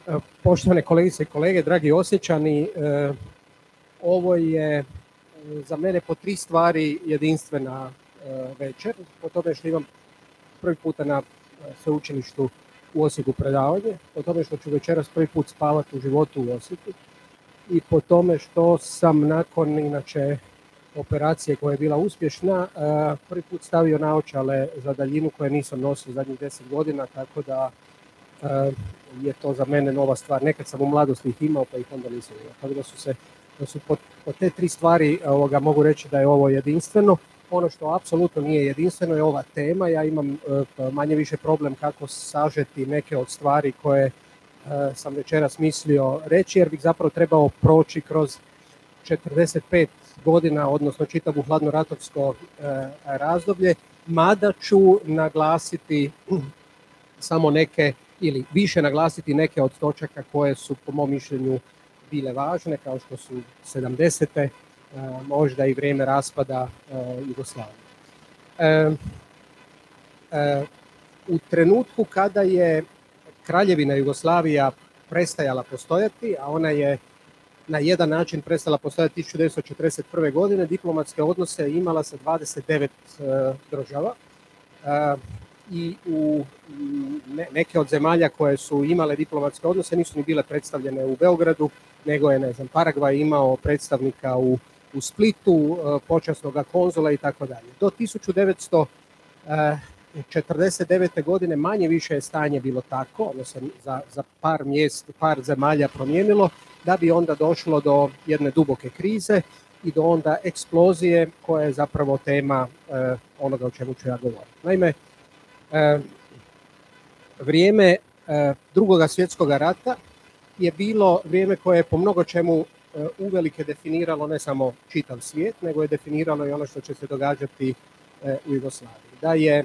Poštovane kolegice i kolege, dragi Osječani, ovo je za mene po 3 stvari jedinstvena večer. Po tome što imam prvi puta na sveučilištu u Osijeku predavanje, po tome što ću večeras prvi put spavati u životu u Osijeku i po tome što sam nakon inače operacije koja je bila uspješna prvi put stavio naočale za daljinu koje nisam nosio zadnjih 10 godina, tako da je to za mene nova stvar. Nekad sam u mladosti ih imao, pa ih onda nisam imao. Tako da su po te 3 stvari mogu reći da je ovo jedinstveno. Ono što apsolutno nije jedinstveno je ova tema. Ja imam manje više problem kako sažeti neke od stvari koje sam večeras mislio reći, jer bih zapravo trebao proći kroz 45 godina, odnosno čitavu hladnoratovsko razdoblje, mada ću naglasiti samo neke ili više naglasiti neke od točaka koje su po mom mišljenju bile važne, kao što su 70. Možda i vrijeme raspada Jugoslavije. U trenutku kada je Kraljevina Jugoslavija prestajala postojati, a ona je na jedan način prestala postojati 1941. godine, diplomatske odnose imala sa 29 država i u neke od zemalja koje su imale diplomatske odnose nisu ni bile predstavljene u Beogradu, nego je, Paragvaj imao predstavnika u Splitu, počasnog konzula i tako dalje. Do 1949. godine manje više je stanje bilo tako, ono se za par zemalja promijenilo, da bi onda došlo do jedne duboke krize i do onda eksplozije koja je zapravo tema onoga o čemu ću ja govoriti. Naime, vrijeme Drugoga svjetskog rata je bilo vrijeme koje je po mnogo čemu uvelike definiralo ne samo čitav svijet, nego je definiralo i ono što će se događati u Jugoslaviji.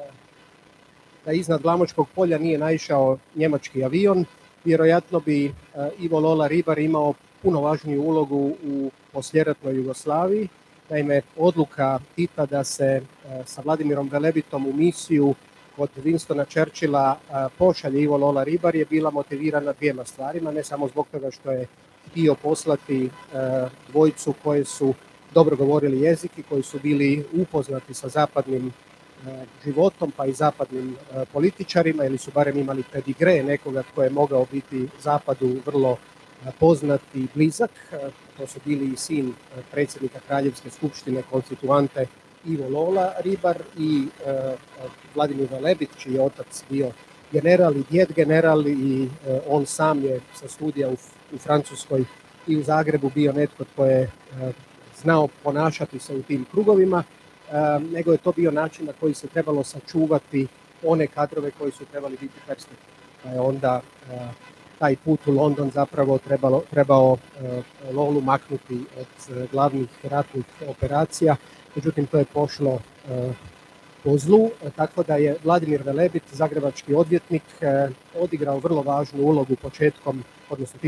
Da iznad Glamočkog polja nije naišao njemački avion, vjerojatno bi Ivo Lola Ribar imao puno važniju ulogu u poslijeratnoj Jugoslaviji. Naime, odluka Tita da se sa Vladimirom Velebitom u misiju kod Winstona Churchilla pošalje Ivo Lola Ribar je bila motivirana 2 stvarima, ne samo zbog toga što je htio poslati dvojicu koje su dobro govorili jezik i koji su bili upoznati sa zapadnim životom pa i zapadnim političarima ili su barem imali pedigre nekoga tko je mogao biti zapadu vrlo poznat i blizak. To su bili i sin predsjednika Kraljevske skupštine konstituante Ivo Lola Ribar i Vladimir Velebit, čiji je otac bio general i djed general i on sam je sa studija u Francuskoj i u Zagrebu bio netko tko je znao ponašati se u tim krugovima, nego je to bio način na koji se trebalo sačuvati one kadrove koji su trebali biti perspektivni. Pa je onda taj put u London zapravo trebao Lolu maknuti od glavnih ratnih operacija, međutim to je pošlo po zlu, tako da je Vladimir Velebit, zagrebački odvjetnik, odigrao vrlo važnu ulogu početkom, odnosno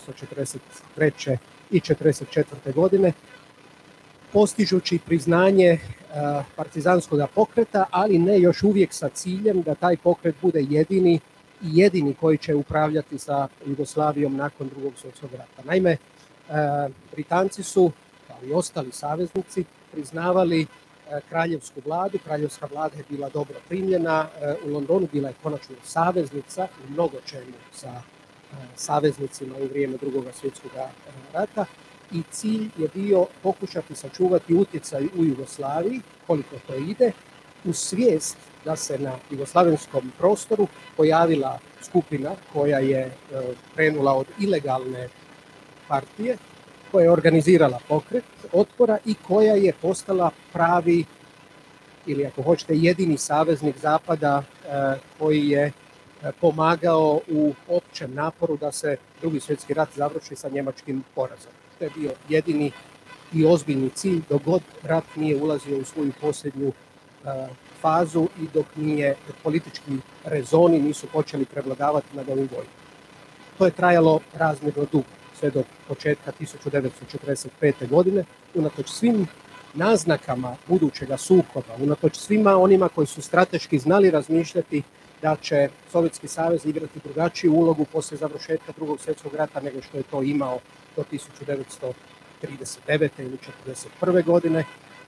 1943. i 1944. godine, postižući priznanje partizanskog pokreta, ali ne još uvijek sa ciljem da taj pokret bude jedini koji će upravljati sa Jugoslavijom nakon Drugog svjetskog rata. Naime, Britanci su, kao i ostali saveznici, priznavali kraljevsku vladu. Kraljevska vlada je bila dobro primljena. U Londonu bila je konačno saveznica u mnogo čemu sa saveznicima u vrijeme Drugog svjetskog rata i cilj je bio pokušati sačuvati utjecaj u Jugoslaviji, koliko to ide, u svijest da se na jugoslavenskom prostoru pojavila skupina koja je krenula od ilegalne partije, koja je organizirala pokret otpora i koja je postala pravi, ili ako hoćete jedini saveznik Zapada koji je pomagao u općem naporu da se Drugi svjetski rat završi sa njemačkim porazom. To je bio jedini i ozbiljni cilj dok god rat nije ulazio u svoju posljednju fazu i dok politički rezoni nisu počeli prevladavati nad ovim vojnom. To je trajalo razmjerno dugo, sve do početka 1945. godine, unatoč svim naznakama budućega sukoba, unatoč svima onima koji su strateški znali razmišljati da će Sovjetski savez igrati drugačiju ulogu poslije završetka Drugog svjetskog rata nego što je to imao do 1939. ili 1941. godine,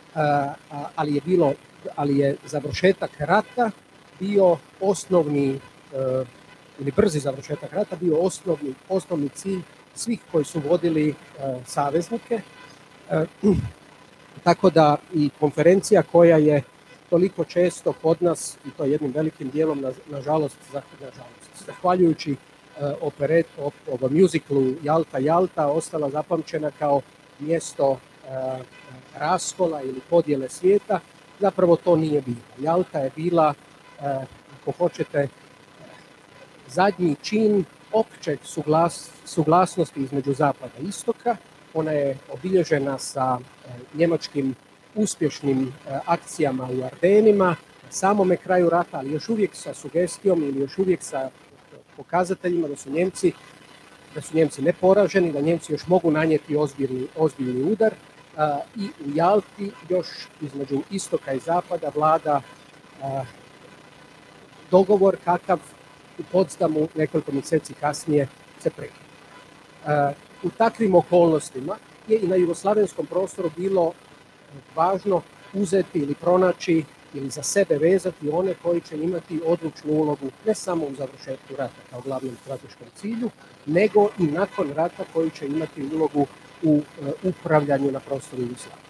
ali je završetak rata bio osnovni, ili brzi završetak rata bio osnovni cilj svih koji su vodili saveznike. Tako da i konferencija koja je toliko često kod nas, i to jednim velikim dijelom, nažalost, zahvaljujući muziklu Jalta, ostala zapamćena kao mjesto raskola ili podjele svijeta, zapravo to nije bilo. Jalta je bila, ako hoćete, zadnji čin opće suglasnosti između zapada i istoka. Ona je obilježena sa njemačkim uspješnim akcijama u Ardenima, na samome kraju rata, ali još uvijek sa sugestijom ili još uvijek sa pokazateljima da su Njemci neporaženi, da Njemci još mogu nanijeti ozbiljni udar. I u Jalti još između istoka i zapada vlada dogovor kakav u Potsdamu nekoliko mjeseci kasnije se prekida. U takvim okolnostima je i na jugoslavenskom prostoru bilo važno uzeti ili pronaći ili za sebe vezati one koji će imati odlučnu ulogu ne samo u završetku rata kao glavnom strateškom cilju, nego i nakon rata koji će imati ulogu u upravljanju na prostoru Jugoslavije.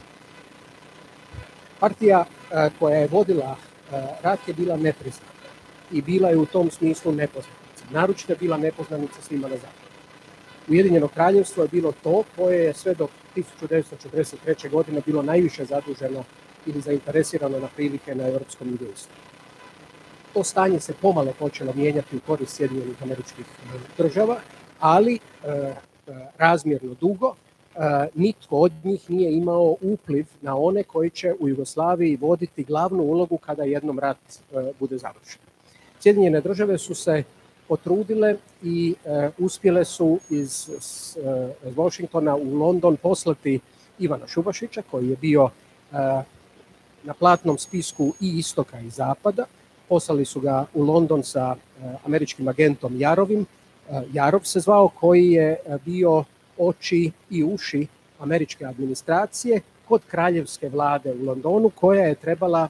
Partija koja je vodila rat je bila nepriznata i bila je u tom smislu nepoznanica. Naročito je bila nepoznanica svima na zapadu. Ujedinjeno kraljevstvo je bilo to koje je sve do 1943. godine bilo najviše zaduženo ili zainteresirano na prilike na europskom jugoistoku. To stanje se pomalo počelo mijenjati u korist Sjedinjenih Američkih Država, ali razmjerno dugo nitko od njih nije imao upliv na one koji će u Jugoslaviji voditi glavnu ulogu kada jednom rat bude završen. Sjedinjene Države su se potrudile i uspjele su iz Washingtona u London poslati Ivana Šubašića, koji je bio na platnom spisku i istoka i zapada. Poslali su ga u London sa američkim agentom Jarovim. Jarov se zvao, koji je bio oči i uši američke administracije kod kraljevske vlade u Londonu, koja je trebala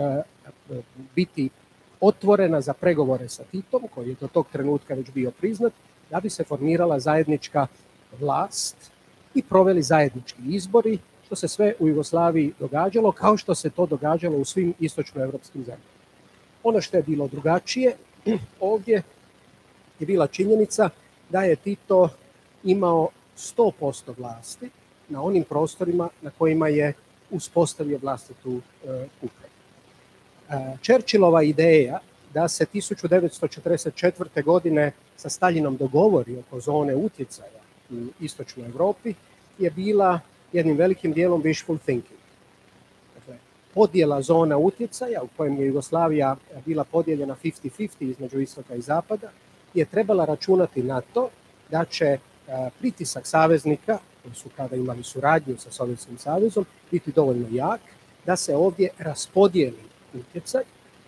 biti otvorena za pregovore sa Titom, koji je do tog trenutka već bio priznat, da bi se formirala zajednička vlast i proveli zajednički izbori, što se sve u Jugoslaviji događalo, kao što se to događalo u svim istočnoevropskim zemljama. Ono što je bilo drugačije ovdje je bila činjenica da je Tito imao 100% vlasti na onim prostorima na kojima je uspostavio vlastitu upravu. Churchillova ideja da se 1944. godine sa Staljinom dogovori oko zone utjecaja u istočnoj Europi je bila jednim velikim dijelom wishful thinking. Dakle, podjela zona utjecaja u kojem je Jugoslavija bila podijeljena 50-50 između istoka i zapada je trebala računati na to da će pritisak saveznika, koji su tada imali suradnju sa Sovjetskim savezom, biti dovoljno jak da se ovdje raspodijeli utjecaj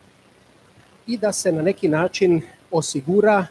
i da se na neki način osigura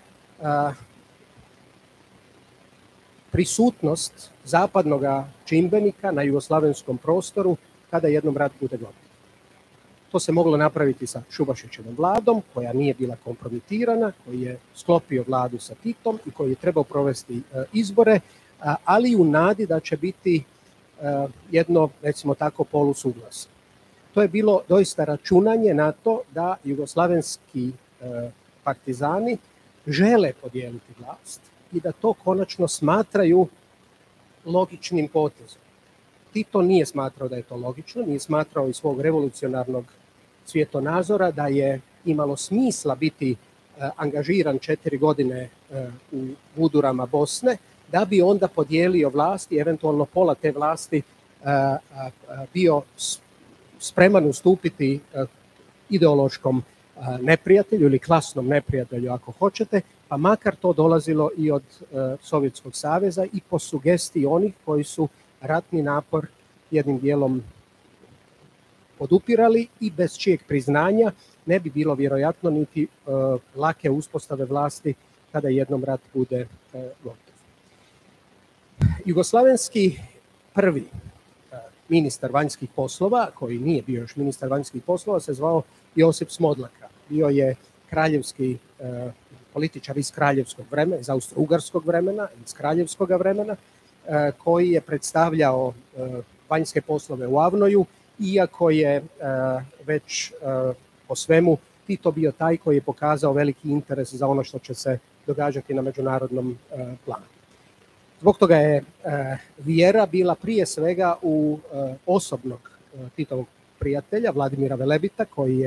prisutnost zapadnog čimbenika na jugoslavenskom prostoru kada jednom rat bude gotov. To se moglo napraviti sa Šubašićevom vladom, koja nije bila kompromitirana, koji je sklopio vladu sa Titom i koji je trebao provesti izbore, ali u nadi da će biti jedno, recimo tako, polusuglasje. To je bilo doista računanje na to da jugoslavenski partizani žele podijeliti vlast i da to konačno smatraju logičnim potezom. Tito nije smatrao da je to logično, nije smatrao iz svog revolucionarnog svjetonazora da je imalo smisla biti angažiran 4 godine u budurama Bosne, da bi onda podijelio vlast i eventualno pola te vlasti bio spreman ustupiti ideološkom neprijatelju ili klasnom neprijatelju, ako hoćete, pa makar to dolazilo i od Sovjetskog saveza i po sugestiji onih koji su ratni napor jednim dijelom podupirali i bez čijeg priznanja ne bi bilo vjerojatno niti lake uspostave vlasti kada jednom rat bude gotov. Jugoslavenski prvi ministar vanjskih poslova, koji nije bio još ministar vanjskih poslova, se zvao Josip Smodlaka. Bio je kraljevski političar iz kraljevskog vremena, iz austro-ugarskog vremena, iz kraljevskog vremena, koji je predstavljao vanjske poslove u Avnoju, iako je već po svemu Tito bio taj koji je pokazao veliki interes za ono što će se događati na međunarodnom planu. Zbog toga je vjera bila prije svega u osobnog Titovog prijatelja Vladimira Velebita,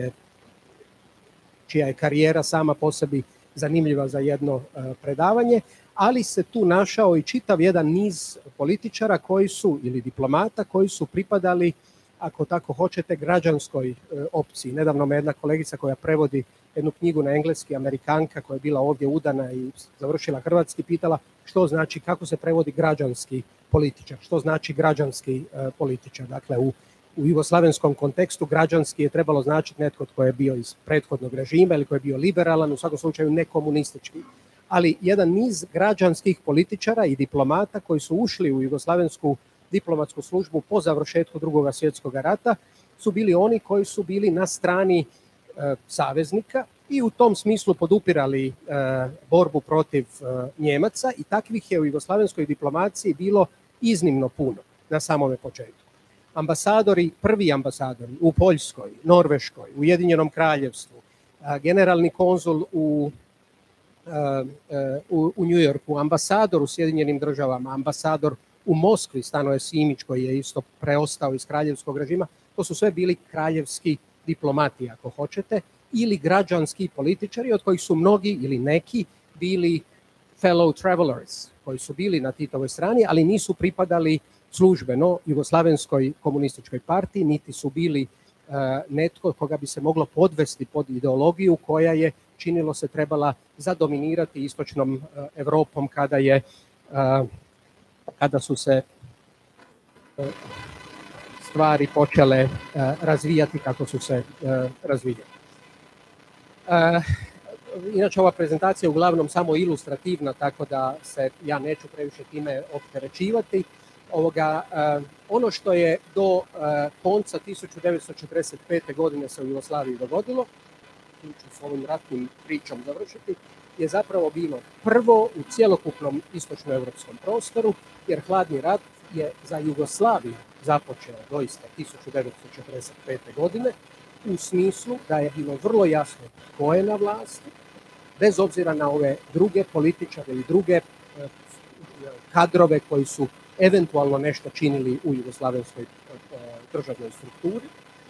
čija je karijera sama po sebi zanimljiva za jedno predavanje, ali se tu našao i čitav jedan niz političara koji su, ili diplomata, koji su pripadali, ako tako hoćete, građanskoj opciji. Nedavno me jedna kolegica koja prevodi jednu knjigu na engleski, Amerikanka, koja je bila ovdje udana i završila hrvatski, pitala što znači, kako se prevodi građanski političar, što znači građanski političar. Dakle, u jugoslavenskom kontekstu građanski je trebalo značiti netko tko je bio iz prethodnog režima ili koji je bio liberalan, u svakom slučaju ne komunistički. Ali jedan niz građanskih političara i diplomata koji su ušli u jugoslavensku diplomatsku službu po završetku Drugog svjetskog rata su bili oni koji su bili na strani saveznika i u tom smislu podupirali borbu protiv Njemaca, i takvih je u jugoslavenskoj diplomaciji bilo iznimno puno na samome početku. Prvi ambasadori u Poljskoj, Norveškoj, Ujedinjenom Kraljevstvu, generalni konzul u New Yorku, ambasador u Sjedinjenim Državama, ambasador u Moskvi, Stanoje Simić, koji je isto preostao iz kraljevskog režima, to su sve bili kraljevski diplomati, ako hoćete, ili građanski političari, od kojih su mnogi ili neki bili fellow travelers, koji su bili na Titovoj strani, ali nisu pripadali službeno Jugoslavenskoj komunističkoj partiji, niti su bili netko koga bi se moglo podvesti pod ideologiju koja je, činilo se, trebala zadominirati istočnom Evropom kada su se stvari počele razvijati kako su se razvijali. Inače, ova prezentacija je uglavnom samo ilustrativna, tako da se ja neću previše time opterećivati. Ono što je do konca 1945. godine se u Jugoslaviji dogodilo, ću s ovim ratnim pričom završiti, je zapravo bilo prvo u cjelokupnom istočnoevropskom prostoru, jer hladni rat je za Jugoslaviju započeo doista 1945. godine, u smislu da je bilo vrlo jasno tko je na vlasti, bez obzira na ove druge političare ili druge kadrove koji su eventualno nešto činili u jugoslavenskoj državnoj strukturi,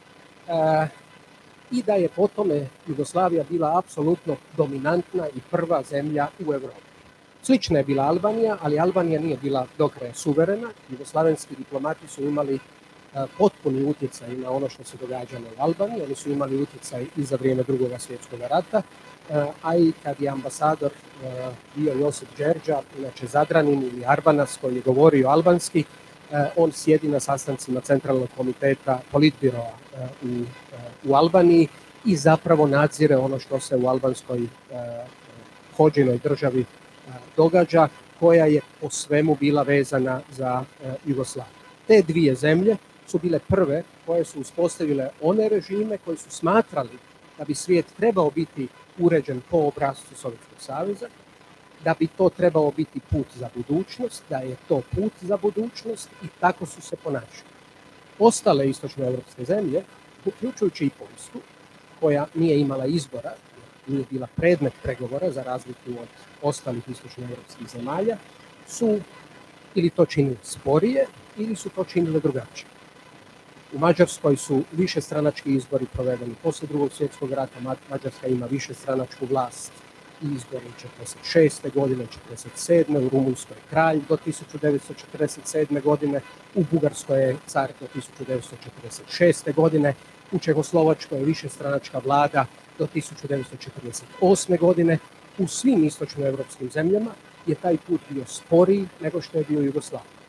i da je po tome Jugoslavija bila apsolutno dominantna i prva zemlja u Europi. Slična je bila Albanija, ali Albanija nije bila do kraja suverena. Jugoslavenski diplomati su imali potpuni utjecaj na ono što se događalo u Albaniji. Oni su imali utjecaj i za vrijeme Drugog svjetskog rata, a i kad je ambasador bio Josip Đerđa, inače Zadranin ili Arbanas, koji je govorio albanski, on sjedi na sastancima Centralnog komiteta Politbiroa u Albaniji i zapravo nadzire ono što se u albanskoj hođinoj državi događa, koja je po svemu bila vezana za Jugoslaviju. Te dvije zemlje su bile prve koje su uspostavile one režime koji su smatrali da bi svijet trebao biti uređen po obrascu Sovjetskog saveza, da bi to trebao biti put za budućnost, da je to put za budućnost, i tako su se ponašali. Ostale istočnoevropske zemlje, uključujući i Poljsku, koja nije imala izbora, nije bila predmet pregovora za razliku od ostalih istočnoevropskih zemalja, su ili to činili sporije ili su to činile drugačije. U Mađarskoj su višestranački izbori provedeni poslije Drugog svjetskog rata. Mađarska ima višestranačku vlast i izbori 1946. godine, 1947. U Rumunjskoj kralj do 1947. godine, u Bugarskoj je car do 1946. godine, u Čehoslovačkoj je višestranačka vlada do 1948. godine. U svim istočnoevropskim zemljama je taj put bio sporiji nego što je bio u Jugoslaviji.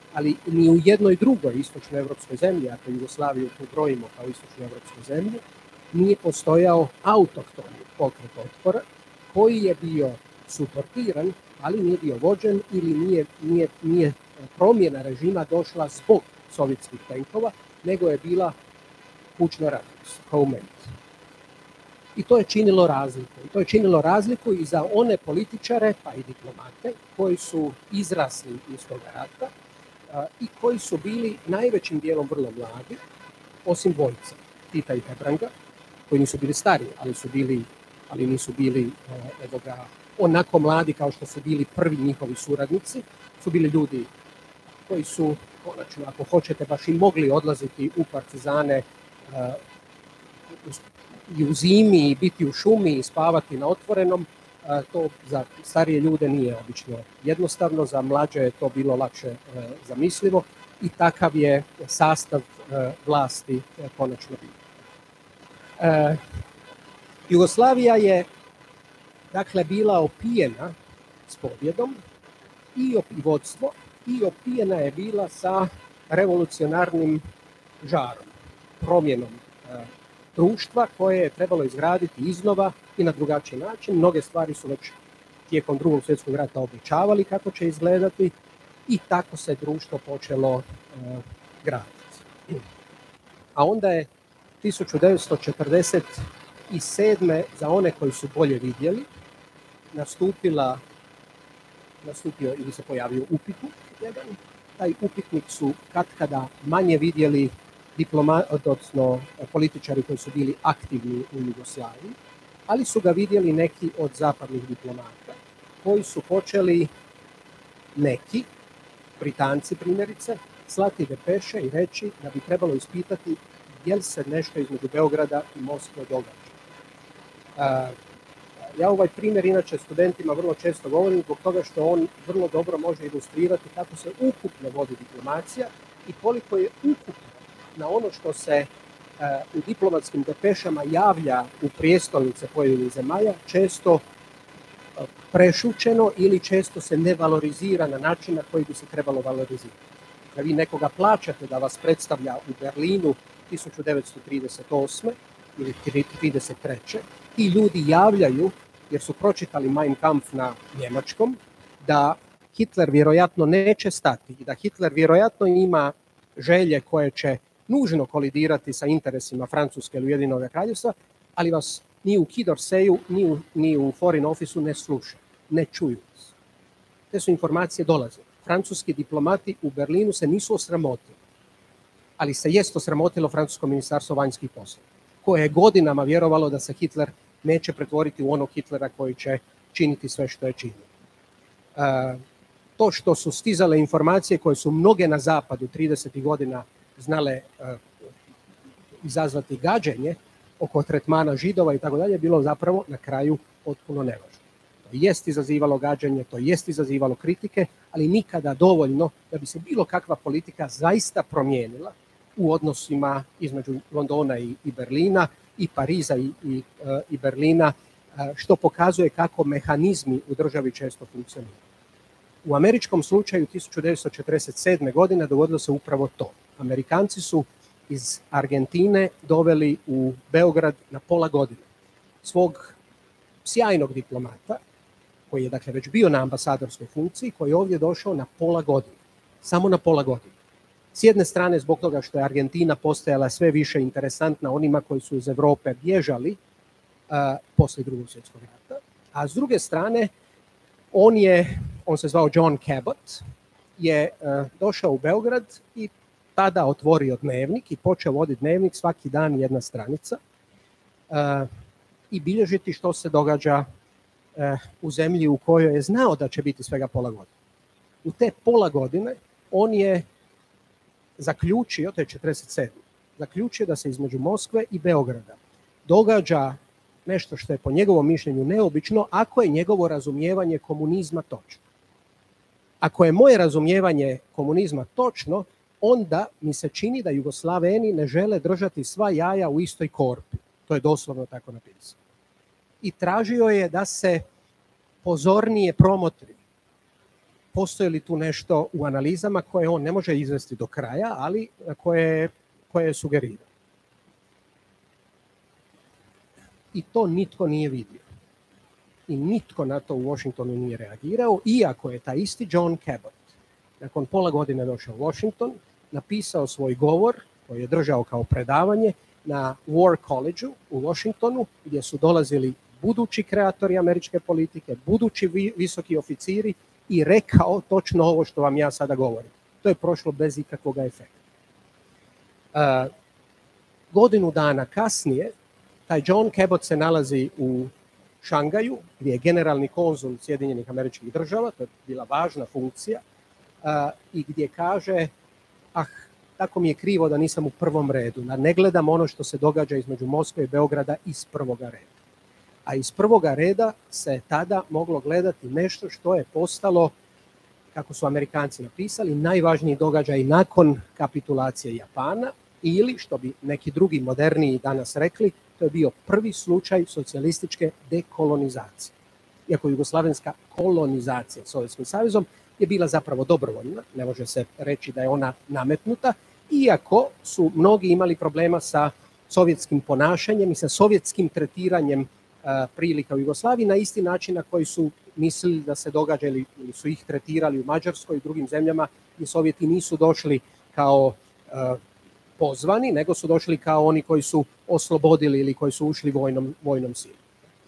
ali ni u jednoj drugoj istočnoevropskoj zemlji, ako Jugoslaviju brojimo kao istočnoevropsku zemlju, nije postojao autohtoni pokret otpora koji je bio suportiran, ali nije bio vođen ili nije promjena režima došla zbog sovjetskih tenkova, nego je bila kućna radnost, homemade. I to je činilo razliku. I to je činilo razliku i za one političare, pa i diplomate, koji su izrasli iz toga rata i koji su bili najvećim dijelom vrlo mladi, osim dvojice, Tita i Hebranga, koji nisu bili stariji, ali nisu bili onako mladi kao što su bili prvi njihovi suradnici. Su bili ljudi koji su, konačno, ako hoćete, baš i mogli odlaziti u partizane i u zimi, i biti u šumi i spavati na otvorenom. To za starije ljude nije obično jednostavno, za mlađe je to bilo lakše zamislivo i takav je sastav vlasti konačno bio. Jugoslavija je dakle bila opijena s pobjedom i vodstvo, i opijena je bila sa revolucionarnim žarom, promjenom društva koje je trebalo izgraditi iznova i na drugačiji način. Mnoge stvari su već tijekom Drugog svjetskog rata obećavali kako će izgledati i tako se društvo počelo graditi. A onda je 1947. za one koji su bolje vidjeli nastupio ili se pojavio upitnik jedan. Taj upitnik su katkada manje vidjeli odnosno političari koji su bili aktivni u Jugoslaviji, ali su ga vidjeli neki od zapadnih diplomata koji su počeli, neki Britanci primjerice, slati depeše i reći da bi trebalo ispitati jel se nešto između Beograda i Moskve događa. Ja ovaj primjer inače studentima vrlo često govorim zbog toga što on vrlo dobro može ilustrirati kako se ukupno vodi diplomacija i koliko je ukupno na ono što se u diplomatskim depešama javlja u prijestolnice pojedinih zemalja često prešućeno ili često se ne valorizira na način na koji bi se trebalo valorizirati. Kad vi nekoga plaćate da vas predstavlja u Berlinu 1938. ili 1933. ti ljudi javljaju, jer su pročitali Mein Kampf na njemačkom, da Hitler vjerojatno neće stati i da Hitler vjerojatno ima želje koje će nužno kolidirati sa interesima Francuske ili Ujedinjenog Kraljevstva, ali vas ni u Quai d'Orsay ni u Foreign Office-u ne slušaju, ne čuju vas. Te su informacije dolaze. Francuski diplomati u Berlinu se nisu osramotili, ali se jest osramotilo Francusko ministarstvo vanjskih poslova, koje je godinama vjerovalo da se Hitler neće pretvoriti u onog Hitlera koji će činiti sve što je činio. To što su stizale informacije koje su mnoge na zapadu 30. godina znale izazvati gađenje oko tretmana Židova i tako dalje, bilo zapravo na kraju potpuno nevažno. To jest izazivalo gađenje, to jest izazivalo kritike, ali nikada dovoljno da bi se bilo kakva politika zaista promijenila u odnosima između Londona i Berlina, i Pariza i Berlina, što pokazuje kako mehanizmi u državi često funkcioniraju. U američkom slučaju 1947. godine dogodilo se upravo to. Amerikanci su iz Argentine doveli u Beograd na pola godine svog sjajnog diplomata, koji je dakle već bio na ambasadorskoj funkciji, koji je ovdje došao na pola godine, samo na pola godine. S jedne strane zbog toga što je Argentina postajala sve više interesantna onima koji su iz Europe bježali poslije Drugog svjetskog rata, a s druge strane on se zvao John Cabot, je došao u Beograd i tada otvorio dnevnik i počeo voditi dnevnik svaki dan jedna stranica i bilježiti što se događa u zemlji u kojoj je znao da će biti svega pola godine. U te pola godine on je zaključio, to je 1947. zaključio da se između Moskve i Beograda događa nešto što je po njegovom mišljenju neobično ako je njegovo razumijevanje komunizma točno. Ako je moje razumijevanje komunizma točno, onda mi se čini da Jugoslaveni ne žele držati sva jaja u istoj korpi. To je doslovno tako napisano. I tražio je da se pozornije promotri postoji li tu nešto u analizama koje on ne može izvesti do kraja, ali koje sugerira. I to nitko nije vidio. I nitko na to u Washingtonu nije reagirao, iako je taj isti John Cabot nakon pola godine došao u Washington, napisao svoj govor koji je držao kao predavanje na War College-u u Washingtonu, gdje su dolazili budući kreatori američke politike, budući visoki oficiri i rekao točno ovo što vam ja sada govorim. To je prošlo bez ikakvog efekta. Godinu dana kasnije taj John Cabot se nalazi u Šangaju, gdje je generalni konzul Sjedinjenih Američkih Država, to je bila važna funkcija, i gdje kaže, tako mi je krivo da nisam u prvom redu, da ne gledam ono što se događa između Moskve i Beograda iz prvoga reda. A iz prvoga reda se tada moglo gledati nešto što je postalo, kako su Amerikanci napisali, najvažniji događaj nakon kapitulacije Japana, ili, što bi neki drugi moderniji danas rekli, to je bio prvi slučaj socijalističke dekolonizacije. Iako jugoslavenska kolonizacija Sovjetskim savezom je bila zapravo dobrovoljna, ne može se reći da je ona nametnuta, iako su mnogi imali problema sa sovjetskim ponašanjem i sa sovjetskim tretiranjem prilika u Jugoslaviji na isti način na koji su mislili da se događa ili su ih tretirali u Mađarskoj i drugim zemljama gdje Sovjeti nisu došli kao pozvani, nego su došli kao oni koji su oslobodili ili koji su ušli vojnom silom.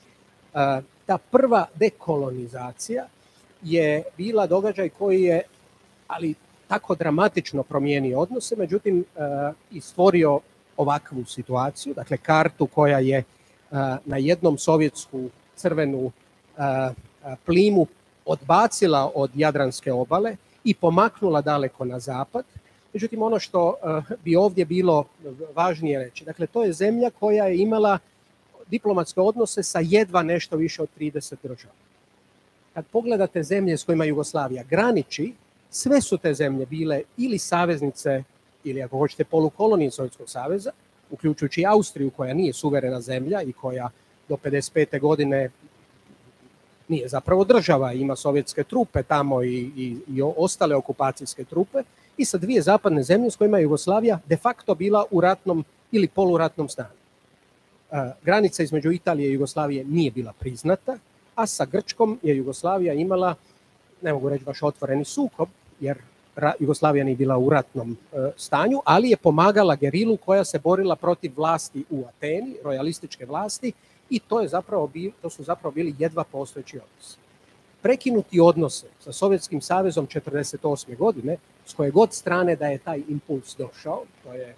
Ta prva dekolonizacija je bila događaj koji je, ali tako dramatično promijenio odnose, međutim i stvorio ovakvu situaciju, dakle kartu koja je na jednom sovjetsku crvenu plimu odbacila od Jadranske obale i pomaknula daleko na zapad. Međutim, ono što bi ovdje bilo važnije reći, dakle to je zemlja koja je imala diplomatske odnose sa jedva nešto više od 30 država. Kad pogledate zemlje s kojima Jugoslavija graniči, sve su te zemlje bile ili saveznice, ili ako hoćete polukolonije Sovjetskog saveza, uključujući Austriju koja nije suverena zemlja i koja do 55. godine nije zapravo država, ima sovjetske trupe tamo i ostale okupacijske trupe, i sa dvije zapadne zemlje s kojima je Jugoslavija de facto bila u ratnom ili poluratnom stanju. Granica između Italije i Jugoslavije nije bila priznata, a sa Grčkom je Jugoslavija imala, ne mogu reći baš otvoreni sukob, jer Jugoslavija nije bila u ratnom stanju, ali je pomagala gerilu koja se borila protiv vlasti u Ateni, rojalističke vlasti, i to su zapravo bili jedva postojeći odnosi. Prekinuti odnose sa Sovjetskim savezom 1948. godine, s koje god strane da je taj impuls došao, to je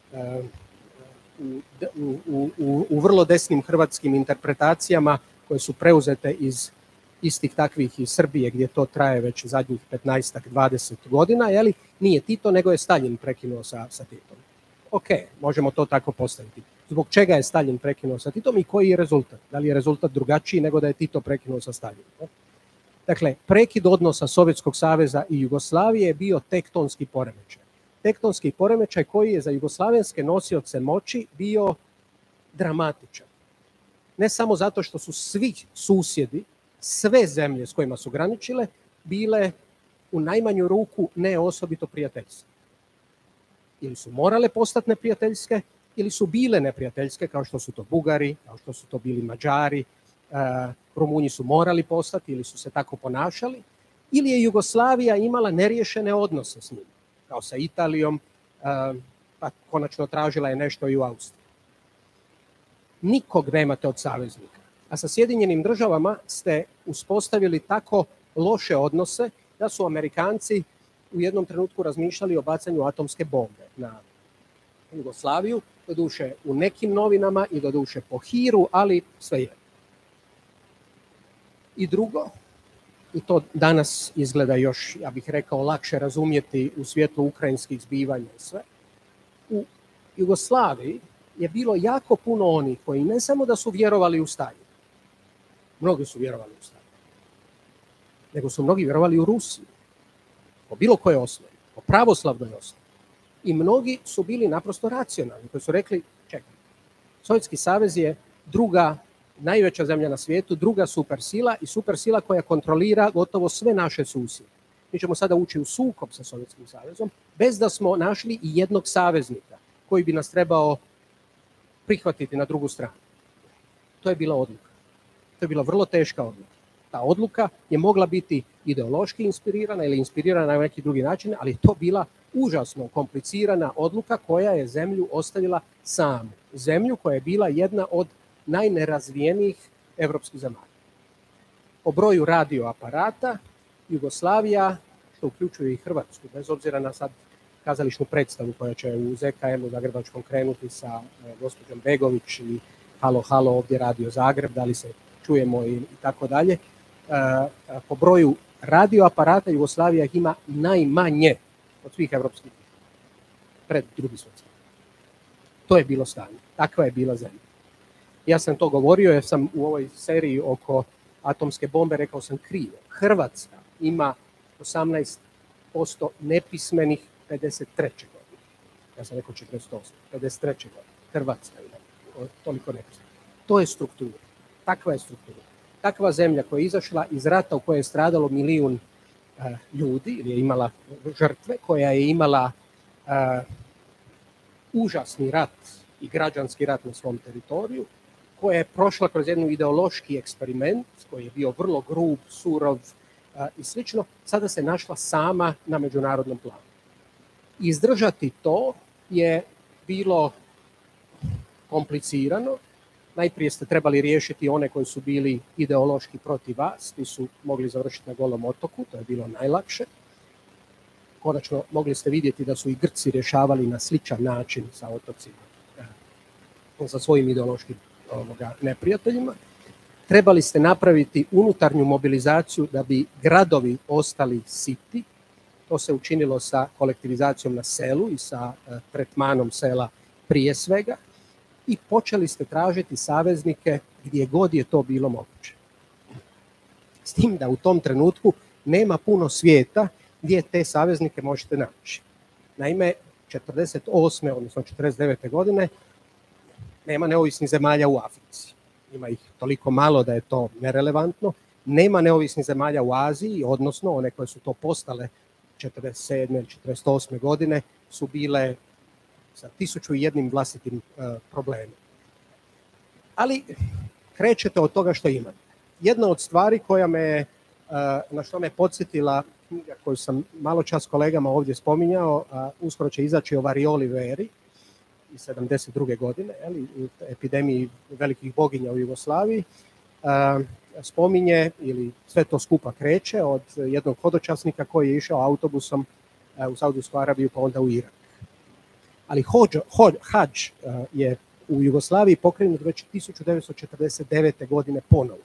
u vrlo desnim hrvatskim interpretacijama koje su preuzete iz istih takvih iz Srbije, gdje to traje već zadnjih 15-20 godina, nije Tito, nego je Staljin prekinuo sa Titom. Ok, možemo to tako postaviti. Zbog čega je Staljin prekinuo sa Titom i koji je rezultat? Da li je rezultat drugačiji nego da je Tito prekinuo sa Staljinom? Dakle, prekid odnosa Sovjetskog saveza i Jugoslavije je bio tektonski poremećaj. Tektonski poremećaj koji je za jugoslavenske nosioce moći bio dramatičan. Ne samo zato što su svi susjedi, sve zemlje s kojima su graničile, bile u najmanju ruku ne osobito prijateljske. Ili su morale postati neprijateljske, ili su bile neprijateljske, kao što su to Bugari, kao što su to bili Mađari, Rumunji su morali postati ili su se tako ponašali, ili je Jugoslavija imala neriješene odnose s njima, kao sa Italijom, pa konačno tražila je nešto i u Austriji. Nikog nemate od saveznika, a sa Sjedinjenim državama ste uspostavili tako loše odnose da su Amerikanci u jednom trenutku razmišljali o bacanju atomske bombe na Jugoslaviju, doduše u nekim novinama i doduše po hiru, ali svejedno. I drugo, i to danas izgleda još, ja bih rekao, lakše razumjeti u svjetlu ukrajinskih zbivanja i sve, u Jugoslaviji je bilo jako puno onih koji ne samo da su vjerovali u Staljina, mnogi su vjerovali u Staljina, nego su mnogi vjerovali u Rusiju, po bilo koje osnovi, po pravoslavnoj osnovi. I mnogi su bili naprosto racionalni, koji su rekli, čekaj, Sovjetski savez je druga najveća zemlja na svijetu, druga supersila i supersila koja kontrolira gotovo sve naše susjede. mi ćemo sada ući u sukob sa Sovjetskim savezom, bez da smo našli i jednog saveznika koji bi nas trebao prihvatiti na drugu stranu. To je bila odluka. To je bila vrlo teška odluka. Ta odluka je mogla biti ideološki inspirirana ili inspirirana na neki drugi način, ali je to bila užasno komplicirana odluka koja je zemlju ostavila samu. Zemlju koja je bila jedna od najnerazvijenijih evropskih zemalja. Po broju radioaparata, Jugoslavija, što uključuje i Hrvatsku, bez obzira na sad kazališnu predstavu koja će u ZKM-u Zagrebačkom krenuti sa gospođom Begović i Halo, halo, ovdje Radio Zagreb, da li se čujemo i tako dalje. Po broju radioaparata Jugoslavija ih ima najmanje od svih evropskih pred Drugi svjetski. To je bilo stanje. Takva je bila zemlja. Ja sam to govorio jer sam u ovoj seriji oko atomske bombe rekao sam krivo. Hrvatska ima 18% nepismenih 53. godine. Ja sam rekao 48. 53. godine. Hrvatska ima toliko nepismenih. To je struktura. Takva je struktura. Takva zemlja koja je izašla iz rata u kojoj je stradalo 1 milijun ljudi, ili je imala žrtve, koja je imala užasni rat i građanski rat na svom teritoriju, koja je prošla kroz jednu ideološki eksperiment koji je bio vrlo grub, surov i slično, sada se našla sama na međunarodnom planu. Izdržati to je bilo komplicirano. Najprije ste trebali riješiti one koji su bili ideološki protiv vas, ti su mogli završiti na Golom otoku, to je bilo najlakše. Konačno mogli ste vidjeti da su i Grci rješavali na sličan način sa otocima, sa svojim ideološkim neprijateljima. Trebali ste napraviti unutarnju mobilizaciju da bi gradovi ostali siti. To se učinilo sa kolektivizacijom na selu i sa tretmanom sela prije svega. I počeli ste tražiti saveznike gdje god je to bilo moguće. S tim da u tom trenutku nema puno svijeta gdje te saveznike možete naći. Naime, 48. odnosno 49. godine nema neovisnih zemalja u Africi. Ima ih toliko malo da je to nerelevantno. Nema neovisnih zemalja u Aziji, odnosno one koje su to postale 47. ili 48. godine su bile sa 1001 vlastitim problemom. Ali krećete od toga što imate. Jedna od stvari koja me, na što me podsjetila knjiga koju sam malo čas kolegama ovdje spominjao, uskoro će izaći o Varioli Veri iz 72. godine, u epidemiji velikih boginja u Jugoslaviji, spominje, ili sve to skupa kreće od jednog hodočasnika koji je išao autobusom u Saudijsku Arabiju pa onda u Irak. Ali hadž je u Jugoslaviji pokrenut već 1949. godine ponovo.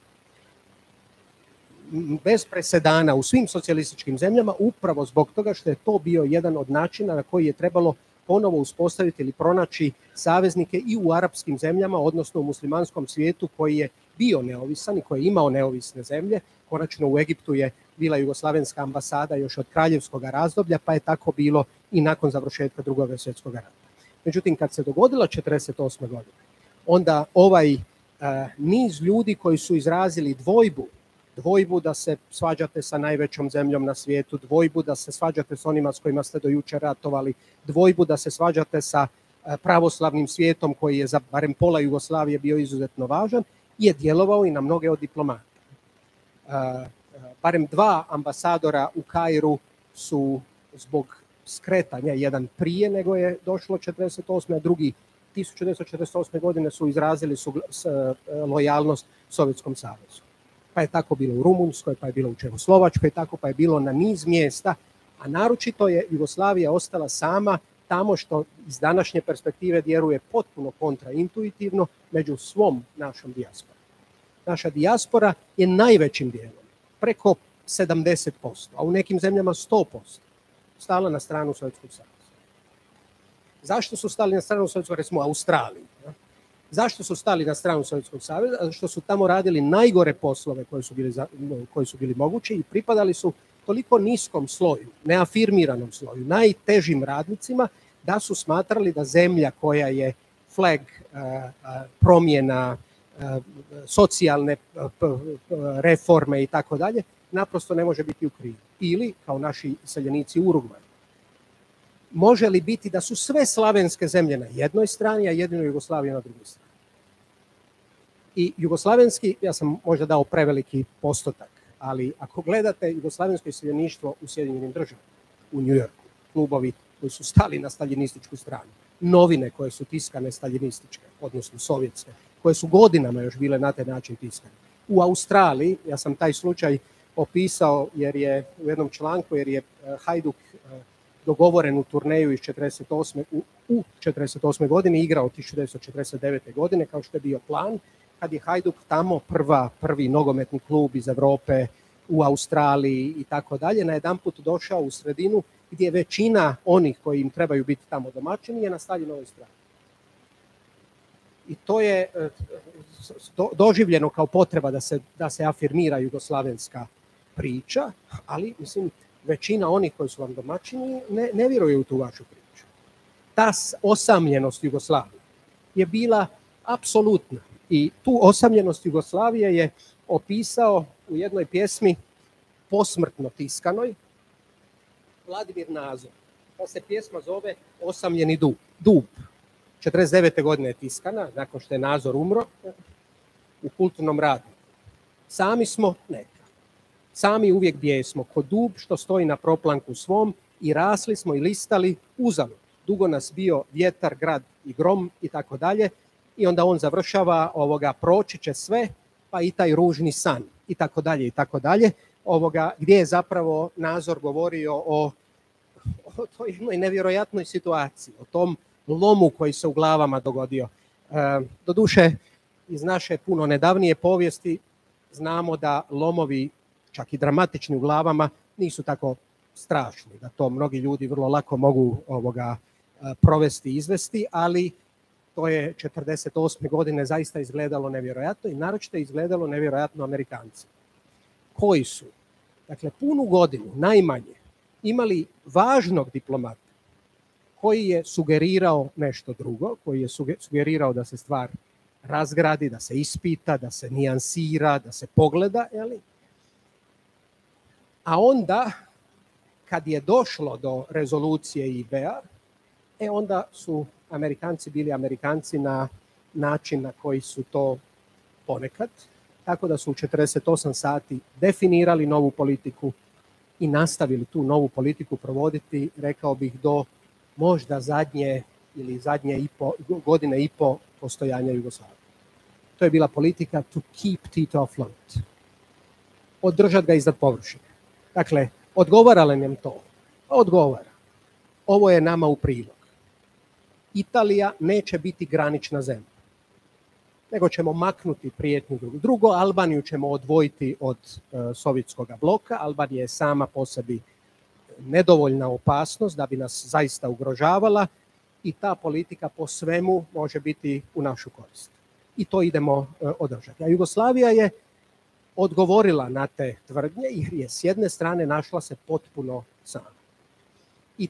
Bez presedana u svim socijalističkim zemljama, upravo zbog toga što je to bio jedan od načina na koji je trebalo ponovo uspostaviti ili pronaći saveznike i u arapskim zemljama, odnosno u muslimanskom svijetu koji je bio neovisan i koji je imao neovisne zemlje. Konačno u Egiptu je bila jugoslavenska ambasada još od kraljevskog razdoblja, pa je tako bilo i nakon završetka Drugog svjetskog rata. Međutim, kad se dogodila 1948. godine, onda ovaj niz ljudi koji su izrazili dvojbu da se svađate sa najvećom zemljom na svijetu, dvojbu da se svađate s onima s kojima ste do jučer ratovali, dvojbu da se svađate sa pravoslavnim svijetom koji je za barem pola Jugoslavije bio izuzetno važan, je djelovao i na mnoge od diplomata. Barem 2 ambasadora u Kairu su zbog skretanja, jedan prije nego je došlo 1948. a drugi 1948. godine su izrazili lojalnost Sovjetskom savezu. Pa je tako bilo u Rumunjskoj, pa je bilo u Čehoslovačkoj, tako pa je bilo na niz mjesta, a naročito je Jugoslavija ostala sama tamo što iz današnje perspektive djeluje potpuno kontraintuitivno među svom našom dijasporom. Naša dijaspora je najvećim dijelom, preko 70%, a u nekim zemljama 100%, stala na stranu Sovjetskog saveza. Zašto su stali na stranu Sovjetskog, recimo Australiji? Zašto su stali na stranu Sovjetskog saveza? Zato što su tamo radili najgore poslove koji su bili mogući i pripadali su toliko niskom sloju, neafirmiranom sloju, najtežim radnicima, da su smatrali da zemlja koja je flag promjena, socijalne reforme i tako dalje, naprosto ne može biti u krivu. ili kao naši iseljenici u Urugvaju. Može li biti da su sve slavenske zemlje na jednoj strani, a jedino Jugoslavija na drugoj strani? I jugoslavenski, ja sam možda dao preveliki postotak, ali ako gledate jugoslavensko iseljeništvo u Sjedinjenim Državama, u New Yorku, klubovi koji su stali na staljinističku stranu, novine koje su tiskane staljinističke, odnosno sovjetske, koje su godinama još bile na taj način tiskane. U Australiji, ja sam taj slučaj opisao jer je u jednom članku, jer je Hajduk dogovoren u turneju iz 48. godine, igrao 1949. godine, kao što je bio plan, kad je Hajduk tamo prvi nogometni klub iz Europe, u Australiji i tako dalje, najedanput došao u sredinu gdje većina onih koji im trebaju biti tamo domaćini je na Staljinovoj strani. I to je doživljeno kao potreba da se afirmira jugoslavenska priča, ali mislim većina onih koji su vam domaćini ne vjeruju u tu vašu priču. Ta osamljenost Jugoslavije je bila apsolutna i tu osamljenost Jugoslavije je opisao u jednoj pjesmi posmrtno tiskanoj Vladimir Nazor. Ta se pjesma zove Osamljeni dub. 49. godine je tiskana, nakon što je Nazor umro, u Kulturnom radniku. Sami smo neka. Sami uvijek bijesmo, ko dub što stoji na proplanku svom, i rasli smo i listali uzalud. Dugo nas bio vjetar, grad i grom i tako dalje. I onda on završava proći će sve, pa i taj ružni san i tako dalje i tako dalje. Gdje je zapravo Nazor govorio o toj jednoj nevjerojatnoj situaciji, o tom lomu koji se u glavama dogodio. Doduše, iz naše puno nedavnije povijesti znamo da lomovi, čak i dramatični u glavama, nisu tako strašni, da to mnogi ljudi vrlo lako mogu provesti i izvesti, ali to je 48. godine zaista izgledalo nevjerojatno i naročito izgledalo nevjerojatno Amerikanci, koji su, dakle, punu godinu najmanje imali važnog diplomata koji je sugerirao nešto drugo, koji je sugerirao da se stvar razgradi, da se ispita, da se nijansira, da se pogleda, jeli? A onda, kad je došlo do rezolucije IB-a, onda su Amerikanci bili Amerikanci na način na koji su to ponekad, tako da su u 48 sati definirali novu politiku i nastavili tu novu politiku provoditi, rekao bih, do možda zadnje godine i po postojanja Jugoslavije. To je bila politika to keep Tito afloat. Održati ga iznad površine. Dakle, odgovara li nam to? Odgovara. Ovo je nama u prilog. Italija neće biti granična zemlja, nego ćemo maknuti prijetnju drugo. Albaniju ćemo odvojiti od sovjetskog bloka. Albanija je sama po sebi nedovoljna opasnost da bi nas zaista ugrožavala i ta politika po svemu može biti u našu korist. I to idemo održati. A Jugoslavija je odgovorila na te tvrdnje jer je s jedne strane našla se potpuno sama. I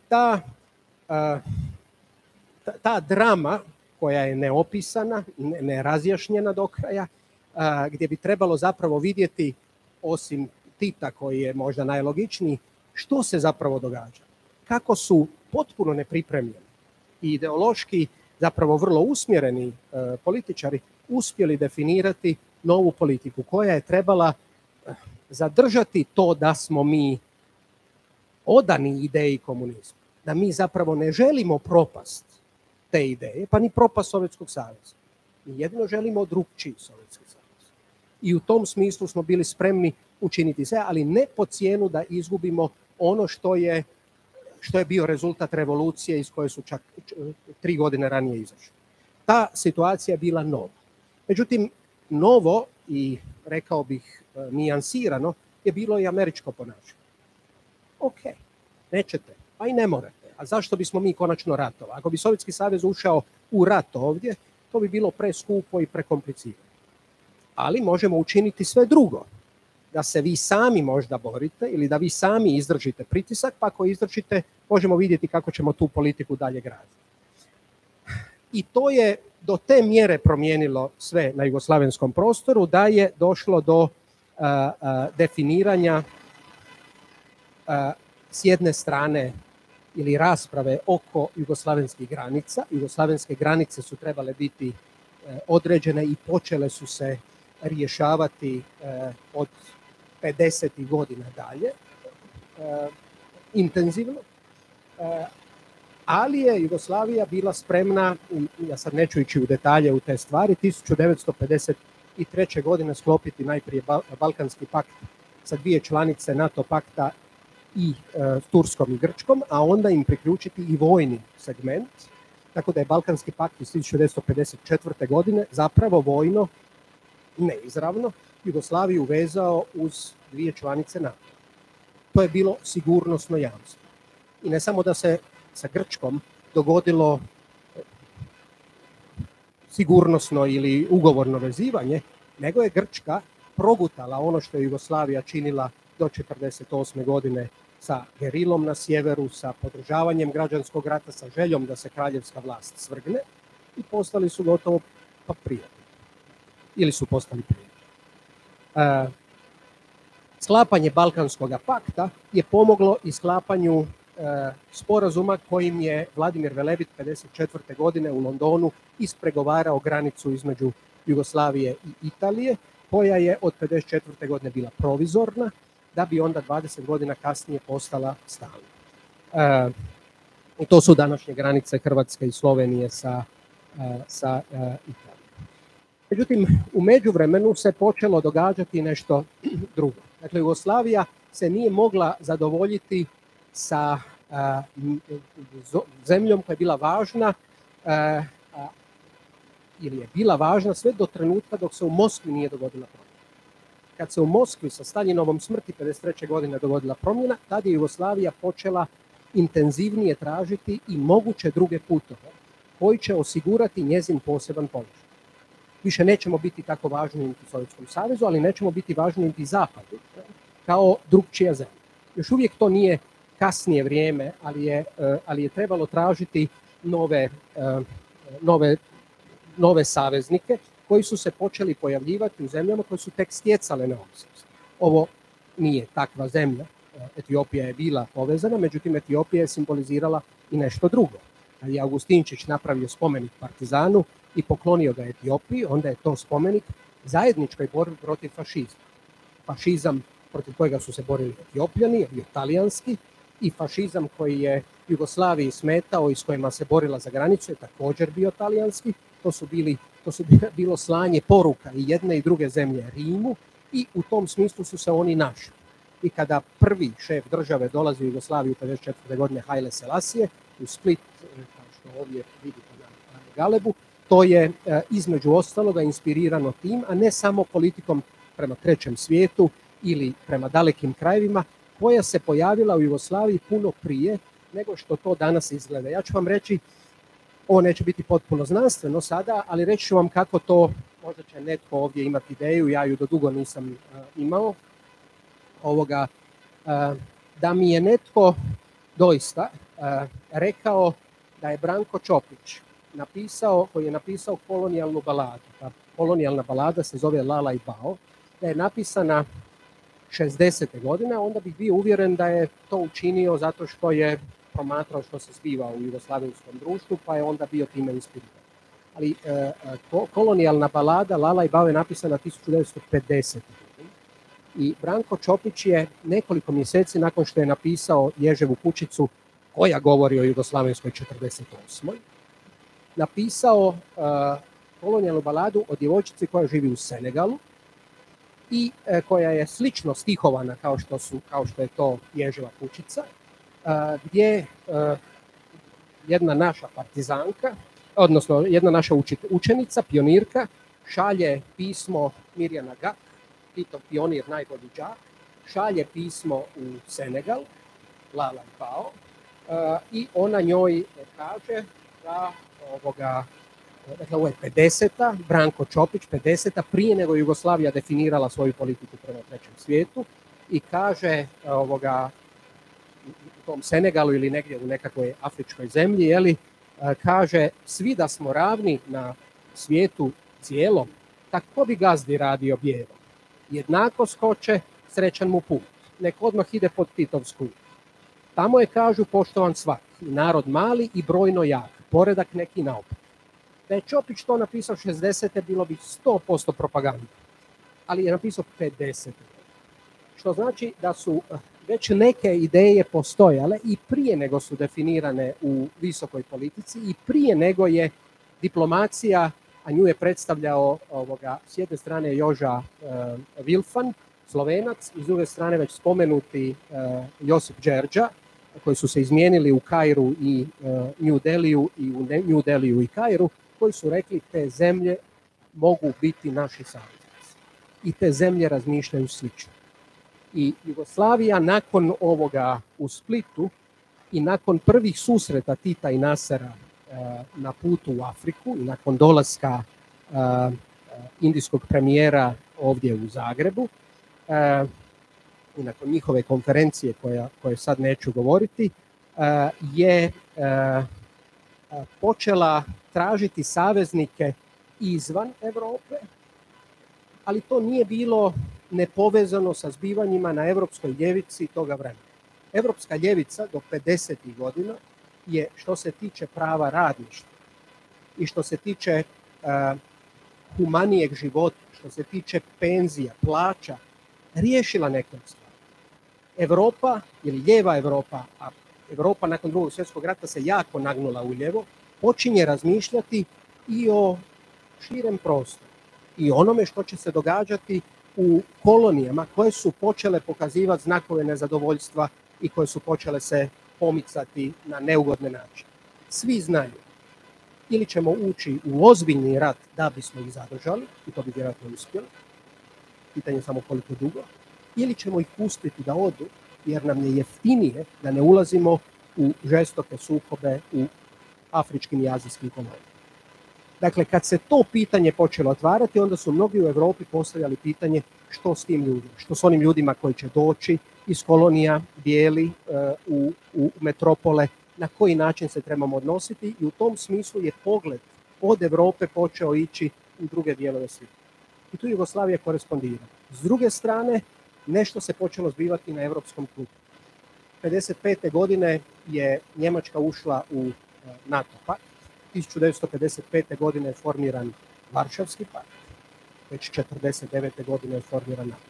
ta drama koja je neopisana, nerazjašnjena do kraja, gdje bi trebalo zapravo vidjeti, osim Tita koji je možda najlogičniji, što se zapravo događa. Kako su potpuno nepripremljeni i ideološki zapravo vrlo usmjereni političari uspjeli definirati novu politiku koja je trebala zadržati to da smo mi odani ideji komunizma, da mi zapravo ne želimo propast te ideje, pa ni propast Sovjetskog saveza. Mi jedino želimo drukčiji Sovjetski savez. I u tom smislu smo bili spremni učiniti sve, ali ne po cijenu da izgubimo ono što je bio rezultat revolucije iz koje su čak 3 godine ranije izašli. Ta situacija je bila nova. Međutim, novo i, rekao bih, nijansirano je bilo i američko ponašanje. Ok, nećete, pa i ne morate. A zašto bismo mi konačno ratovali? Ako bi Sovjetski savez ušao u rat ovdje, to bi bilo preskupo i prekomplicirano. Ali možemo učiniti sve drugo. Da se vi sami možda borite ili da vi sami izdržite pritisak, pa ako izdržite, možemo vidjeti kako ćemo tu politiku dalje graditi. I to je do te mjere promijenilo sve na jugoslavenskom prostoru da je došlo do definiranja s jedne strane ili rasprave oko jugoslavenskih granica. Jugoslavenske granice su trebale biti određene i počele su se rješavati od 50. godina dalje, intenzivno, ali je Jugoslavija bila spremna, ja sad neću ići u detalje u te stvari, 1953. godine sklopiti najprije Balkanski pakt sa dvije članice NATO pakta i Turskom i Grčkom, a onda im priključiti i vojni segment, tako da je Balkanski pakt iz 1954. godine zapravo vojno, neizravno, Jugoslaviju vezao uz dvije članice NATO. To je bilo sigurnosno jamstvo. I ne samo da se sa Grčkom dogodilo sigurnosno ili ugovorno vezivanje, nego je Grčka progutala ono što je Jugoslavija činila do 1948. godine sa gerilom na sjeveru, sa podržavanjem građanskog rata, sa željom da se kraljevska vlast svrgne i postali su gotovo prijatelji. Ili su postali prijatelji. Sklapanje Balkanskog pakta je pomoglo i sklapanju sporazuma kojim je Vladimir Velebit 1954. godine u Londonu ispregovarao granicu između Jugoslavije i Italije, koja je od 1954. godine bila provizorna, da bi onda 20 godina kasnije postala stalna. I to su današnje granice Hrvatske i Slovenije sa Italijom. Međutim, u međuvremenu se počelo događati nešto drugo. Dakle, Jugoslavija se nije mogla zadovoljiti sa zemljom koja je bila važna ili je bila važna sve do trenutka dok se u Moskvi nije dogodila promjena. Kad se u Moskvi sa Staljinovom smrti 1953. godine dogodila promjena, tada je Jugoslavija počela intenzivnije tražiti i moguće druge putove koji će osigurati njezin poseban položaj. Više nećemo biti tako važni niti Sovjetskom savezu, ali nećemo biti važni niti Zapadu kao drugčija zemlja. Još uvijek to nije kasnije vrijeme, ali je trebalo tražiti nove saveznike koji su se počeli pojavljivati u zemljama koje su tek stjecale neovisnost. Ovo nije takva zemlja. Etiopija je bila povezana, međutim Etiopija je simbolizirala i nešto drugo. Kad je Augustinčić napravio spomenik Partizanu i poklonio ga Etiopiji, onda je to spomenik zajedničkoj borbi protiv fašizma. Fašizam protiv kojega su se borili Etiopljani, je bio talijanski, i fašizam koji je Jugoslaviji smetao i s kojima se borila za granicu je također bio talijanski. To su bilo slanje poruka i jedne i druge zemlje Rimu i u tom smislu su se oni našli. I kada prvi šef države dolazi u Jugoslaviju 1954. godine, Haile Selassie, u Split, kao što ovdje vidite na Galebu, to je između ostaloga inspirirano tim, a ne samo politikom prema trećem svijetu ili prema dalekim krajevima, koja se pojavila u Jugoslaviji puno prije nego što to danas izgleda. Ja ću vam reći, ovo neće biti potpuno znanstveno sada, ali reći ću vam kako to, možda će netko ovdje imati ideju, ja ju do dugo nisam imao, da mi je netko doista rekao da je Branko Čopić koji je napisao kolonijalnu baladu. Ta kolonijalna balada se zove Lala i Bao, da je napisana 60. godine, onda bih bio uvjeren da je to učinio zato što je promatrao što se zbiva u jugoslavenskom društvu, pa je onda bio time inspiriran. Ali kolonijalna balada Lala i Bao je napisana 1950. godine i Branko Čopić je nekoliko mjeseci nakon što je napisao Ježevu kućicu, koja govori o jugoslavenskoj 48. napisao kolonijalnu baladu o djevojčici koja živi u Senegalu i koja je slično stihovana kao što je to Ježeva kućica, gdje jedna naša partizanka, odnosno jedna naša učenica, pionirka, šalje pismo Mirjana Gak, Titov pionir, najbolji đak, šalje pismo u Senegal, Lala i Bao, i ona njoj kaže da dakle, ovo je 50. Branko Čopić, 50. prije nego Jugoslavija definirala svoju politiku prema trećem svijetu i kaže u tom Senegalu ili negdje u nekakvoj afričkoj zemlji, kaže, svi da smo ravni na svijetu cijelom, tako bi gazdi radio bijelom. Jednakost hoće, srećan mu put. nek odmah ide pod Titovsku. Tamo je, kažu, poštovan svak, narod mali i brojno jak, poredak neki naopak. Da je Ćopić to napisao 60. bilo bi 100% propaganda, ali je napisao 50. Što znači da su već neke ideje postojale i prije nego su definirane u visokoj politici i prije nego je diplomacija, a nju je predstavljao s jedne strane Joža Vilfan, Slovenac, i s druge strane već spomenuti Josip Đerđa, koji su se izmijenili u Kairu i New Delhiju i u New Delhiju i Kairu, koji su rekli te zemlje mogu biti naši saveznici. I te zemlje razmišljaju slično. I Jugoslavija nakon ovoga u Splitu i nakon prvih susreta Tita i Nasera na putu u Afriku i nakon dolaska indijskog premijera ovdje u Zagrebu i nakon njihove konferencije koje sad neću govoriti, je počela tražiti saveznike izvan Europe, ali to nije bilo nepovezano sa zbivanjima na europskoj ljevici toga vremena. Europska ljevica do 50. godina je, što se tiče prava radništva i što se tiče humanijeg života, što se tiče penzija, plaća, riješila neke stvari. Europa, ili lijeva Europa, a Europa nakon Drugog svjetskog rata se jako nagnula u lijevo, počinje razmišljati i o širem prostoru i onome što će se događati u kolonijama koje su počele pokazivati znakove nezadovoljstva i koje su počele se pomicati na neugodne načine. Svi znaju, ili ćemo ući u ozbiljni rat da bismo ih zadržali, i to bi vjerojatno uspjeli, pitanje samo koliko dugo, ili ćemo ih pustiti da odu, jer nam je jeftinije da ne ulazimo u žestoke sukobe u afričkim i azijskim kolonijama. Dakle, kad se to pitanje počelo otvarati, onda su mnogi u Europi postavljali pitanje što s tim ljudima, što s onim ljudima koji će doći iz kolonija bijeli u metropole, na koji način se trebamo odnositi, i u tom smislu je pogled od Europe počeo ići u druge dijelove svijeta. I tu Jugoslavija korespondira. S druge strane, nešto se počelo zbivati na europskom tlu. 1955. godine je Njemačka ušla u NATO pakt. 1955. godine je formiran Varšavski pakt. Već 1949. godine je formiran NATO.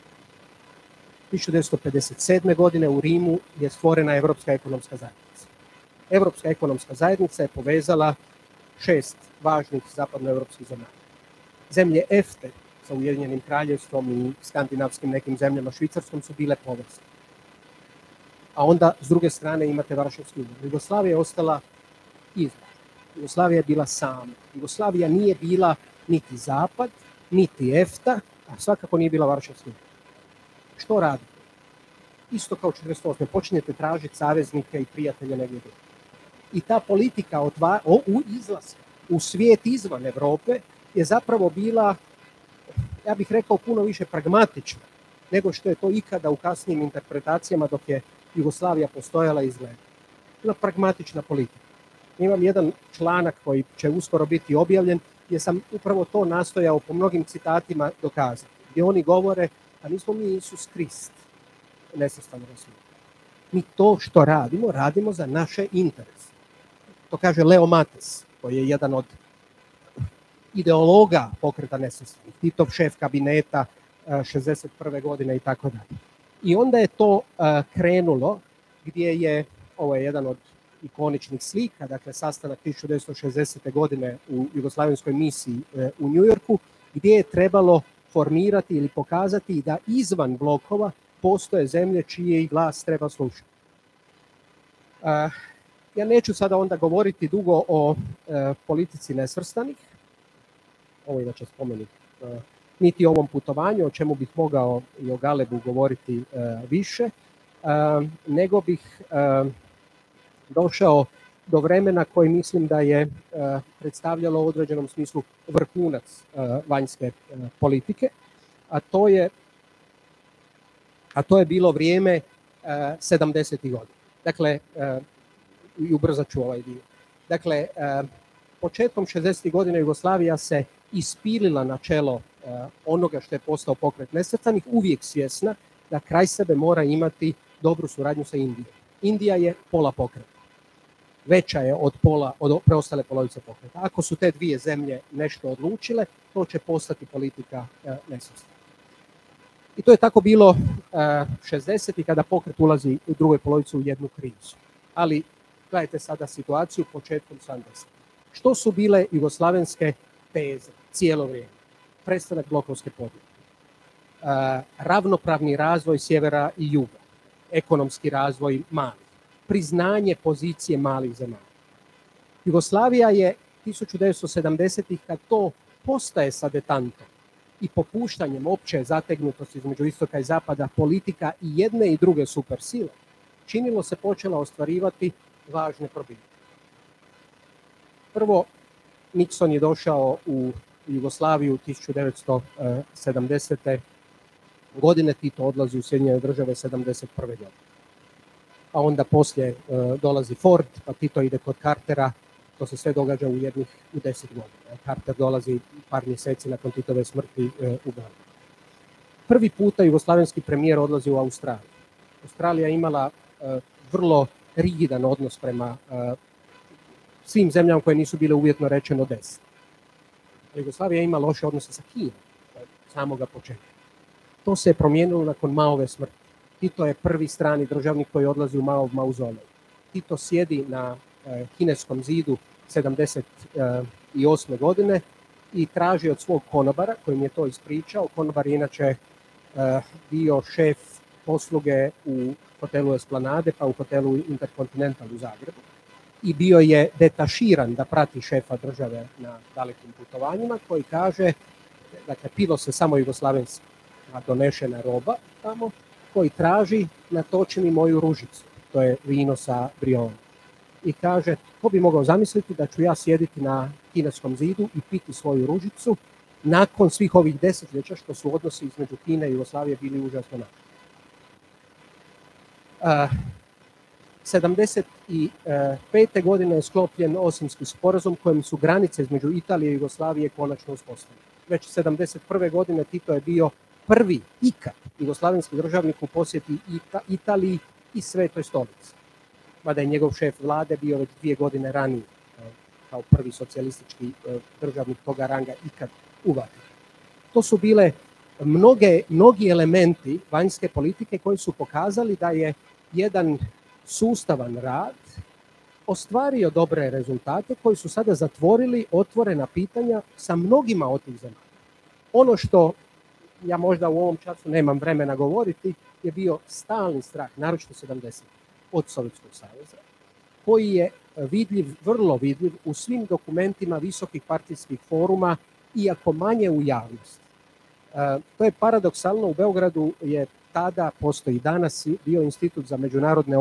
1957. godine u Rimu je stvorena Europska ekonomska zajednica. Europska ekonomska zajednica je povezala 6 važnih zapadnoevropskih zemalja. Zemlje EFTA sa Ujedinjenim kraljevstvom i skandinavskim nekim zemljama, Švicarskom, su bile povezane. A onda s druge strane imate Varšavski ugovor. Jugoslavija je ostala izvan. Jugoslavija je bila sama. Jugoslavija nije bila niti Zapad, niti EFTA, a svakako nije bila Varšavski ugovor. Što radite? Isto kao 1948. Počinjete tražiti saveznike i prijatelje negdje drugdje. I ta politika u izlaska u svijet izvan Europe je zapravo bila, ja bih rekao, puno više pragmatična nego što je to ikada u kasnijim interpretacijama dok je Jugoslavija postojala i izgledala. Bila pragmatična politika. Imam jedan članak koji će uskoro biti objavljen gdje sam upravo to nastojao po mnogim citatima dokazati. Gdje oni govore, a nismo mi Isus Krist nesvrstanog svijeta. Mi to što radimo, radimo za naše interese. To kaže Leo Mates, koji je jedan od ideologa pokreta nesvrstanih, Titov šef kabineta 61. godine i tako dalje. I onda je to krenulo gdje je, ovo je jedan od ikoničnih slika, dakle sastanak 1960. godine u jugoslavenskoj misiji u New Yorku, gdje je trebalo formirati ili pokazati da izvan blokova postoje zemlje čiji i glas treba slušati. Ja neću sada onda govoriti dugo o politici nesvrstanih, ovo je inače spomenik, niti o ovom putovanju, o čemu bih mogao i o Galebu govoriti više, nego bih došao do vremena koji mislim da je predstavljalo u određenom smislu vrhunac vanjske politike, a to je bilo vrijeme 70. godina. Dakle, i ubrzat ću ovaj dio. Dakle, početkom 60. godina Jugoslavija se ispilila na čelo onoga što je postao pokret nesvrstanih, uvijek svjesna da kraj sebe mora imati dobru suradnju sa Indijom. Indija je pola pokreta. Veća je od preostale polovice pokreta. Ako su te dvije zemlje nešto odlučile, to će postati politika nesvrstanih. I to je tako bilo 60. kada pokret ulazi u drugoj polovici u jednu krizu. Ali gledajte sada situaciju početkom 70. Što su bile jugoslavenske teze cijelo vrijeme? Prestanak blokovske podjele. Ravnopravni razvoj sjevera i juga. Ekonomski razvoj malih. Priznanje pozicije malih zemalja. Jugoslavija je 1970. kad to postaje sa detantom i popuštanjem opće zategnutosti između istoka i zapada politika i jedne i druge supersile, činilo se počela ostvarivati važne probitke. Prvo, Nixon je došao u Jugoslaviju 1970. godine, Tito odlazi u Sjedinjene Države 1971. godine. Pa onda poslije dolazi Ford, pa Tito ide kod Cartera, to se sve događa u 10 godina. Carter dolazi par mjeseci nakon Titove smrti u Beogradu. Prvi puta jugoslavenski premijer odlazi u Australiju. Australija imala vrlo rigidan odnos prema svim zemljama koje nisu bile uvjetno rečeno desne. Jugoslavija ima loše odnose sa Kinom od samoga početka. To se je promijenilo nakon Maove smrti. Tito je prvi strani državnik koji odlazi u Maov mauzolej. Tito sjedi na kineskom zidu 1978. godine i traži od svog konobara, kojim je to ispričao. Konobar je inače bio šef posluge u hotelu Esplanade, pa u hotelu Intercontinental u Zagrebu. I bio je detaširan da prati šefa države na dalekim putovanjima, koji kaže, dakle, pilo se samo jugoslavenska donešena roba tamo, koji traži natoči mi moju ružicu, to je vino sa Brionom. I kaže, ko bi mogao zamisliti da ću ja sjediti na kineskom zidu i piti svoju ružicu nakon svih ovih desetljeća što su odnosi između Kine i Jugoslavije bili užasno naši. 1975. godine je sklopljen Osimski sporazum kojim su granice između Italije i Jugoslavije konačno uspostavljene. Već 1971. godine Tito je bio prvi ikad jugoslavenski državnik u posjeti Italiji i Svetoj stolici. Mada je njegov šef vlade bio već 2 godine ranije kao prvi socijalistički državnik toga ranga ikad u Vatikanu. To su bile mnogi elementi vanjske politike koji su pokazali da je jedan sustavan rad ostvario dobre rezultate koji su sada zatvorili otvorena pitanja sa mnogima od tih zemalja. Ono što ja možda u ovom času nemam vremena govoriti je bio stalni strah, naročito 70. od Sovjetskog saveza, koji je vidljiv, vrlo vidljiv u svim dokumentima visokih partijskih foruma, iako manje u javnosti. To je paradoksalno, u Beogradu je tada, postoji danas, bio Institut za međunarodne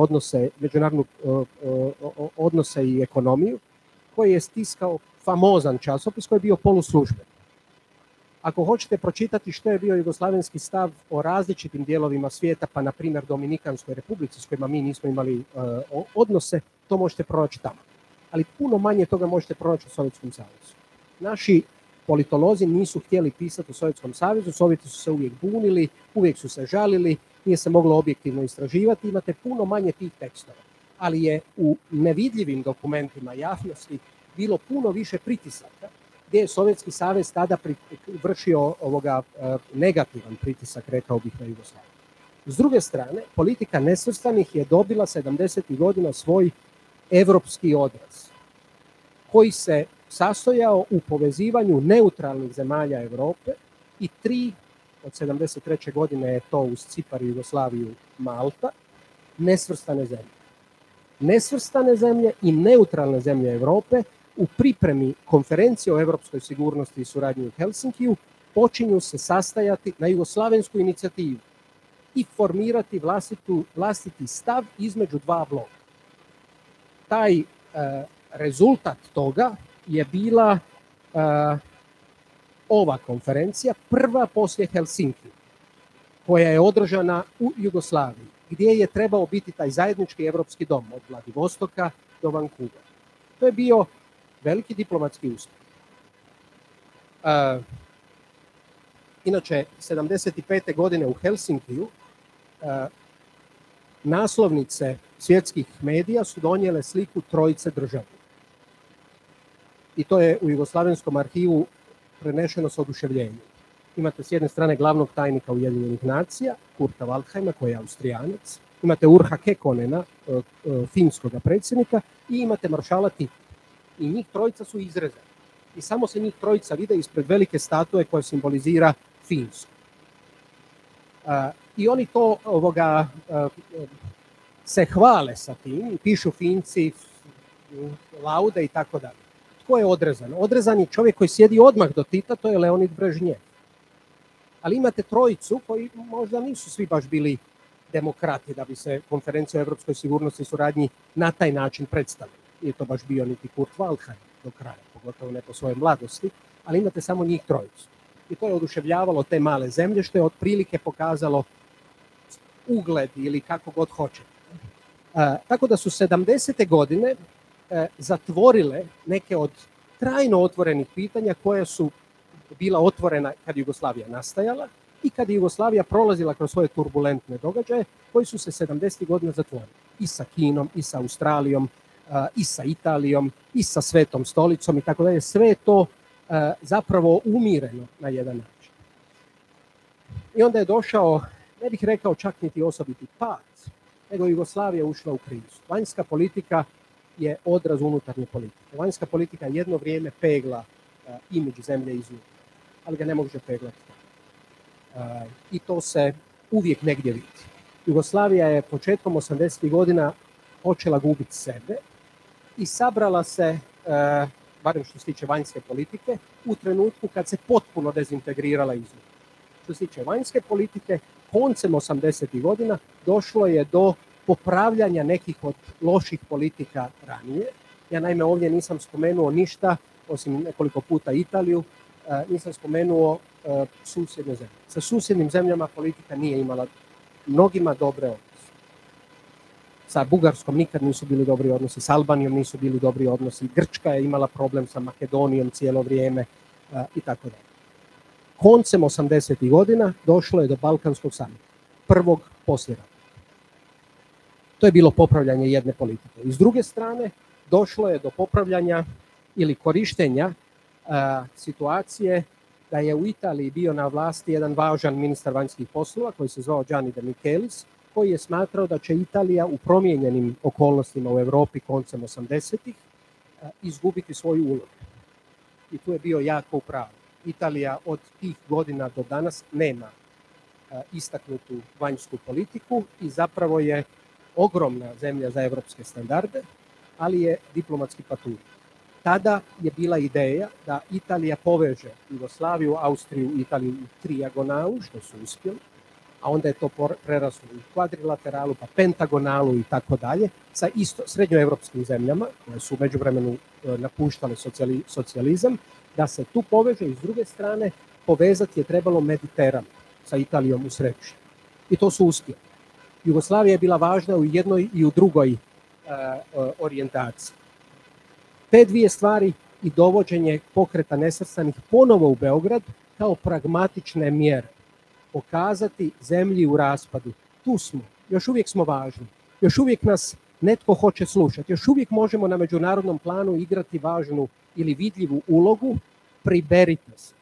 odnose i ekonomiju, koji je stiskao famozan časopis koji je bio poluslužben. Ako hoćete pročitati što je bio jugoslavenski stav o različitim dijelovima svijeta, pa na primjer Dominikanskoj republici s kojima mi nismo imali odnose, to možete pronaći tamo. Ali puno manje toga možete pronaći u Sovjetskom savezu. Naši politolozi nisu htjeli pisati u Sovjetskom savezu, Sovjeti su se uvijek bunili, uvijek su se žalili, nije se moglo objektivno istraživati, imate puno manje tih tekstova. Ali je u nevidljivim dokumentima javnosti bilo puno više pritisaka, gdje je Sovjetski savez tada vršio negativan pritisak, rekao bih, na Jugoslaviju. S druge strane, politika nesvrstanih je dobila 70. godina svoj evropski odraz, koji se sastojao u povezivanju neutralnih zemalja Europe i 3, od 73. godine je to uz Cipar, Jugoslaviju, Malta, nesvrstane zemlje. Nesvrstane zemlje i neutralne zemlje Europe u pripremi konferencije o europskoj sigurnosti i suradnji u Helsinkiju počinju se sastajati na jugoslavensku inicijativu i formirati vlastiti stav između dva bloka. Taj rezultat toga je bila ova konferencija, prva poslije Helsinkiju, koja je održana u Jugoslaviji, gdje je trebao biti taj zajednički evropski dom od Vladivostoka do Vancouvera. To je bio veliki diplomatski uspjeh. Inače, 75. godine u Helsinkiju naslovnice svjetskih medija su donijele sliku trojice državnika. I to je u Jugoslavenskom arhivu prenešeno s oduševljenjem. Imate s jedne strane glavnog tajnika Ujedinjenih nacija, Kurta Waldheima, koji je Austrijanac, imate Urha Kekkonena, finskog predsjednika, i imate maršala Tita. I njih trojica su izrezani. I samo se njih trojica vide ispred velike statue koja simbolizira Finsku. I oni to se hvale sa tim, pišu Finci, laude i tako dalje. Tko je odrezan? Odrezan je čovjek koji sjedi odmah do Tita, to je Leonid Brežnjev. Ali imate trojicu koji možda nisu svi baš bili demokrati da bi se konferencija o europskoj sigurnosti i suradnji na taj način predstavila. Nije to baš bio niti Kurt Waldheim do kraja, pogotovo ne po svojoj mladosti, ali imate samo njih trojicu. I to je oduševljavalo te male zemlje, što je otprilike pokazalo ugled ili kako god hoćete. Tako da su 70. godine zatvorile neke od trajno otvorenih pitanja koja su bila otvorena kad Jugoslavija nastajala i kad je Jugoslavija prolazila kroz svoje turbulentne događaje koji su se 70. godina zatvorili. I sa Kinom, i sa Australijom, i sa Italijom, i sa Svetom stolicom i tako dalje. Sve je to zapravo umireno na jedan način. I onda je došao, ne bih rekao čak niti osobiti pad, nego Jugoslavija ušla u krizu. Vanjska politika je odraz unutarnje politike. Vanjska politika jedno vrijeme pegla imidž zemlje iznutra, ali ga ne može peglati. I to se uvijek negdje vidi. Jugoslavija je početkom 80. godina počela gubiti sebe i sabrala se, barem što se tiče vanjske politike, u trenutku kad se potpuno dezintegrirala iznutra. Što se tiče vanjske politike, koncem 80. godina došlo je do popravljanja nekih od loših politika ranije. Ja naime ovdje nisam spomenuo ništa, osim nekoliko puta Italiju, nisam spomenuo susjedne zemlje. Sa susjednim zemljama politika nije imala mnogima dobre odnose. Sa Bugarskom nikad nisu bili dobri odnosi, s Albanijom nisu bili dobri odnosi, Grčka je imala problem sa Makedonijom cijelo vrijeme i tako dalje. Koncem 80. godina došlo je do Balkanskog samita, prvog poslije rata. To je bilo popravljanje jedne politike. I s druge strane, došlo je do popravljanja ili korištenja situacije da je u Italiji bio na vlasti jedan važan ministar vanjskih poslova koji se zvao Gianni De Michelis, koji je smatrao da će Italija u promijenjenim okolnostima u Europi koncem 80-ih izgubiti svoju ulogu. I tu je bio jako u pravu. Italija od tih godina do danas nema istaknutu vanjsku politiku i zapravo je ogromna zemlja za evropske standarde, ali je diplomatski patur. Tada je bila ideja da Italija poveže Jugoslaviju, Austriju i Italiju u trijagonalu, što su uspjeli, a onda je to preraslo u kvadrilateralu, pa pentagonalu i tako dalje, sa srednjoevropskim zemljama, koje su u međuvremenu napuštale socijalizam, da se tu poveže i s druge strane povezati je trebalo Mediteran sa Italijom u središtu. I to su uspjeli. Jugoslavija je bila važna u jednoj i u drugoj orijentaciji. Te dvije stvari i dovođenje pokreta nesvrstanih ponovo u Beograd kao pragmatične mjere. Pokazati zemlji u raspadu. Tu smo, još uvijek smo važni, još uvijek nas netko hoće slušati, još uvijek možemo na međunarodnom planu igrati važnu ili vidljivu ulogu, priberite se.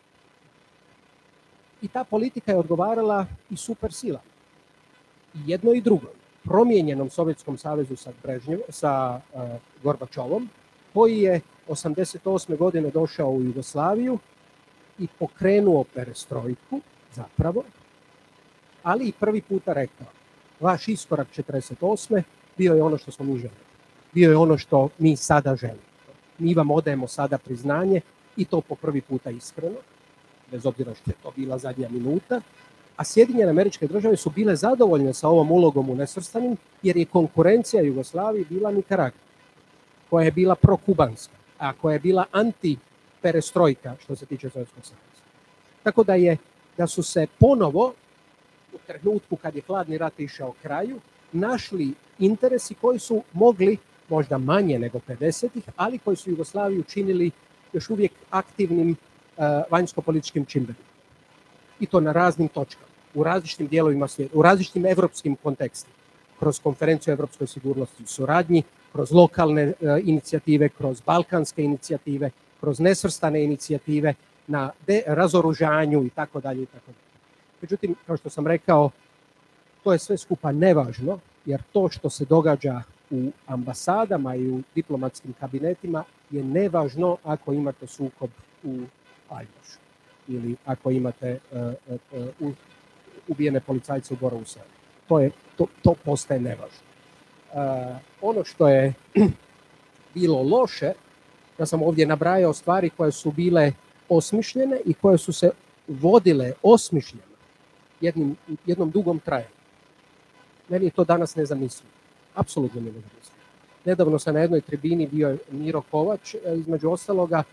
I ta politika je odgovarala i supersilama. I jedno i drugo. Promijenjenom Sovjetskom savezu sa Gorbačovom, koji je 88. godine došao u Jugoslaviju i pokrenuo perestrojku, zapravo, ali i prvi puta rekao, vaš iskorak 48. bio je ono što smo mi želeli. Bio je ono što mi sada želimo. Mi vam odajemo sada priznanje i to po prvi puta iskreno, bez obzira što je to bila zadnja minuta, a Sjedinjene Američke Države su bile zadovoljne sa ovom ulogom u nesvrstanim, jer je konkurencija Jugoslaviji bila Nikaragva, koja je bila prokubanska, a koja je bila anti-perestrojka što se tiče Sovjetskog saveza. Tako da su se ponovo, u trenutku kad je hladni rat išao kraju, našli interesi koji su mogli, možda manje nego 50-ih, ali koji su Jugoslaviju činili još uvijek aktivnim vanjsko-političkim čimbenikom. I to na raznim točkama. u različitim dijelovima svijeta, u različitim evropskim kontekstima, kroz konferenciju o evropskoj sigurnosti i suradnji, kroz lokalne inicijative, kroz balkanske inicijative, kroz nesvrstane inicijative na razoružanju i tako dalje. Međutim, kao što sam rekao, to je sve skupa nevažno, jer to što se događa u ambasadama i u diplomatskim kabinetima je nevažno ako imate sukob u Ajdošu ili ako imate ubijene policajce u Borovu Selu. To postaje nevažno. Ono što je bilo loše, ja sam ovdje nabrajao stvari koje su bile osmišljene i koje su se vodile osmišljeno jednom dugom trajanju. Meni je to danas nezamislivo. Apsolutno ne nezamislivo. Nedavno sam na jednoj tribini bio Miro Kovač, između ostaloga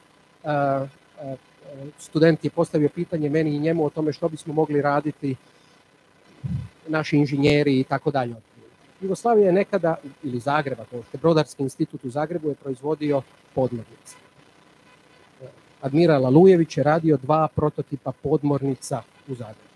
student je postavio pitanje meni i njemu o tome što bismo mogli raditi naši inženjeri i tako dalje. Jugoslavija je nekada, ili Zagreba, to što Brodarski institut u Zagrebu je proizvodio podmornice. Admiral Alujević je radio 2 prototipa podmornica u Zagrebu.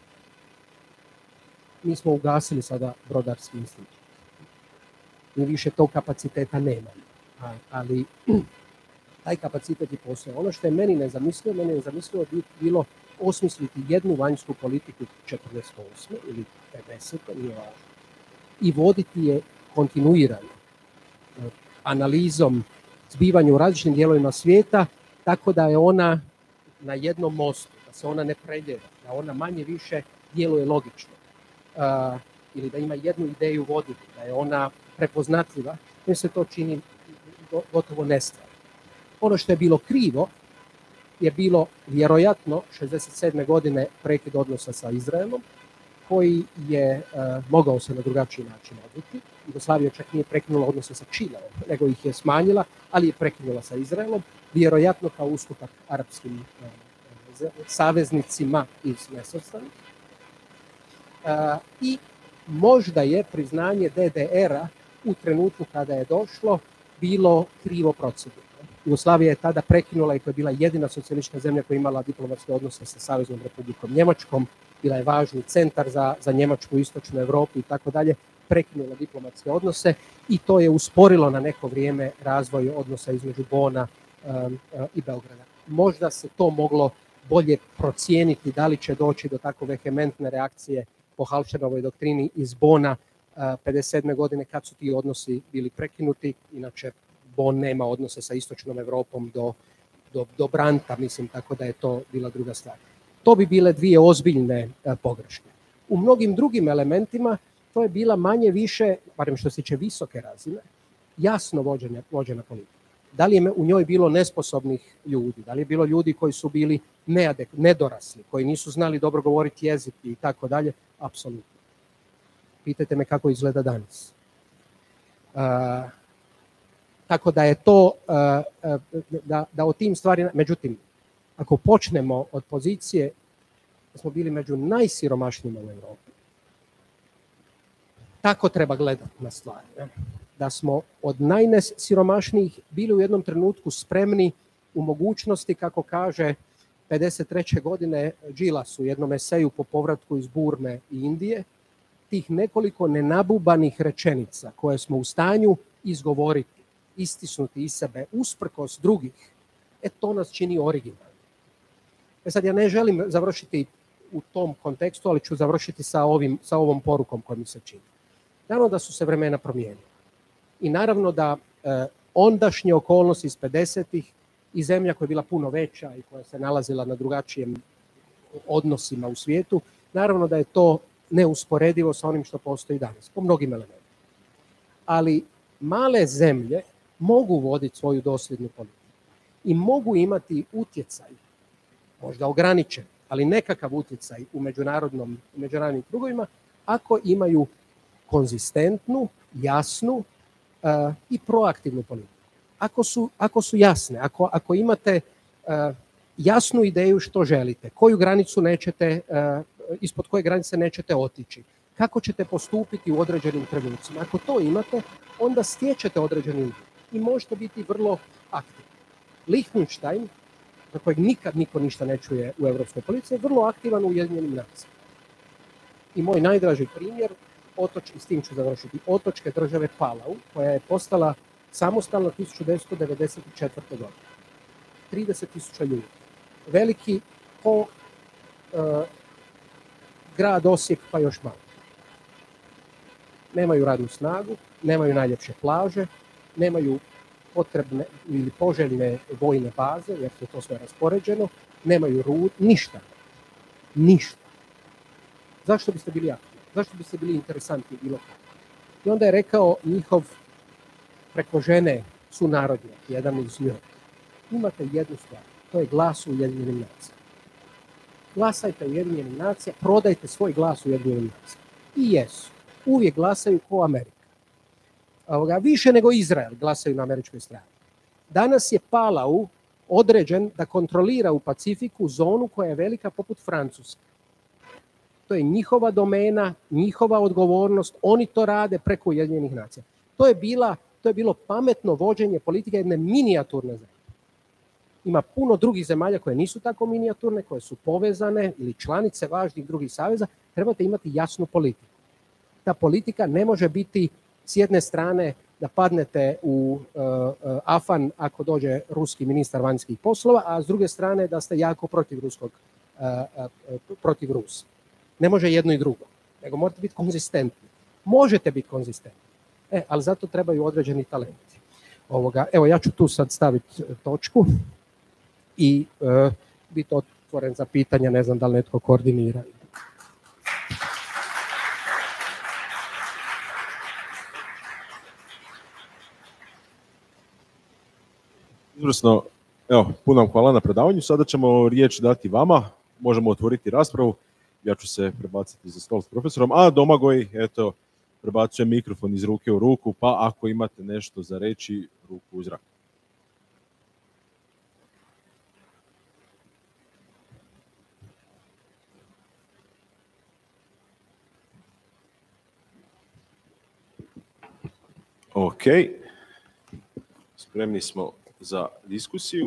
Mi smo ugasili sada Brodarski institut. Mi više tog kapaciteta nemamo, ali taj kapacitet je postojao. Ono što je meni nezamislivo bilo osmisliti jednu vanjsku politiku 48. ili 50. nije važno. I voditi je kontinuirano analizom zbivanja u različitim dijelovima svijeta, tako da je ona na jednom mostu, da se ona ne preljeva, da ona manje više djeluje logično, ili da ima jednu ideju voditi, da je ona prepoznatljiva, jer se to čini gotovo nestvarno. Ono što je bilo krivo je bilo vjerojatno 67. godine prekid odnosa sa Izraelom, koji je mogao se na drugačiji način odviti. Jugoslavija čak nije prekinula odnose sa Čileom, nego ih je smanjila, ali je prekinula sa Izraelom, vjerojatno kao ustupak arapskim saveznicima iz nesvrstanih. I možda je priznanje DDR-a u trenutku kada je došlo bilo krivo procedurno. Jugoslavija je tada prekinula i koja je bila jedina socijalistička zemlja koja je imala diplomatske odnose sa Saveznom Republikom Njemačkom, bila je važni centar za Njemačku, istočnu Europu i tako dalje, prekinula diplomatske odnose i to je usporilo na neko vrijeme razvoj odnosa između Bona i Beograda. Možda se to moglo bolje procijeniti da li će doći do tako vehementne reakcije po Halšerovoj doktrini iz Bona 57. godine kad su ti odnosi bili prekinuti, inače Bon nema odnose sa istočnom Europom do Branta, mislim, tako da je to bila druga stvar. To bi bile 2 ozbiljne pogreške. U mnogim drugim elementima to je bila manje više, barem što se tiče visoke razine, jasno vođena politika. Da li je u njoj bilo nesposobnih ljudi, da li je bilo ljudi koji su bili nedorasli, koji nisu znali dobro govoriti jezik i tako dalje, apsolutno. Pitajte me kako izgleda danas. Tako da je to, da o tim stvarima, međutim, ako počnemo od pozicije da smo bili među najsiromašnijima u Europi, tako treba gledati na stvari. Da smo od najsiromašnijih bili u jednom trenutku spremni u mogućnosti, kako kaže 53. godine Džilas u jednom eseju po povratku iz Burme i Indije, tih nekoliko nenabubanih rečenica koje smo u stanju izgovoriti, istisnuti iz sebe usprkos drugih, to nas čini originalno. Sad ja ne želim završiti u tom kontekstu, ali ću završiti sa ovom porukom koja mi se čini. Naravno da su se vremena promijenila. I naravno da ondašnje okolnosti iz 50-ih i zemlja koja je bila puno veća i koja se nalazila na drugačijim odnosima u svijetu, naravno da je to neusporedivo sa onim što postoji danas, po mnogim elementima. Ali male zemlje mogu voditi svoju dosljednu politiku i mogu imati utjecaj, možda ograničen, ali nekakav utjecaj u međunarodnim krugovima, ako imaju konzistentnu, jasnu i proaktivnu politiku. Ako su jasne, ako imate jasnu ideju što želite, koju granicu nećete, ispod koje granice nećete otići, kako ćete postupiti u određenim trenucima. Ako to imate, onda stječete određeni ugled i možete biti vrlo aktivni. Liechtenstein, za kojeg nikad niko ništa ne čuje u europskoj politici, je vrlo aktivan u Ujedinjenim nacijama. I moj najdraži primjer, s tim ću završiti, otočke države Palau, koja je postala samostalna 1994. godine. 30.000 ljudi. Veliki po grad Osijek, pa još malo. Nemaju radnu snagu, nemaju najljepše plaže, nemaju potrebne ili poželjne vojne baze, jer je to sve raspoređeno, nemaju rud, ništa. Ništa. Zašto biste bili aktivni? Zašto biste bili interesantni bilo kako? I onda je rekao njihov preko žene sunarodnjak, jedan iz New Yorka. Imate jednu stvar, to je glas u Ujedinjenim nacijama. Glasajte u Ujedinjenim nacijama, prodajte svoj glas u Ujedinjenim nacijama. I jesu. Uvijek glasaju ko Amerika. Više nego Izrael glasaju na američkoj strani. Danas je Palau određen da kontrolira u Pacifiku zonu koja je velika poput Francuske. To je njihova domena, njihova odgovornost, oni to rade preko Ujedinjenih nacija. To je bilo pametno vođenje politike jedne minijaturne zemlje. Ima puno drugih zemalja koje nisu tako minijaturne, koje su povezane ili članice važnih drugih saveza. Trebate imati jasnu politiku. Ta politika ne može biti s jedne strane da padnete u afan ako dođe ruski ministar vanjskih poslova, a s druge strane da ste jako protiv Rusa. Ne može jedno i drugo, nego morate biti konzistentni. Možete biti konzistentni, ali zato trebaju određeni talenti. Evo, ja ću tu sad staviti točku i biti otvoren za pitanja, ne znam da li netko koordinira. Izvrsno, evo, puno vam hvala na predavanju. Sada ćemo riječ dati vama, možemo otvoriti raspravu. Ja ću se prebaciti za stol s profesorom, a Domagoj, eto, prebacuje mikrofon iz ruke u ruku, pa ako imate nešto za reći, ruku u zrak. Ok, spremni smo za diskusiju.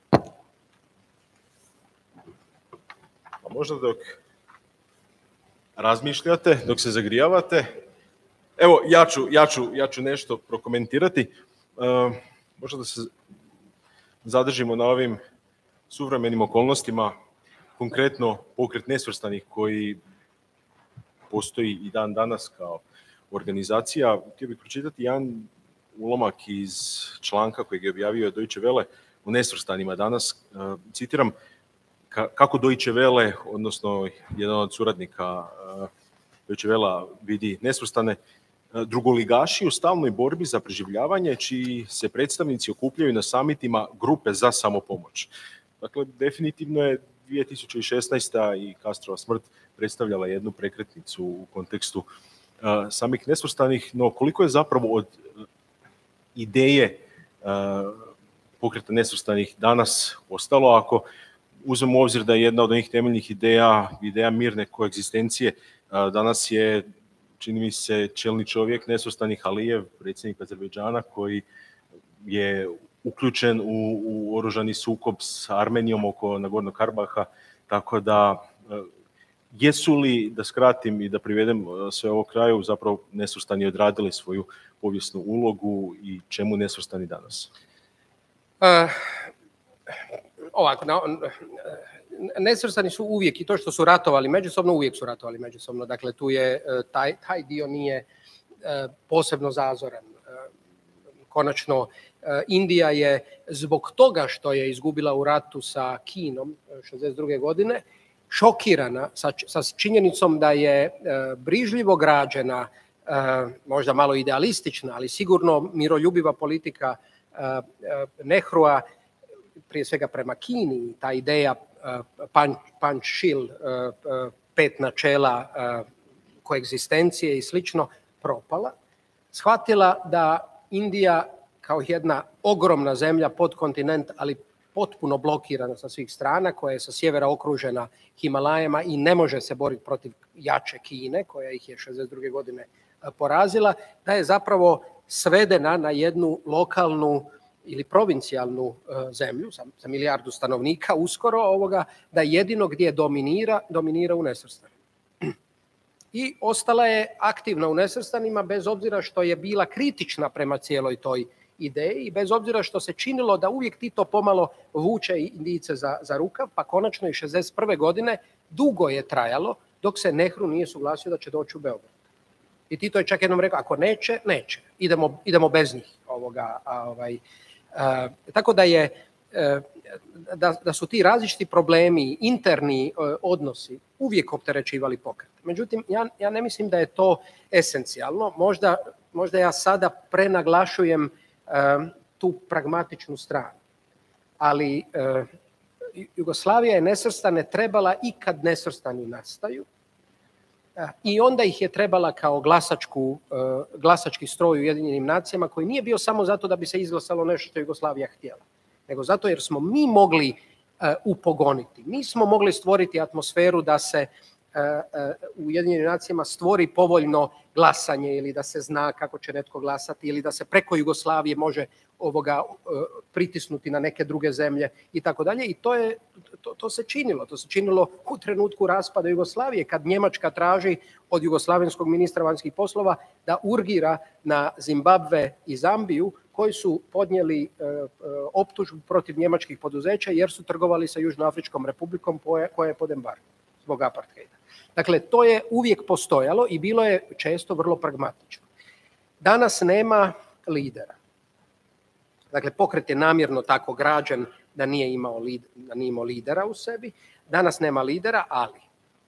Pa možda dok razmišljate, dok se zagrijavate, evo ja ću nešto prokomentirati. Možda da se zadržimo na ovim suvremenim okolnostima, konkretno Pokret nesvrstanih koji postoji i dan danas kao organizacija. Htio bih pročitati jedan ulomak iz članka kojeg je objavio Deutsche Welle o nesvrstanima danas. Citiram kako Deutsche Welle, odnosno jedan od suradnika Deutsche Welle vidi nesvrstane, drugoligaši u stalnoj borbi za preživljavanje čiji se predstavnici okupljaju na samitima grupe za samopomoć. Dakle, definitivno je 2016. i Castrova smrt predstavljala jednu prekretnicu u kontekstu samih nesvrstanih, no koliko je zapravo od ideje Pokreta nesvrstanih danas ostalo, ako uzmemo u obzir da je jedna od onih temeljnih ideja mirne koegzistencije, danas je, čini mi se, čelni čovjek nesvrstanih Alijev, predsjednik Azerbejdžana, koji je uključen u oružani sukob s Armenijom oko Nagornog Karabaha, tako da jesu li, da skratim i da privedem sve ovo kraju, zapravo nesvrstani odradili svoju povijesnu ulogu i čemu nesvrstani danas? Ovako, nesvrstani su uvijek, i to što su ratovali međusobno, uvijek su ratovali međusobno. Dakle, tu je taj dio nije posebno zazoran. Konačno, Indija je zbog toga što je izgubila u ratu sa Kinom 1962. godine šokirana sa činjenicom da je brižljivo građena, možda malo idealistična, ali sigurno miroljubiva politika Nehrua, prije svega prema Kini, ta ideja Panchshil, 5 načela koegzistencije i slično, propala. Shvatila da Indija kao jedna ogromna zemlja, podkontinent, ali potpuno blokirana sa svih strana, koja je sa sjevera okružena Himalajama i ne može se boriti protiv jače Kine, koja ih je 1962. godine porazila, da je zapravo svedena na jednu lokalnu ili provincijalnu zemlju sa 1 milijardu stanovnika uskoro, da jedino gdje dominira u nesvrstanim. i ostala je aktivna u nesvrstanima bez obzira što je bila kritična prema cijeloj toj ideji i bez obzira što se činilo da uvijek Tito pomalo vuče Indijce za rukav, pa konačno i 1961. godine dugo je trajalo dok se Nehru nije suglasio da će doći u Beograd. I Tito je čak jednom rekao, ako neće, neće. Idemo bez njih. Tako da su ti različiti problemi, interni odnosi uvijek opterećivali pokret. Međutim, ja ne mislim da je to esencijalno. Možda ja sada prenaglašujem tu pragmatičnu stranu. Ali Jugoslavija je nesvrstane trebala i kad nesvrstani nastaju i onda ih je trebala kao glasački stroj u Ujedinjenim nacijama koji nije bio samo zato da bi se izglasalo nešto što je Jugoslavija htjela, nego zato jer smo mi mogli upogoniti. Mi smo mogli stvoriti atmosferu da se u Ujedinjenim nacijama stvori povoljno glasanje ili da se zna kako će netko glasati ili da se preko Jugoslavije može pritisnuti na neke druge zemlje i tako dalje. I to se činilo. To se činilo u trenutku raspada Jugoslavije kad Njemačka traži od jugoslavenskog ministra vanjskih poslova da urgira na Zimbabve i Zambiju koji su podnijeli optužbu protiv njemačkih poduzeća jer su trgovali sa Južnoafričkom republikom koja je pod embargom zbog apartheida. Dakle, to je uvijek postojalo i bilo je često vrlo pragmatično. Danas nema lidera. Dakle, pokret je namjerno tako građen da nije imao lidera u sebi. Danas nema lidera, ali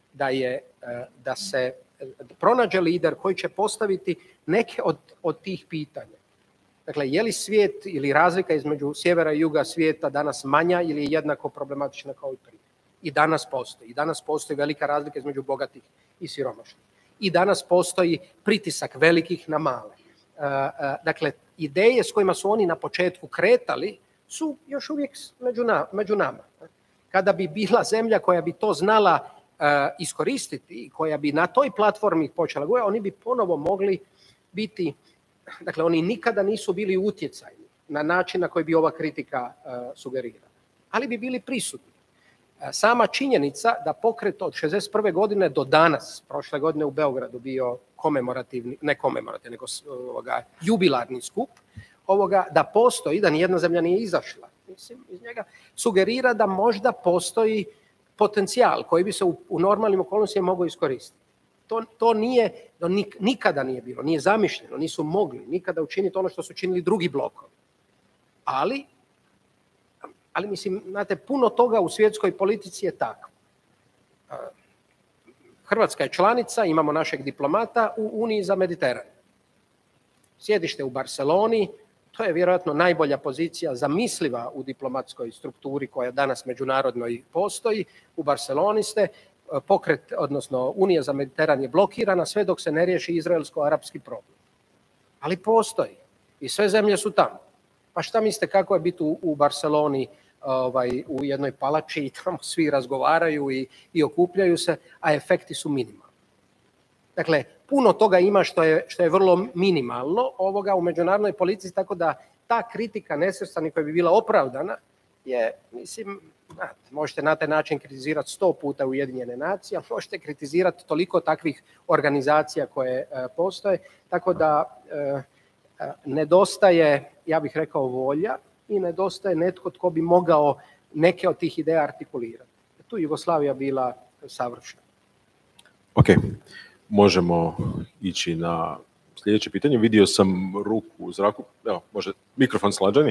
da se pronađe lider koji će postaviti neke od tih pitanja. Dakle, je li svijet ili razlika između sjevera i juga svijeta danas manja ili je jednako problematična kao i prije? I danas postoji. I danas postoji velika razlika između bogatih i siromašnih. I danas postoji pritisak velikih na male. Dakle, ideje s kojima su oni na početku kretali su još uvijek među nama. Kada bi bila zemlja koja bi to znala iskoristiti i koja bi na toj platformi počela govoriti, oni bi ponovo mogli biti, dakle, oni nikada nisu bili utjecajni na način na koji bi ova kritika sugerirala, ali bi bili prisutni. Sama činjenica da pokret od 1961. godine do danas, prošle godine u Beogradu bio komemorativni, ne komemorativni, nego jubilarni skup, da postoji, da nijedna zemlja nije izašla iz njega, sugerira da možda postoji potencijal koji bi se u normalnim okolnostima mogao iskoristiti. To nikada nije bilo, nije zamišljeno, nisu mogli nikada učiniti ono što su činili drugi blokovi. Ali mislim, znate, puno toga u svjetskoj politici je tako. Hrvatska je članica, imamo našeg diplomata u Uniji za Mediteran. Sjedište u Barceloni, to je vjerojatno najbolja pozicija zamisliva u diplomatskoj strukturi koja danas međunarodno i postoji. U Barceloni ste, pokret, odnosno Unija za Mediteran je blokirana sve dok se ne riješi izraelsko-arapski problem. Ali postoji i sve zemlje su tamo. Pa šta mislite kako je biti u Barceloni u jednoj palači i tamo svi razgovaraju i okupljaju se, a efekti su minimalni. Dakle, puno toga ima što je vrlo minimalno u međunarodnoj politici, tako da ta kritika nesvrstanih koja bi bila opravdana je, mislim, možete na taj način kritizirati 100 puta Ujedinjene nacije, ali možete kritizirati toliko takvih organizacija koje postoje, tako da nedostaje, ja bih rekao, volja i nedostaje netko tko bi mogao neke od tih ideja artikulirati. Tu Jugoslavija bila savršena. Ok, možemo ići na sljedeće pitanje. Vidio sam ruku u zraku. Evo, može mikrofon Slađani.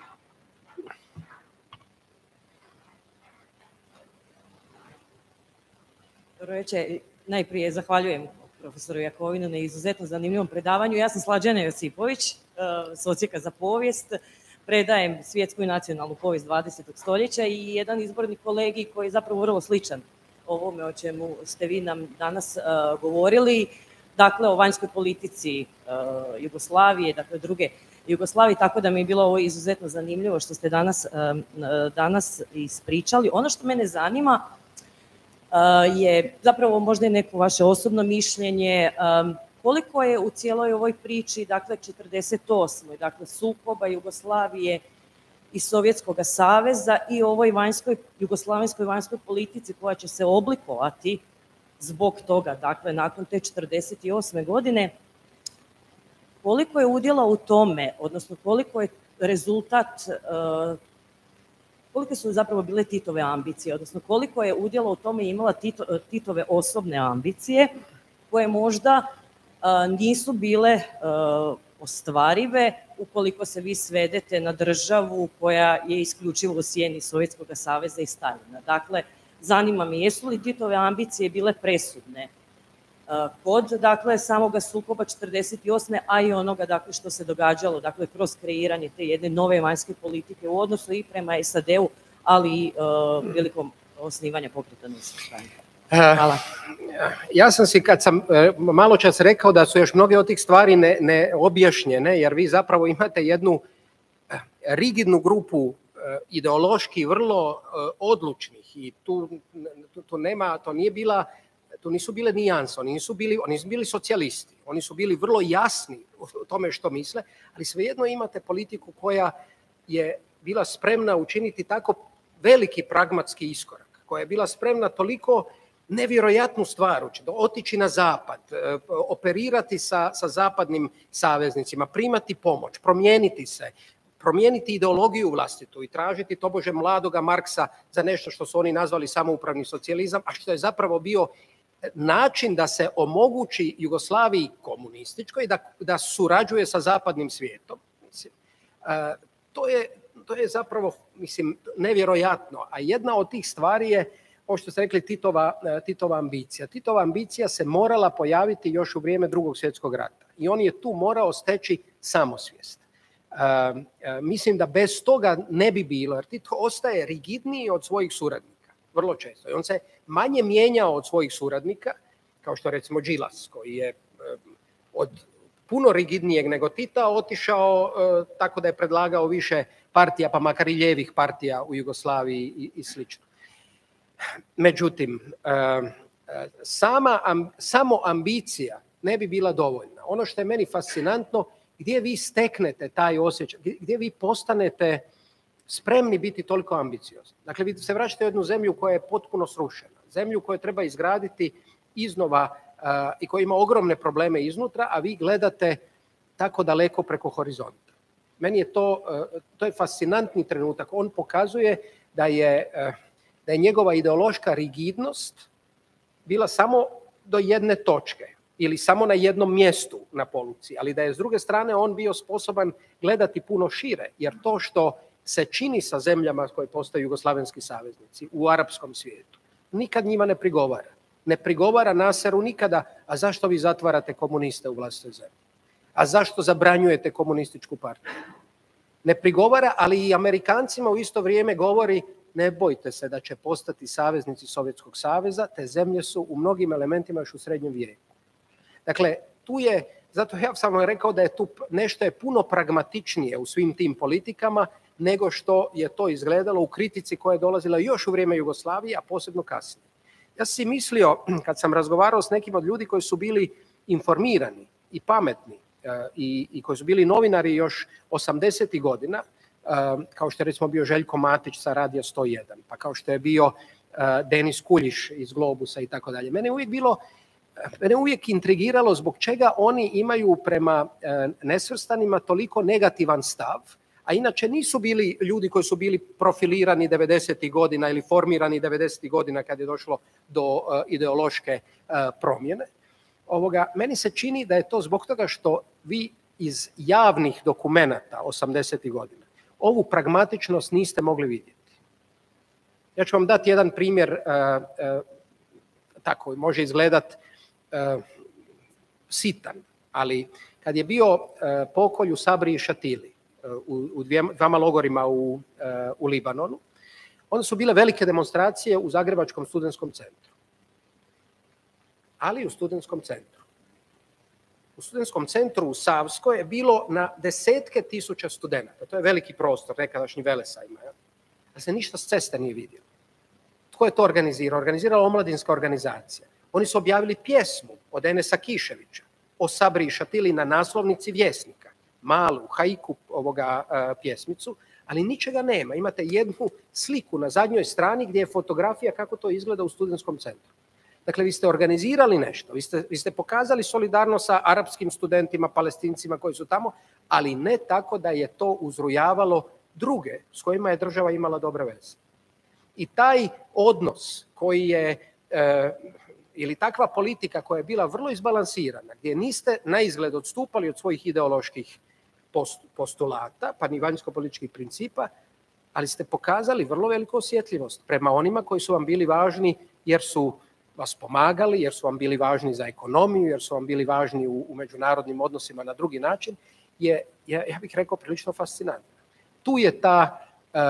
Dobro večer. Najprije zahvaljujem profesoru Jakovinu na izuzetno zanimljivom predavanju. Ja sam Slađana Josipović s Odsjeka za povijest. Predajem svjetsku i nacionalnu povijest 20. stoljeća i jedan izborni kolegi koji je zapravo vrlo sličan ovome o čemu ste vi nam danas govorili, dakle o vanjskoj politici Jugoslavije, dakle druge Jugoslavije, tako da mi je bilo ovo izuzetno zanimljivo što ste danas ispričali. Ono što mene zanima je zapravo možda i neko vaše osobno mišljenje, koliko je u cijeloj ovoj priči, dakle 48. dakle sukoba Jugoslavije i Sovjetskog saveza i ovoj jugoslavenskoj vanjskoj politici koja će se oblikovati zbog toga, dakle nakon te 48. godine, koliko je udjela u tome, odnosno koliko je rezultat, kolike su zapravo bile Titove ambicije, odnosno koliko je udjela u tome imala Titove osobne ambicije, koje možda nisu bile ostvarive ukoliko se vi svedete na državu koja je isključivo u sjeni Sovjetskog saveza i Staljina. Dakle, zanima me jesu li Titove ambicije bile presudne kod samoga sukoba 48. a i onoga što se događalo kroz kreiranje te jedne nove vanjske politike u odnosu i prema SAD-u, ali i prilikom osnivanja pokreta nesvrstanika. Hvala. Ja sam si, kad sam malo čas rekao da su još mnoge od tih stvari neobjašnjene, jer vi zapravo imate jednu rigidnu grupu ideološki vrlo odlučnih i tu nisu bile nijanse, oni nisu bili socijalisti, oni su bili vrlo jasni o tome što misle, ali svejedno imate politiku koja je bila spremna učiniti tako veliki pragmatski iskorak, koja je bila spremna toliko nevjerojatnu stvar, otići na zapad, operirati sa zapadnim saveznicima, primati pomoć, promijeniti se, promijeniti ideologiju vlastitu i tražiti tobože mladoga Marksa za nešto što su oni nazvali samoupravni socijalizam, a što je zapravo bio način da se omogući Jugoslaviji komunističkoj da surađuje sa zapadnim svijetom. To je zapravo, nevjerojatno. A jedna od tih stvari je, ovo što ste rekli, Titova ambicija. Titova ambicija se morala pojaviti još u vrijeme Drugog svjetskog rata. I on je tu morao steći samosvijest. Mislim da bez toga ne bi bilo, jer Tito ostaje rigidniji od svojih suradnika, vrlo često. I on se manje mijenjao od svojih suradnika, kao što recimo Đilas, koji je od puno rigidnijeg nego Tita otišao tako da je predlagao više partija, pa makar i lijevih partija u Jugoslaviji i slično. Međutim, samo ambicija ne bi bila dovoljna. Ono što je meni fascinantno, gdje vi steknete taj osjećaj, gdje vi postanete spremni biti toliko ambiciozni. Dakle, vi se vraćate u jednu zemlju koja je potpuno srušena, zemlju koju treba izgraditi iznova i koja ima ogromne probleme iznutra, a vi gledate tako daleko preko horizonta. Meni je to je fascinantni trenutak. On pokazuje da je njegova ideološka rigidnost bila samo do jedne točke ili samo na jednom mjestu na poluci, ali da je s druge strane on bio sposoban gledati puno šire, jer to što se čini sa zemljama koje postaju jugoslavenski saveznici u arapskom svijetu, nikad njima ne prigovara. Ne prigovara Naseru nikada, a zašto vi zatvarate komuniste u vlastitoj zemlji? A zašto zabranjujete komunističku partiju? Ne prigovara, ali i Amerikancima u isto vrijeme govori: ne bojte se da će postati saveznici Sovjetskog saveza, te zemlje su u mnogim elementima još u srednjem vijeku. Dakle, zato ja sam vam rekao da je tu nešto je puno pragmatičnije u svim tim politikama nego što je to izgledalo u kritici koja je dolazila još u vrijeme Jugoslavije, a posebno kasnije. Ja sam si mislio, kad sam razgovarao s nekim od ljudi koji su bili informirani i pametni i koji su bili novinari još 80. godina, kao što je recimo bio Željko Matić sa Radija 101, pa kao što je bio Denis Kuljiš iz Globusa i tako dalje. Mene uvijek intrigiralo zbog čega oni imaju prema nesvrstanima toliko negativan stav, a inače nisu bili ljudi koji su bili profilirani 90. godina ili formirani 90. godina kad je došlo do ideološke promjene. Meni se čini da je to zbog toga što vi iz javnih dokumenata 80. godina ovu pragmatičnost niste mogli vidjeti. Ja ću vam dati jedan primjer, tako može izgledat sitan, ali kad je bio pokolj u Sabri i Šatili u dvama logorima u Libanonu, onda su bile velike demonstracije u Zagrebačkom studentskom centru. Ali u studentskom centru. U studentskom centru u Savskoj je bilo na desetke tisuća studenata. To je veliki prostor, nekadašnji Velesajma. Da se ništa s ceste nije vidjelo. Tko je to organizirao? Organizirala omladinska organizacija. Oni su objavili pjesmu od Enesa Kiševića o Sabri i Šatili na naslovnici Vjesnika. Malu, haiku pjesmicu, ali ničega nema. Imate jednu sliku na zadnjoj strani gdje je fotografija kako to izgleda u studentskom centru. Dakle, vi ste organizirali nešto, vi ste pokazali solidarnost sa arapskim studentima, Palestincima koji su tamo, ali ne tako da je to uzrujavalo druge s kojima je država imala dobre veze. I taj odnos koji je, ili takva politika koja je bila vrlo izbalansirana, gdje niste na izgled odstupali od svojih ideoloških postulata, pa ni vanjsko-političkih principa, ali ste pokazali vrlo veliku osjetljivost prema onima koji su vam bili važni jer su vas pomagali, jer su vam bili važni za ekonomiju, jer su vam bili važni u međunarodnim odnosima na drugi način, je, ja bih rekao, prilično fascinantno. Tu je ta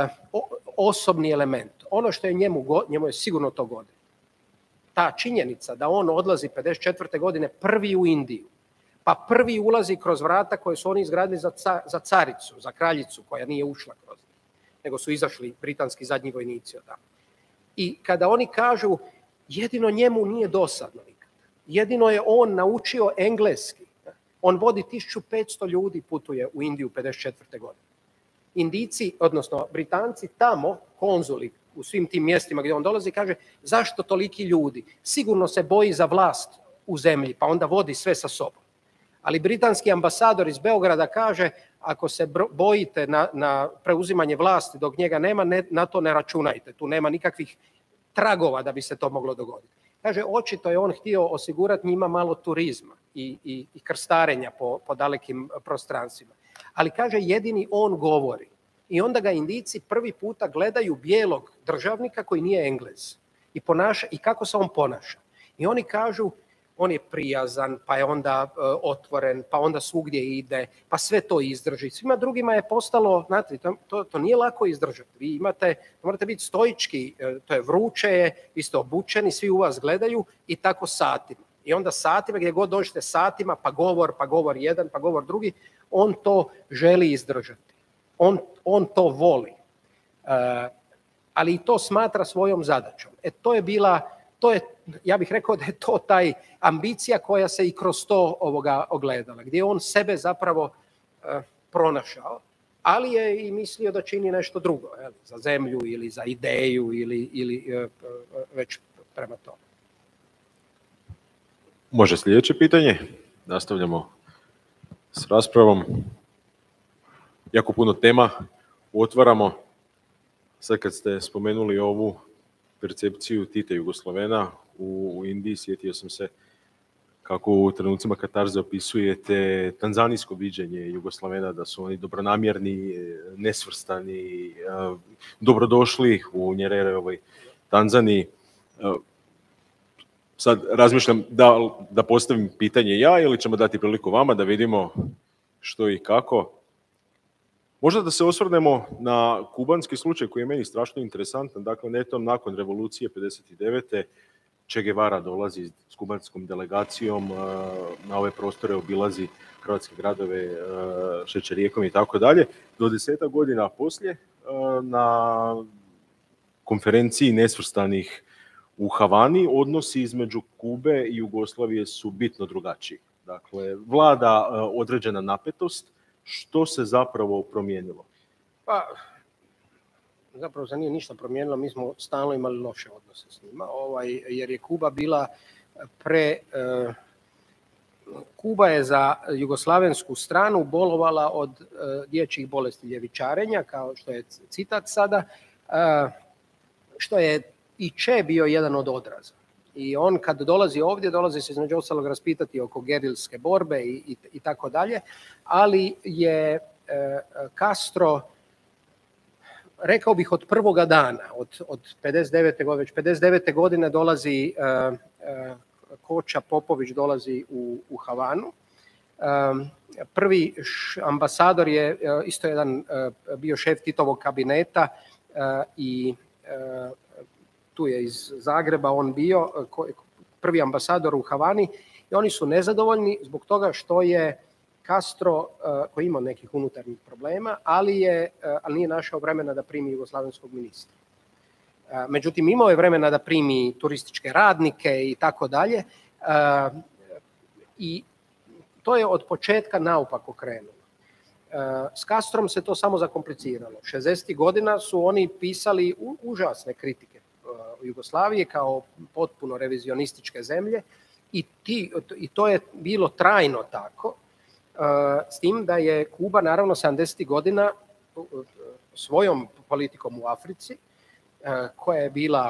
osobni element. Ono što je njemu je sigurno to godin. Ta činjenica da on odlazi 54. godine prvi u Indiju, pa prvi ulazi kroz vrata koje su oni izgradili za caricu, za kraljicu koja nije ušla kroz njih, nego su izašli britanski zadnji vojnici od tamo. I kada oni kažu jedino njemu nije dosadno nikad, jedino je on naučio engleski, on vodi 1500 ljudi putuje u Indiju 54. godine. Indijci, odnosno Britanci tamo, konzuli u svim tim mjestima gdje on dolazi, kaže zašto toliki ljudi? Sigurno se boji za vlast u zemlji, pa onda vodi sve sa sobom. Ali britanski ambasador iz Beograda kaže ako se bojite na preuzimanje vlasti dok njega nema, na to ne računajte. Tu nema nikakvih tragova da bi se to moglo dogoditi. Kaže, očito je on htio osigurati njima malo turizma i krstarenja po dalekim prostranstvima. Ali kaže, jedini on govori. I onda ga Indijci prvi puta gledaju bijelog državnika koji nije Englez. I kako se on ponaša. I oni kažu, on je prijazan, pa je onda otvoren, pa onda svugdje ide, pa sve to izdrži. Svima drugima je postalo, znate, to nije lako izdržati. Vi morate biti stoički, to je vruće, vi ste obučeni, svi u vas gledaju i tako satima. I onda satima, gdje god dođete satima, pa govor jedan, pa govor drugi, on to želi izdržati. On to voli. Ali i to smatra svojom zadaćom. Ja bih rekao da je to taj ambicija koja se i kroz to ogledala, gdje je on sebe zapravo pronašao, ali je i mislio da čini nešto drugo, za zemlju ili za ideju ili već prema tome. Može sljedeće pitanje. Nastavljamo s raspravom. Jako puno tema otvaramo. Sad kad ste spomenuli ovu percepciju Tita Jugoslavena u Indiji, sjetio sam se kako u trenucima katarze opisujete tanzanijsko viđenje Jugoslavena, da su oni dobronamjerni, nesvrstani, dobrodošli u Njerereovoj Tanzaniji. Sad razmišljam da postavim pitanje ja ili ćemo dati priliku vama da vidimo što i kako. Možda da se osvrnemo na kubanski slučaj koji je meni strašno interesantan. Dakle, netom nakon revolucije 59. Che Guevara dolazi s kubanskom delegacijom na ove prostore, obilazi hrvatske gradove šećerijekom i tako dalje. Do 10 godina poslije na konferenciji nesvrstanih u Havani odnosi između Kube i Jugoslavije su bitno drugačiji. Dakle, vlada određena napetost. Što se zapravo promijenilo? Pa, zapravo se nije ništa promijenilo, mi smo stalno imali loše odnose s njima, jer je Kuba bila Kuba je za jugoslavensku stranu bolovala od dječjih bolesti ljevičarenja, kao što je citat sada, što je i Che bio jedan od odraza. I on kad dolazi ovdje, dolazi se između ostalog raspitati oko gerilske borbe i tako dalje, ali je Castro, rekao bih od prvoga dana, od 59. godine, već 59. godine dolazi Koča Popović dolazi u Havanu. Prvi ambasador je isto jedan bio šef Titovog kabineta i tu je iz Zagreba on bio, prvi ambasador u Havani, i oni su nezadovoljni zbog toga što je Castro, koji ima nekih unutarnjih problema, ali nije našao vremena da primi jugoslavenskog ministra. Međutim, imao je vremena da primi turističke radnike i tako dalje, i to je od početka naopako krenulo. S Castrom se to samo zakompliciralo. 60. godina su oni pisali užasne kritike Jugoslavije kao potpuno revizionističke zemlje i to je bilo trajno tako, s tim da je Kuba naravno 70. godina svojom politikom u Africi, koja je bila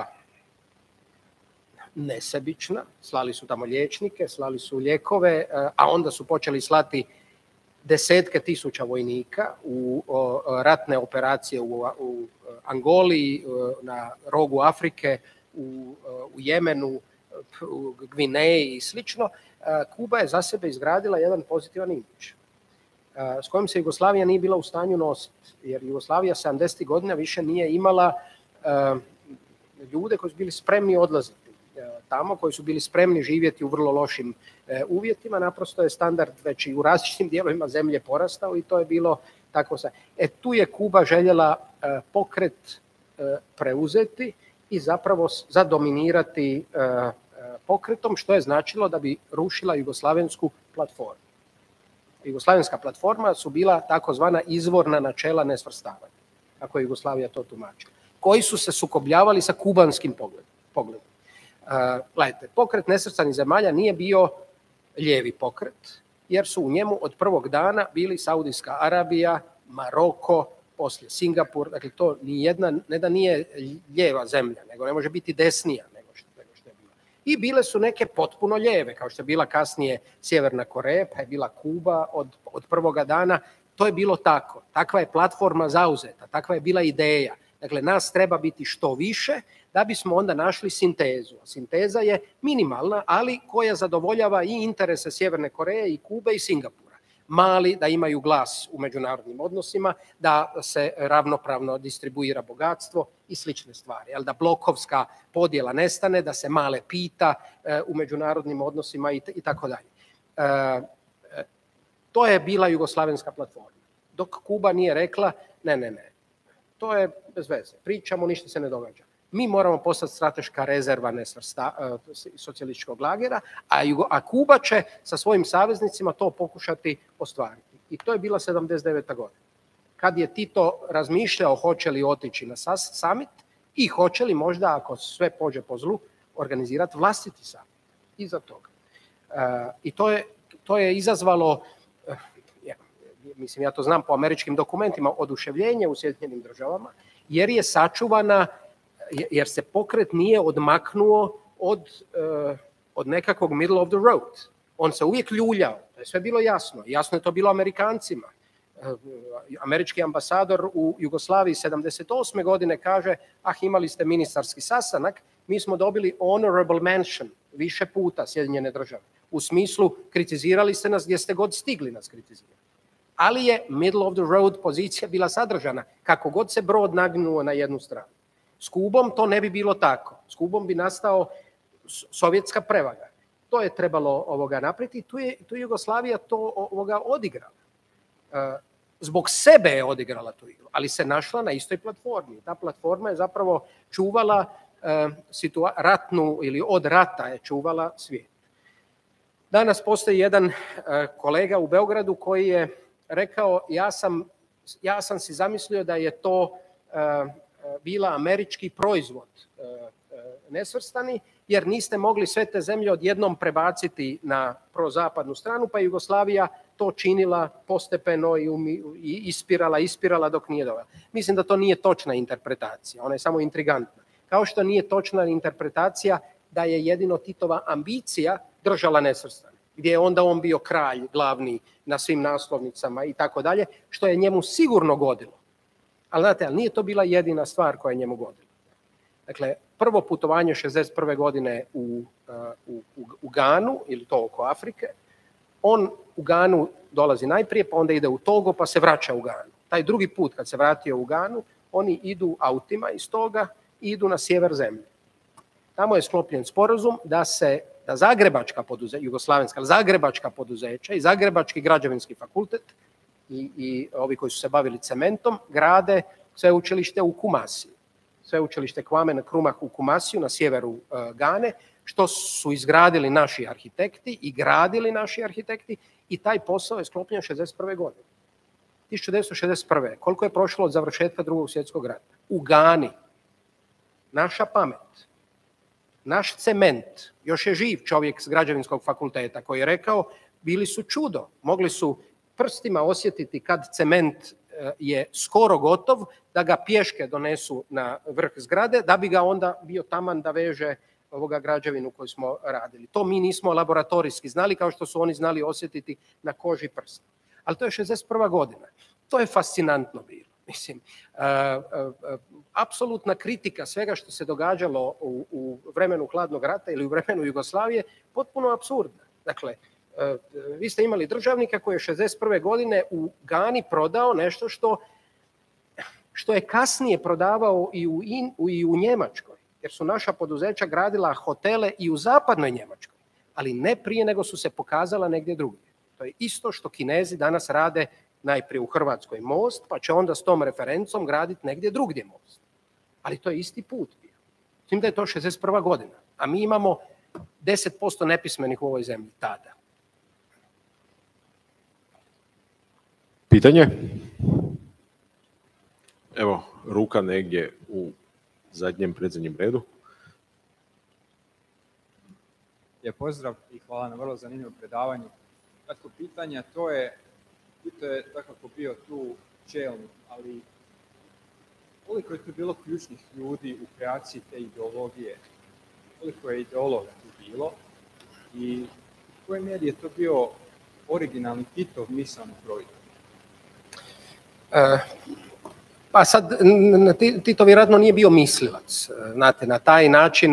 nesebična, slali su tamo liječnike, slali su lijekove, a onda su počeli slati desetke tisuća vojnika u ratne operacije u Angoli, na rogu Afrike, u Jemenu, u Gvineji i slično. Kuba je za sebe izgradila jedan pozitivan imidž s kojim se Jugoslavija nije bila u stanju nositi, jer Jugoslavija 70. godina više nije imala ljude koji su bili spremni odlaziti tamo, koji su bili spremni živjeti u vrlo lošim uvjetima. Naprosto je standard već i u različitim dijelovima zemlje porastao i to je bilo tako. Tu je Kuba željela pokret preuzeti i zapravo zadominirati pokretom, što je značilo da bi rušila jugoslavensku platformu. Jugoslavijska platforma su bila takozvana izvorna načela nesvrstavanja, kako je Jugoslavija to tumačila, koji su se sukobljavali sa kubanskim pogledom. Gledajte, pokret nesvrstanih zemalja nije bio lijevi pokret, jer su u njemu od prvog dana bili Saudijska Arabija, Maroko, poslije Singapur, dakle to nijedna, ne da nije lijeva zemlja, nego ne može biti desnija nego što je bila. I bile su neke potpuno lijeve, kao što je bila kasnije Sjeverna Koreja, pa je bila Kuba od prvoga dana. To je bilo tako. Takva je platforma zauzeta, takva je bila ideja. Dakle, nas treba biti što više da bismo onda našli sintezu. Sinteza je minimalna, ali koja zadovoljava i interese Sjeverne Koreje i Kube i Singapura. Mali, da imaju glas u međunarodnim odnosima, da se ravnopravno distribuira bogatstvo i slične stvari. Da blokovska podjela nestane, da se male pita u međunarodnim odnosima i tako dalje. To je bila jugoslavenska platforma. Dok Kuba nije rekla, ne, to je bez veze. Pričamo, ništa se ne događa. Mi moramo postati strateška rezerva socijalističkog lagera, a Kuba će sa svojim saveznicima to pokušati ostvariti. I to je bila 79. godina. Kad je Tito razmišljao hoće li otići na summit i hoće li možda, ako sve pođe po zlu, organizirati vlastiti summit iza toga. I to je izazvalo, mislim ja to znam po američkim dokumentima, oduševljenje u Sjedinjenim Državama, jer je sačuvana, jer se pokret nije odmaknuo od nekakvog middle of the road. On se uvijek ljuljao, to je sve bilo jasno. Jasno je to bilo Amerikancima. Američki ambasador u Jugoslaviji 78. godine kaže, imali ste ministarski sastanak, mi smo dobili honorable mention više puta Sjedinjene Države. U smislu, kritizirali ste nas gdje ste god stigli nas kritizirati. Ali je middle of the road pozicija bila sadržana, kako god se brod nagnuo na jednu stranu. S Kubom to ne bi bilo tako. S Kubom bi nastao sovjetska prevaga. To je trebalo napraviti. Tu je Jugoslavija to odigrala. Zbog sebe je odigrala tu igru, ali se našla na istoj platformi. Ta platforma je zapravo čuvala ratnu, ili od rata je čuvala svijet. Danas postoji jedan kolega u Beogradu koji je rekao, ja sam si zamislio da je to bila američki proizvod nesvrstani, jer niste mogli sve te zemlje odjednom prebaciti na prozapadnu stranu, pa Jugoslavija to činila postepeno i ispirala dok nije dovela. Mislim da to nije točna interpretacija, ona je samo intrigantna. Kao što nije točna interpretacija da je jedino Titova ambicija držala nesvrstani, gdje je onda on bio kralj glavni na svim naslovnicama i tako dalje, što je njemu sigurno godilo. Ali znate, nije to bila jedina stvar koja je njemu godila. Dakle, prvo putovanje 61. godine u Ganu, ili to oko Afrike, on u Ganu dolazi najprije, pa onda ide u Togo, pa se vraća u Ganu. Taj drugi put kad se vratio u Ganu, oni idu autima iz Toga i idu na sjever zemlje. Tamo je sklopljen sporazum da zagrebačka poduzeća, jugoslavenska, zagrebačka poduzeća i zagrebački građevinski fakultet i ovi koji su se bavili cementom grade sveučilište u Kumasiju. Sveučilište Kwame Nkrumah u Kumasiju na sjeveru Gane, što su izgradili naši arhitekti i gradili naši arhitekti, i taj posao je sklopljen 1961. godine. 1961. Koliko je prošlo od završetka Drugog svjetskog rata? U Gani. Naša pamet, naš cement, još je živ čovjek s građevinskog fakulteta koji je rekao, bili su čudo, mogli su prstima osjetiti kad cement je skoro gotov, da ga pješke donesu na vrh zgrade, da bi ga onda bio taman da veže ovoga građevinu koju smo radili. To mi nismo laboratorijski znali, kao što su oni znali osjetiti na koži prsta. Ali to je 61. godina. To je fascinantno bilo. Mislim, apsolutna kritika svega što se događalo u vremenu hladnog rata ili u vremenu Jugoslavije potpuno apsurdna. Dakle, vi ste imali državnika koji je 61. godine u Gani prodao nešto što je kasnije prodavao i u Njemačkoj, jer su naša poduzeća gradila hotele i u zapadnoj Njemačkoj, ali ne prije nego su se pokazala negdje drugdje. To je isto što Kinezi danas rade najprije u Hrvatskoj most, pa će onda s tom referencom graditi negdje drugdje most. Ali to je isti put bio. Mislim da je to 61. godina, a mi imamo 10% nepismenih u ovoj zemlji tada. Pitanje? Evo, ruka negdje u predzadnjem redu. Lijep pozdrav i hvala na vrlo zanimljivom predavanju. Kratko pitanje, to je takako bio tu čelnik, ali koliko je tu bilo ključnih ljudi u kreaciji te ideologije? Koliko je ideologa tu bilo? I u kojoj mjeri je to bio originalni Titov misaoni projekt? Pa sad, Tito vjerojatno nije bio mislilac. Znate, na taj način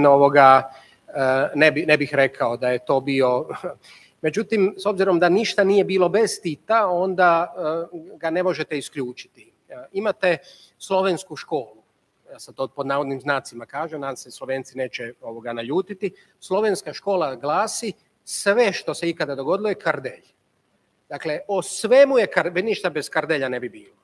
ne bih rekao da je to bio... Međutim, s obzirom da ništa nije bilo bez Tita, onda ga ne možete isključiti. Imate slovensku školu, ja sad to pod navodnim znacima kažem, nadam se Slovenci neće naljutiti. Slovenska škola glasi sve što se ikada dogodilo je Kardelj. Dakle, o svemu je Kardelj, ništa bez Kardelja ne bi bilo.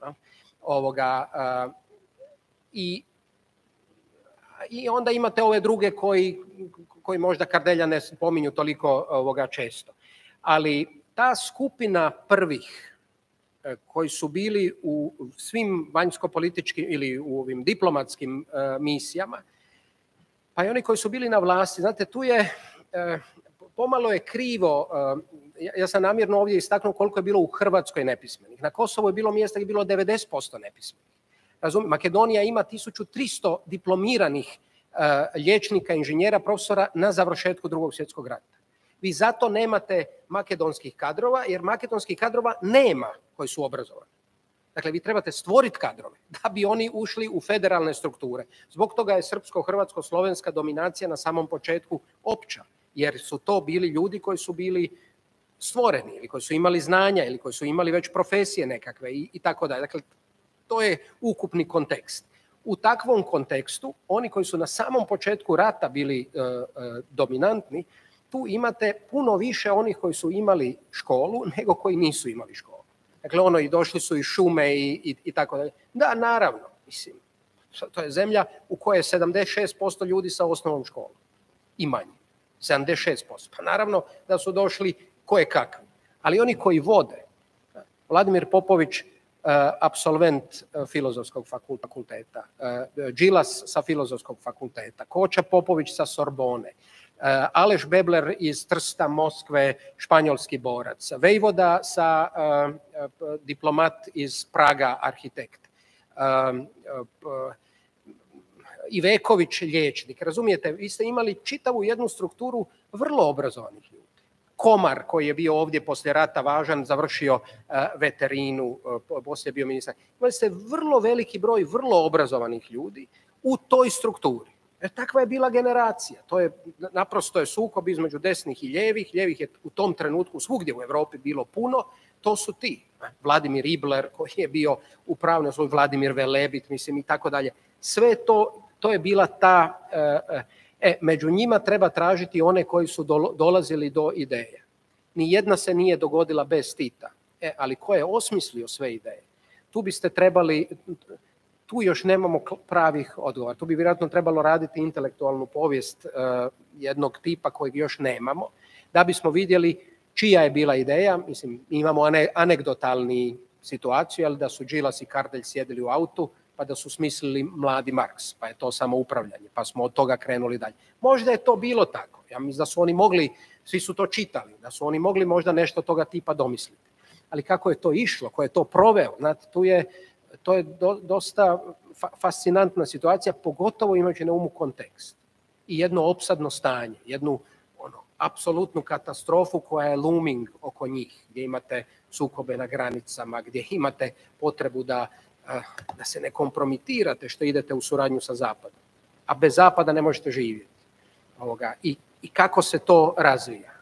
I onda imate ove druge koji možda Kardelja ne spominju toliko često. Ali ta skupina prvih koji su bili u svim vanjsko-političkim ili u ovim diplomatskim misijama, pa i oni koji su bili na vlasti, znate, tu je pomalo je krivo, ja sam namjerno ovdje istaknuo koliko je bilo u Hrvatskoj nepismenih. Na Kosovu je bilo mjesta gdje je bilo 90% nepismenih. Makedonija ima 1300 diplomiranih liječnika, inženjera, profesora na završetku Drugog svjetskog rata. Vi zato nemate makedonskih kadrova, jer makedonskih kadrova nema koji su obrazovani. Dakle, vi trebate stvoriti kadrove da bi oni ušli u federalne strukture. Zbog toga je srpsko-hrvatsko-slovenska dominacija na samom početku opća, jer su to bili ljudi koji su bili stvoreni ili koji su imali znanja ili koji su imali već profesije nekakve i tako dalje. Dakle, to je ukupni kontekst. U takvom kontekstu, oni koji su na samom početku rata bili dominantni, tu imate puno više onih koji su imali školu nego koji nisu imali školu. Dakle, i došli su iz šume i tako dalje. Da, naravno, mislim, to je zemlja u kojoj je 76% ljudi sa osnovnom školom. I manje. 76%. Pa naravno da su došli kojekakvi. Ali oni koji vode, Vladimir Popović, apsolvent Filozofskog fakulteta, Đilas sa Filozofskog fakulteta, Koča Popović sa Sorbone, Aleš Bebler iz Trsta, Moskve, španjolski borac, Vejvoda diplomat iz Praga, arhitekt, Iveković, liječnik. Razumijete, vi ste imali čitavu jednu strukturu vrlo obrazovanih ljudi. Komar, koji je bio ovdje poslije rata važan, završio veterinu, poslije bio ministar. Imali ste vrlo veliki broj vrlo obrazovanih ljudi u toj strukturi. Takva je bila generacija. To je naprosto sukob između desnih i lijevih. Lijevih je u tom trenutku svugdje u Europi bilo puno. To su ti. Vladimir Ibler koji je bio u pravnoj službi, Vladimir Velebit, mislim i tako dalje. Sve to je bila ta... među njima treba tražiti one koji su dolazili do ideje. Nijedna se nije dogodila bez Tita. Ali ko je osmislio sve ideje? Tu biste trebali... Tu još nemamo pravih odgovora. Tu bi vjerojatno trebalo raditi intelektualnu povijest jednog tipa kojeg još nemamo, da bismo vidjeli čija je bila ideja. Mislim, imamo anegdotalni situaciju, ali da su Đilas i Kardelj sjedili u autu, pa da su smislili mladi Marks, pa je to samo upravljanje, pa smo od toga krenuli dalje. Možda je to bilo tako. Ja mislim da su oni mogli, svi su to čitali, da su oni mogli možda nešto toga tipa domisliti. Ali kako je to išlo, ko je to proveo, znate, to je dosta fascinantna situacija, pogotovo imajući na umu kontekst i jedno opsadno stanje, jednu apsolutnu katastrofu koja je looming oko njih, gdje imate sukobe na granicama, gdje imate potrebu da se ne kompromitirate što idete u suradnju sa Zapadom. A bez Zapada ne možete živjeti. I kako se to razvija.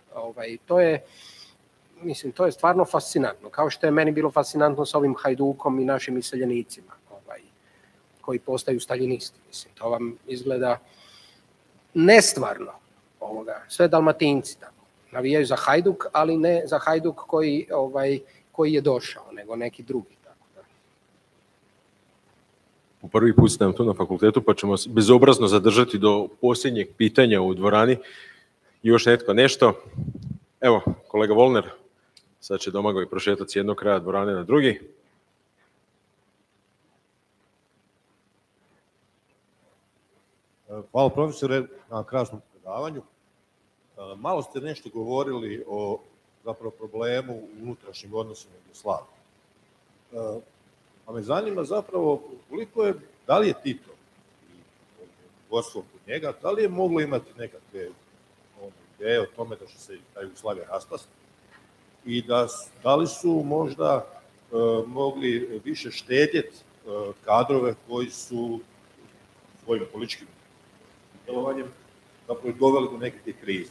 To je stvarno fascinantno. Kao što je meni bilo fascinantno sa ovim Hajdukom i našim iseljenicima koji postaju staljinisti. Mislim, to vam izgleda nestvarno. Sve Dalmatinci tako. Navijaju za Hajduk, ali ne za Hajduk koji je došao, nego neki drugi. Tako da. Po prvi put ste nam tu na fakultetu, pa ćemo se bezobrazno zadržati do posljednjeg pitanja u dvorani. Još netko nešto? Evo, kolega Volner, sad će Domagoj prošetati s jednog kraja dvorane na drugi. Hvala profesore na krasnom predavanju. Malo ste nešto govorili o zapravo problemu u unutrašnjim odnosima Jugoslavije. Pa me zanima zapravo da li je Tito i vodstvo kod njega, da li je moglo imati nekakve ideje o tome da će se ta Jugoslavija raspasti i da li su možda mogli više štedjeti kadrove koji su svojim političkim djelovanjem zapravo doveli do nekakve krize.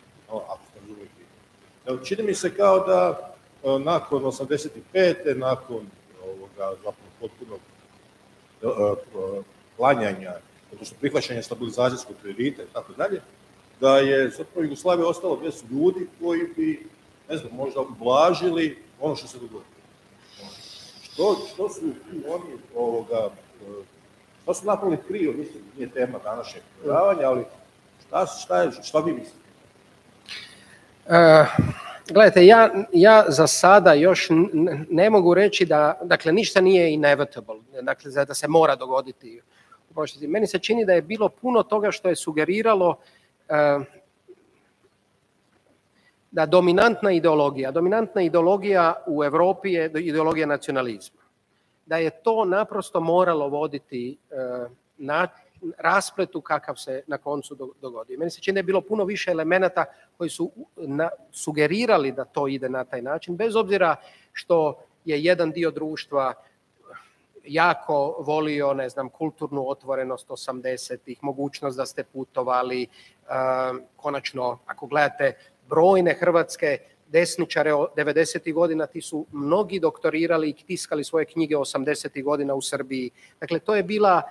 Čini mi se kao da nakon 85. nakon zapravo potpunog klanjanja, odnosno prihvaćanja stabilizacijskog kredita i tako dalje, da je zapravo Jugoslavija ostala bez ljudi koji bi, ne znam, možda ublažili ono što se dogodilo. Što su oni što su napravili krivo, mislim, nije tema današnjeg predavanja, ali šta vi mislite? Gledajte, ja za sada još ne mogu reći da, dakle, ništa nije inevitable, dakle, da se mora dogoditi u prošlosti. Meni se čini da je bilo puno toga što je sugeriralo da dominantna ideologija u Europi je ideologija nacionalizma. Da je to naprosto moralo voditi na raspletu kakav se na koncu dogodio. Meni se čini da je bilo puno više elemenata koji su sugerirali da to ide na taj način, bez obzira što je jedan dio društva jako volio, ne znam, kulturnu otvorenost 80-ih, mogućnost da ste putovali, konačno, ako gledate brojne hrvatske desničare 90. godina, ti su mnogi doktorirali i tiskali svoje knjige 80. godina u Srbiji. Dakle, to je bila,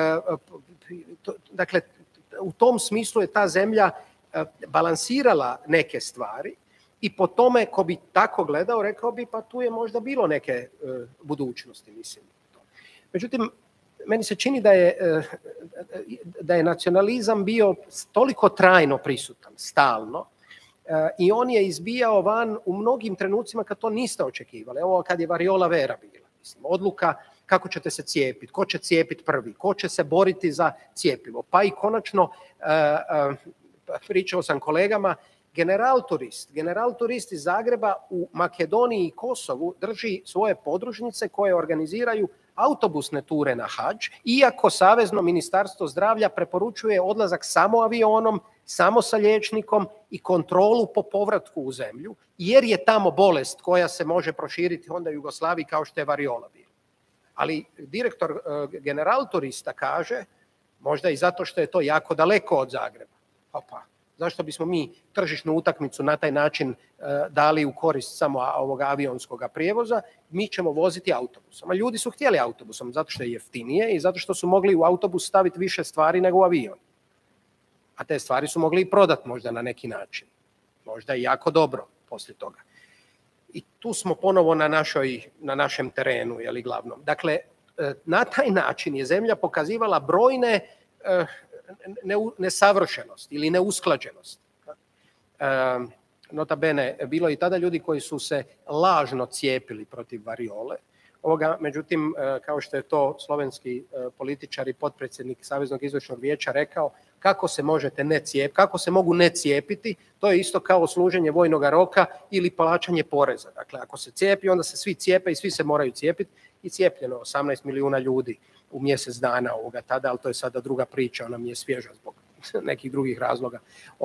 dakle, u tom smislu je ta zemlja balansirala neke stvari i po tome, ko bi tako gledao, rekao bi, pa tu je možda bilo neke budućnosti, mislim. Međutim, meni se čini da je nacionalizam bio toliko trajno prisutan, stalno, i on je izbijao van u mnogim trenucima kad to niste očekivali. Evo kad je variola vera bila, mislim, odluka kako ćete se cijepiti, ko će cijepiti prvi, ko će se boriti za cijepivo. Pa i konačno, pričao sam kolegama, general turist iz Zagreba u Makedoniji i Kosovu drži svoje podružnice koje organiziraju autobusne ture na Hadž, iako Savezno ministarstvo zdravlja preporučuje odlazak samo avionom, samo sa liječnikom i kontrolu po povratku u zemlju, jer je tamo bolest koja se može proširiti onda u Jugoslaviji kao što je variola bila. Ali direktor general turista kaže, možda i zato što je to jako daleko od Zagreba, pa zašto bismo mi tržišnu utakmicu na taj način dali u korist samo ovoga avionskog prijevoza, mi ćemo voziti autobusom. A ljudi su htjeli autobusom zato što je jeftinije i zato što su mogli u autobus staviti više stvari nego u avion. A te stvari su mogli i prodati možda na neki način. Možda i jako dobro poslije toga. I tu smo ponovo na našem terenu, glavnom. Dakle, na taj način je zemlja pokazivala brojne nesavršenost ili neusklađenost. Nota bene, bilo je i tada ljudi koji su se lažno cijepili protiv variole, Međutim, kao što je to slovenski političar i potpredsjednik Saveznog izvršnog vijeća rekao, kako se mogu ne cijepiti, to je isto kao služenje vojnog roka ili plaćanje poreza. Dakle, ako se cijepi, onda se svi cijepe i svi se moraju cijepiti i cijepljeno 18 milijuna ljudi u mjesec dana tada, ali to je sada druga priča, ona mi je svježa zbog nekih drugih razloga.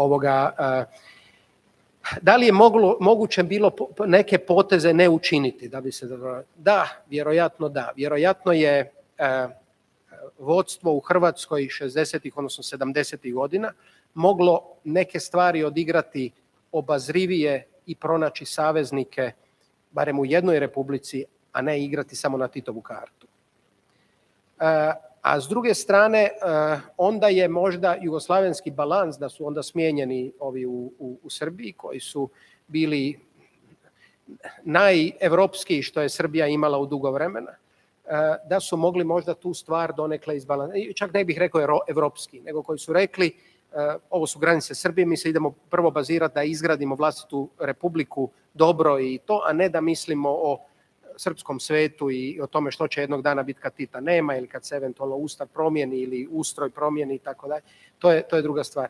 Da li je moguće bilo neke poteze ne učiniti da bi se... Da, vjerojatno da. Vjerojatno je vodstvo u Hrvatskoj 60-ih, odnosno 70-ih godina moglo neke stvari odigrati obazrivije i pronaći saveznike, barem u jednoj republici, a ne igrati samo na Titovu kartu. A s druge strane, onda je možda jugoslavenski balans, da su onda smijenjeni ovi u Srbiji, koji su bili najevropskiji što je Srbija imala u dugo vremena, da su mogli možda tu stvar donekle izbalansirati. Čak ne bih rekao evropski, nego koji su rekli, ovo su granice Srbije, mi se idemo prvo bazirati da izgradimo vlastitu republiku dobro i to, a ne da mislimo o srpskom svetu i o tome što će jednog dana biti kad Tita nema ili kad se eventualno ustav promijeni ili ustroj promijeni i tako dalje. To je druga stvar.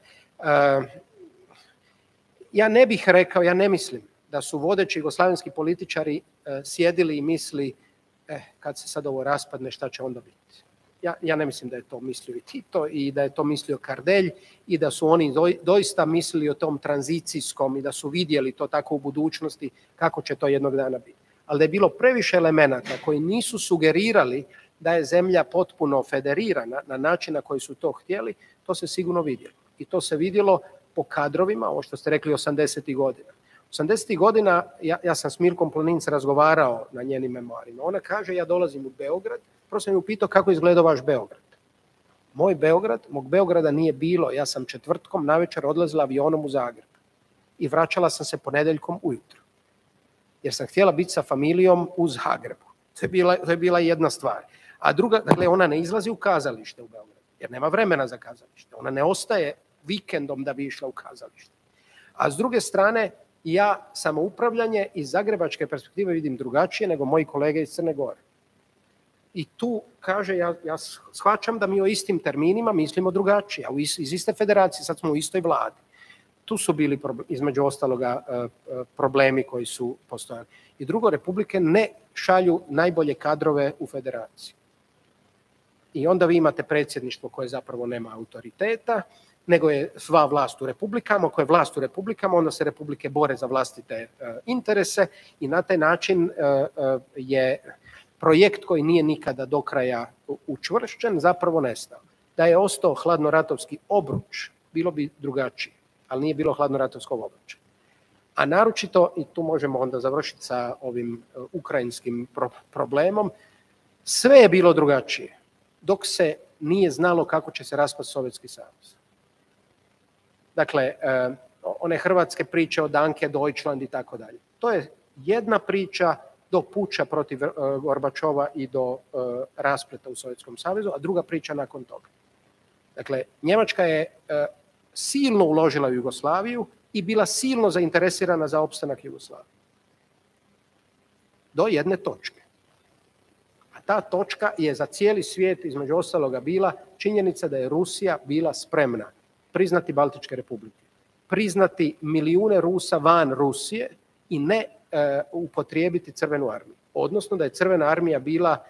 Ja ne bih rekao, ja ne mislim da su vodeći jugoslavenski političari sjedili i misli kad se sad ovo raspadne šta će onda biti. Ja ne mislim da je to mislio i Tito i da je to mislio Kardelj i da su oni doista mislili o tom tranzicijskom i da su vidjeli to tako u budućnosti kako će to jednog dana biti. Ali da je bilo previše elemenata koji nisu sugerirali da je zemlja potpuno federirana na način na koji su to htjeli, to se sigurno vidjelo. I to se vidjelo po kadrovima, ovo što ste rekli 80. godina. 80. godina, ja sam s Mirkom Planinc razgovarao na njenim memoarima. Ona kaže, ja dolazim u Beograd, prvo sam ju pitao kako izgledao vaš Beograd. Mog Beograda nije bilo, ja sam četvrtkom navečer odlazila avionom u Zagreb i vraćala sam se ponedjeljkom ujutro. Jer sam htjela biti sa familijom u Zagrebu. To je bila jedna stvar. A druga, dakle, ona ne izlazi u kazalište u Beogradu, jer nema vremena za kazalište. Ona ne ostaje vikendom da bi išla u kazalište. A s druge strane, ja samoupravljanje iz zagrebačke perspektive vidim drugačije nego moji kolege iz Crne Gore. I tu, kaže, ja shvaćam da mi o istim terminima mislimo drugačije, a iz iste federacije, sad smo u istoj vladi. Tu su bili, između ostaloga, problemi koji su postojali. I drugo, republike ne šalju najbolje kadrove u federaciju. I onda vi imate predsjedništvo koje zapravo nema autoriteta, nego je sva vlast u republikama. Ako je vlast u republikama, onda se republike bore za vlastite interese i na taj način je projekt koji nije nikada do kraja učvršćen zapravo nestao. Da je ostao hladnoratovski obruč, bilo bi drugačije, ali nije bilo hladnoratovskog obruča. A naročito, i tu možemo onda završiti sa ovim ukrajinskim problemom, sve je bilo drugačije dok se nije znalo kako će se raspasti Sovjetski savez. Dakle, one hrvatske priče o Danke, Deutschland i tako dalje. To je jedna priča do puča protiv Gorbačova i do raspleta u Sovjetskom savezu, a druga priča nakon toga. Dakle, Njemačka je silno uložila u Jugoslaviju i bila silno zainteresirana za opstanak Jugoslavije. Do jedne točke. A ta točka je za cijeli svijet, između ostaloga, bila činjenica da je Rusija bila spremna priznati Baltičke republike, priznati milijune Rusa van Rusije i ne upotrijebiti Crvenu armiju. Odnosno da je Crvena armija bila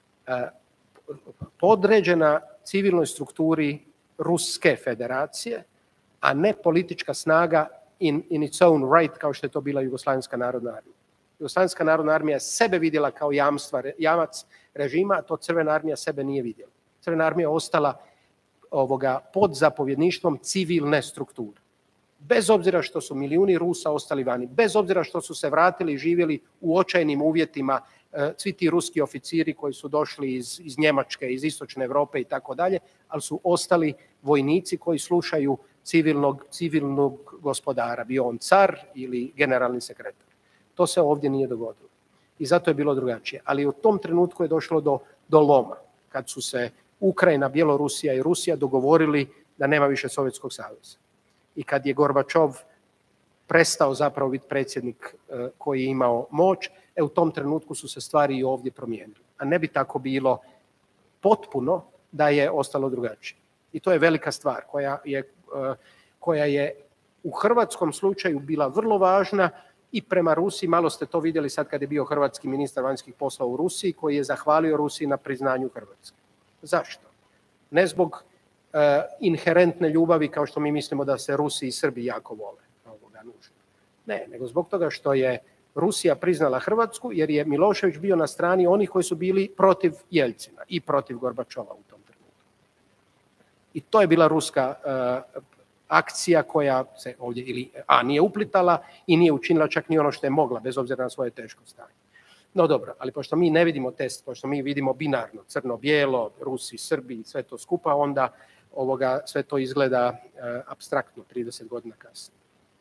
podređena civilnoj strukturi Ruske federacije, a ne politička snaga in its own right, kao što je to bila Jugoslavenska narodna armija. Jugoslavenska narodna armija sebe vidjela kao jamac režima, a to Crvena armija sebe nije vidjela. Crvena armija ostala pod zapovjedništvom civilne strukture. Bez obzira što su milijuni Rusa ostali vani, bez obzira što su se vratili i živjeli u očajnim uvjetima, svi ti ruski oficiri koji su došli iz Njemačke, iz Istočne Europe i tako dalje, ali su ostali vojnici koji slušaju civilnog gospodara, bio on car ili generalni sekretar. To se ovdje nije dogodilo. I zato je bilo drugačije. Ali u tom trenutku je došlo do loma, kad su se Ukrajina, Bjelorusija i Rusija dogovorili da nema više Sovjetskog saveza. I kad je Gorbačov prestao zapravo biti predsjednik koji je imao moć, u tom trenutku su se stvari i ovdje promijenile. A ne bi tako bilo potpuno da je ostalo drugačije. I to je velika stvar koja je u hrvatskom slučaju bila vrlo važna i prema Rusiji. Malo ste to vidjeli sad kad je bio hrvatski ministar vanjskih poslova u Rusiji, koji je zahvalio Rusiji na priznanju Hrvatske. Zašto? Ne zbog inherentne ljubavi kao što mi mislimo da se Rusi i Srbi jako vole. Ne, nego zbog toga što je Rusija priznala Hrvatsku, jer je Milošević bio na strani onih koji su bili protiv Jeljcina i protiv Gorbačova u tom trenutku. I to je bila ruska akcija koja se ovdje nije uplitala i nije učinila čak ni ono što je mogla, bez obzira na svoje teško stanje. No dobro, ali pošto mi ne vidimo test, pošto mi vidimo binarno, crno-bijelo, Rusi, Srbi i sve to skupa, onda sve to izgleda apstraktno 30 godina kasnije.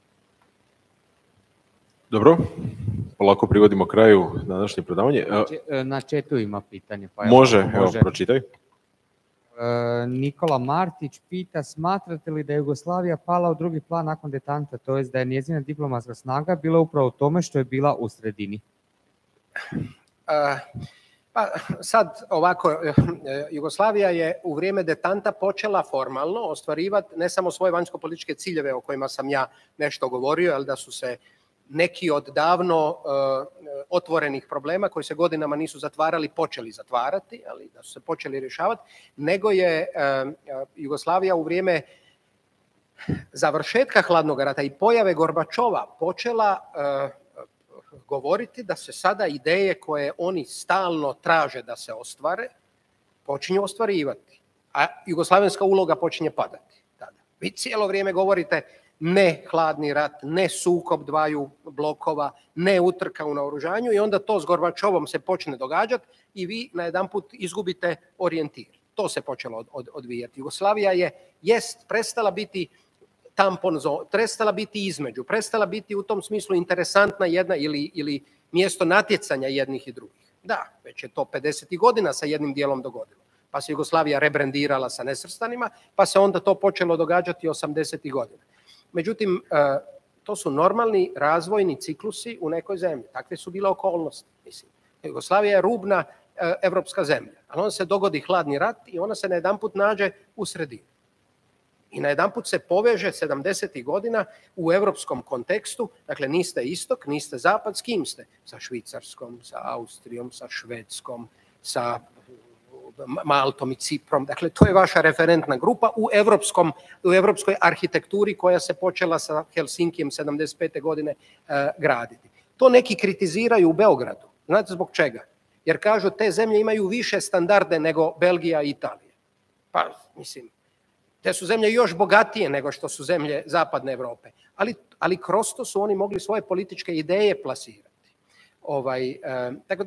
Dobro, polako privodimo kraju današnje predavanje. Na chatu ima pitanje. Pa može, evo, pročitaj. Nikola Martić pita, smatrate li da je Jugoslavija pala u drugi plan nakon detanta, to jest da je njezina diplomatska snaga bila upravo u tome što je bila u sredini? Pa sad ovako, Jugoslavija je u vrijeme detanta počela formalno ostvarivati ne samo svoje vanjsko-političke ciljeve o kojima sam ja nešto govorio, ali da su se neki od davno otvorenih problema koji se godinama nisu zatvarali počeli zatvarati, ali da su se počeli rješavati, nego je Jugoslavija u vrijeme završetka hladnog rata i pojave Gorbačova počela govoriti da se sada ideje koje oni stalno traže da se ostvare počinju ostvarivati, a jugoslavenska uloga počinje padati tada. Vi cijelo vrijeme govorite ne hladni rat, ne sukob dvaju blokova, ne utrka u naoružanju i onda to s Gorbačovom se počne događati i vi najedanput izgubite orijentir. To se počelo odvijati. Jugoslavija jest prestala biti tampon zona, prestala biti između, prestala biti u tom smislu interesantna jedna ili mjesto natjecanja jednih i drugih. Da, već je to 50. godina sa jednim dijelom dogodilo. Pa se Jugoslavija rebrendirala sa nesvrstanima, pa se onda to počelo događati 80. godina. Međutim, to su normalni razvojni ciklusi u nekoj zemlji. Takve su bile okolnosti. Mislim, Jugoslavija je rubna evropska zemlja, ali onda se dogodi hladni rat i ona se najedanput nađe u sredini. I najedanput se poveže 70. godina u evropskom kontekstu, dakle niste istok, niste zapad, s kim ste? Sa Švicarskom, sa Austrijom, sa Švedskom, sa Maltom i Ciprom. Dakle, to je vaša referentna grupa u evropskoj arhitekturi koja se počela sa Helsinkijem 75. godine graditi. To neki kritiziraju u Beogradu. Znate zbog čega? Jer kažu te zemlje imaju više standarde nego Belgija i Italija. Pa, mislim, te su zemlje još bogatije nego što su zemlje zapadne Europe. Ali kroz to su oni mogli svoje političke ideje plasirati. Tako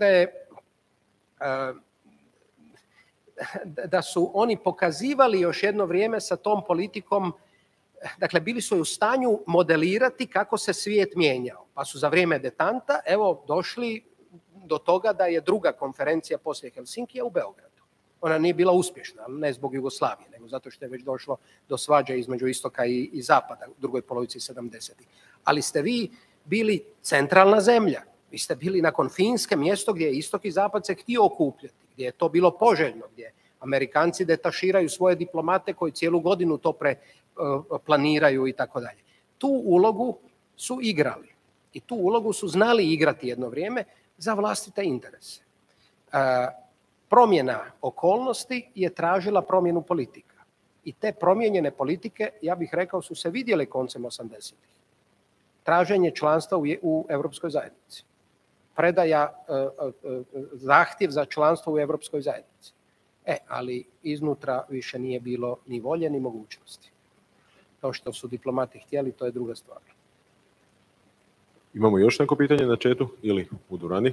da su oni pokazivali još jedno vrijeme sa tom politikom, dakle bili su u stanju modelirati kako se svijet mijenjao. Pa su za vrijeme detanta došli do toga da je druga konferencija poslije Helsinkija u Beogradu. Ona nije bila uspješna, ne zbog Jugoslavije, nego zato što je već došlo do svađa između istoka i zapada u drugoj polovici 70-ih. Ali ste vi bili centralna zemlja. Vi ste bili nakon Finske mjesto gdje je istok i zapad se htio okupljati, gdje je to bilo poželjno, gdje Amerikanci detaširaju svoje diplomate koji cijelu godinu to planiraju i tako dalje. Tu ulogu su igrali i tu ulogu su znali igrati jedno vrijeme za vlastite interese. Promjena okolnosti je tražila promjenu politika. I te promijenjene politike, ja bih rekao, su se vidjele koncem 80-ih. Traženje članstva u Europskoj zajednici. Predaja, zahtjev za članstvo u Europskoj zajednici. Ali iznutra više nije bilo ni volje ni mogućnosti. To što su diplomati htjeli, to je druga stvar. Imamo još neko pitanje na chatu ili u dvorani?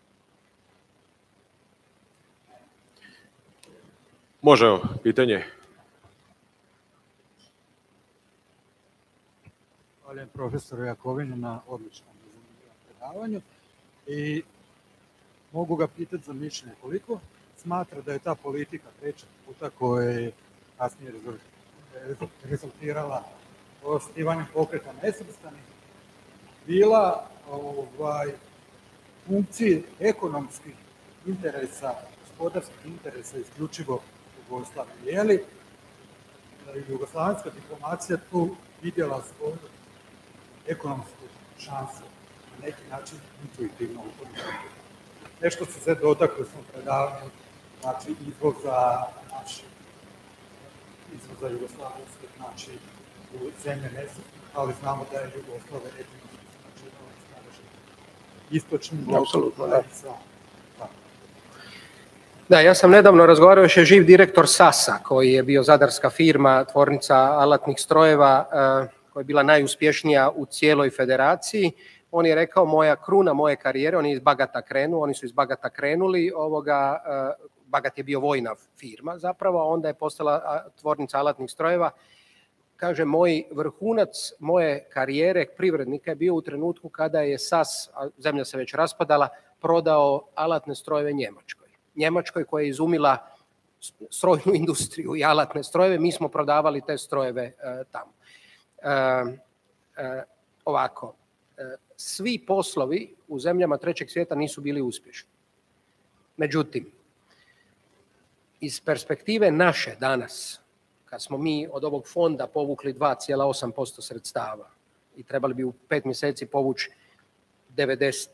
Može, evo, pitanje. Zahvaljujem profesoru Jakovinu na odličnom predavanju i mogu ga pitati za mišljenje koliko smatra da je ta politika trećeg puta koja je kasnije rezultirala osnivanjem pokreta nesvrstanih bila funkciji ekonomskih interesa, gospodarskih interesa isključivo Jugoslavije. Je li jugoslavenska diplomacija tu vidjela svoju ekonomsku šansu na neki način intuitivno u tom trenutku? Nešto se sve dotakli smo predavanju, znači izvoza jugoslavenske, znači u zemlje nesretne, ali znamo da je Jugoslavija ekonomski znači istočni blok. Apsolutno, da. Da, ja sam nedavno razgovarao, još je živ direktor SAS-a, koji je bio zadarska firma, tvornica alatnih strojeva, koja je bila najuspješnija u cijeloj federaciji. On je rekao, moja kruna moje karijere, oni su iz Bagata krenuli, Bagat je bio vojna firma zapravo, a onda je postala tvornica alatnih strojeva. Kaže, moj vrhunac moje karijere privrednika je bio u trenutku kada je SAS, a zemlja se već raspadala, prodao alatne strojeve Njemačkoj koja je izumila strojnu industriju i alatne strojeve, mi smo prodavali te strojeve tamo. Ovako, svi poslovi u zemljama trećeg svijeta nisu bili uspješni. Međutim, iz perspektive naše danas, kad smo mi od ovog fonda povukli 2,8% sredstava i trebali bi u 5 mjeseci povući 97%.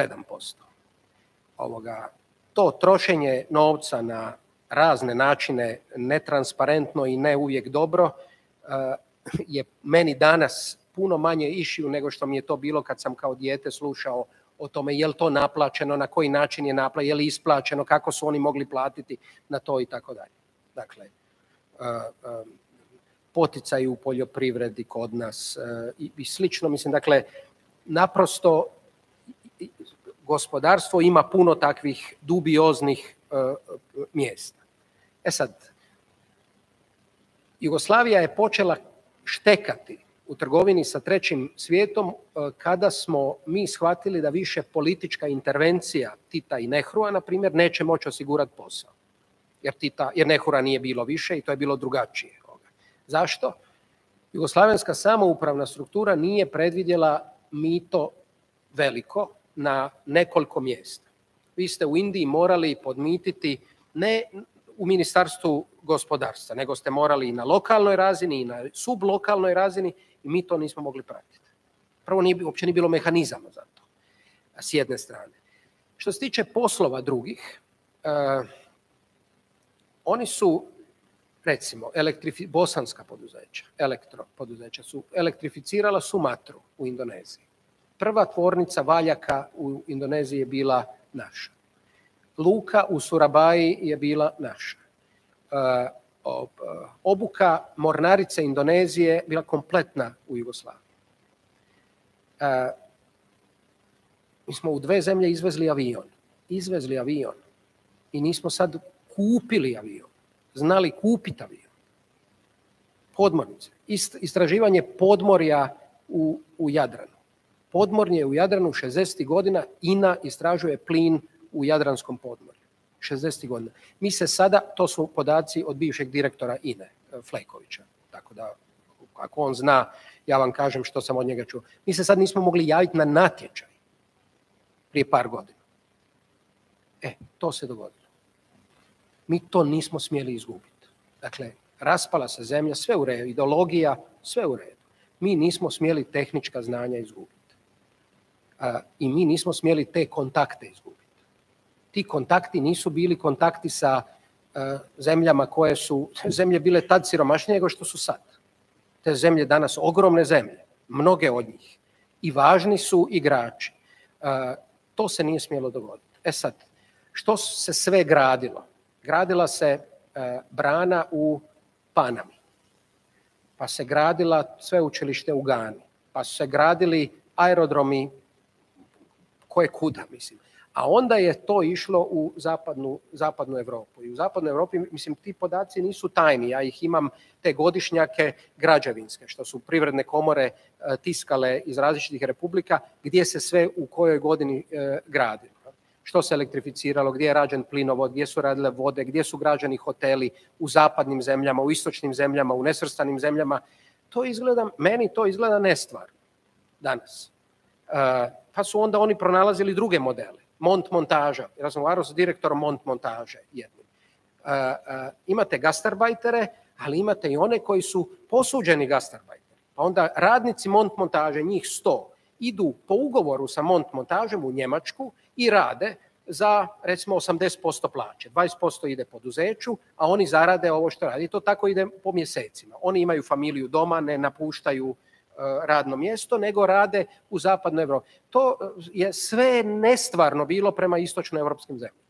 To trošenje novca na razne načine, netransparentno i ne uvijek dobro, je meni danas puno manje issue nego što mi je to bilo kad sam kao dijete slušao o tome je li to naplaćeno, na koji način je naplaćeno, je li isplaćeno, kako su oni mogli platiti na to i tako dalje. Dakle, poticaji u poljoprivredi kod nas i slično. Mislim, dakle, naprosto gospodarstvo ima puno takvih dubioznih mjesta. Sad, Jugoslavija je počela štekati u trgovini sa trećim svijetom kada smo mi shvatili da više politička intervencija Tita i Nehrua, na primjer, neće moći osigurati posao. Jer Nehrua nije bilo više i to je bilo drugačije. Zašto? Jugoslavenska samoupravna struktura nije predvidjela mito veliko na nekoliko mjesta. Vi ste u Indiji morali podmititi ne u Ministarstvu gospodarstva, nego ste morali i na lokalnoj razini i na sublokalnoj razini i mi to nismo mogli pratiti. Prvo, uopće nije bilo mehanizama za to, s jedne strane. Što se tiče poslova drugih, oni su, recimo, bosanska poduzeća, elektropoduzeća su elektrificirala Sumatru u Indoneziji. Prva tvornica valjaka u Indoneziji je bila naša. Luka u Surabaji je bila naša. Obuka mornarice Indonezije bila kompletna u Jugoslaviji. Mi smo u 2 zemlje izvezli avion i nismo sad kupili avion, znali kupiti avion. Podmornice. Istraživanje podmorja u Jadranu. Podmorje u Jadranu 60. godina, INA istražuje plin u Jadranskom podmorju. 60. godina. Mi se sada, to su podaci od bivšeg direktora INE, Flejkovića, tako da ako on zna, ja vam kažem što sam od njega čuo. Mi se sad nismo mogli javiti na natječaj prije par godina. To se dogodilo. Mi to nismo smjeli izgubiti. Dakle, raspala se zemlja, sve u redu, ideologija, sve u redu. Mi nismo smjeli tehnička znanja izgubiti. I mi nismo smjeli te kontakte izgubiti. Ti kontakti nisu bili kontakti sa zemljama koje su zemlje bile tad siromašnije nego što su sad. Te zemlje danas ogromne zemlje, mnoge od njih. I važni su igrači. To se nije smjelo dogoditi. Sad, što se sve gradilo? Gradila se brana u Panami, pa se gradila sveučilište u Gani, pa su se gradili aerodromi koje kuda, mislim. A onda je to išlo u zapadnu Europu. I u zapadnoj Europi, mislim, ti podaci nisu tajni. Ja ih imam, te godišnjake građevinske, što su privredne komore tiskale iz različitih republika, gdje se sve u kojoj godini gradilo. Što se elektrificiralo, gdje je rađen plinovod, gdje su radile vode, gdje su građeni hoteli u zapadnim zemljama, u istočnim zemljama, u nesvrstanim zemljama. Meni to izgleda nestvarno danas. Pa su onda oni pronalazili druge modele. Montaža. Ja sam govorio sa direktorom montaže jednim. Imate gastarbajtere, ali imate i one koji su posuđeni gastarbajteri. Pa onda radnici montaže, njih 100, idu po ugovoru sa montažem u Njemačku i rade za recimo 80% plaće. 20% ide poduzeću, a oni zarade ovo što radi. I to tako ide po mjesecima. Oni imaju familiju doma, ne napuštaju radno mjesto, nego rade u zapadnoj Evropi. To je sve nestvarno bilo prema istočnoevropskim zemljama.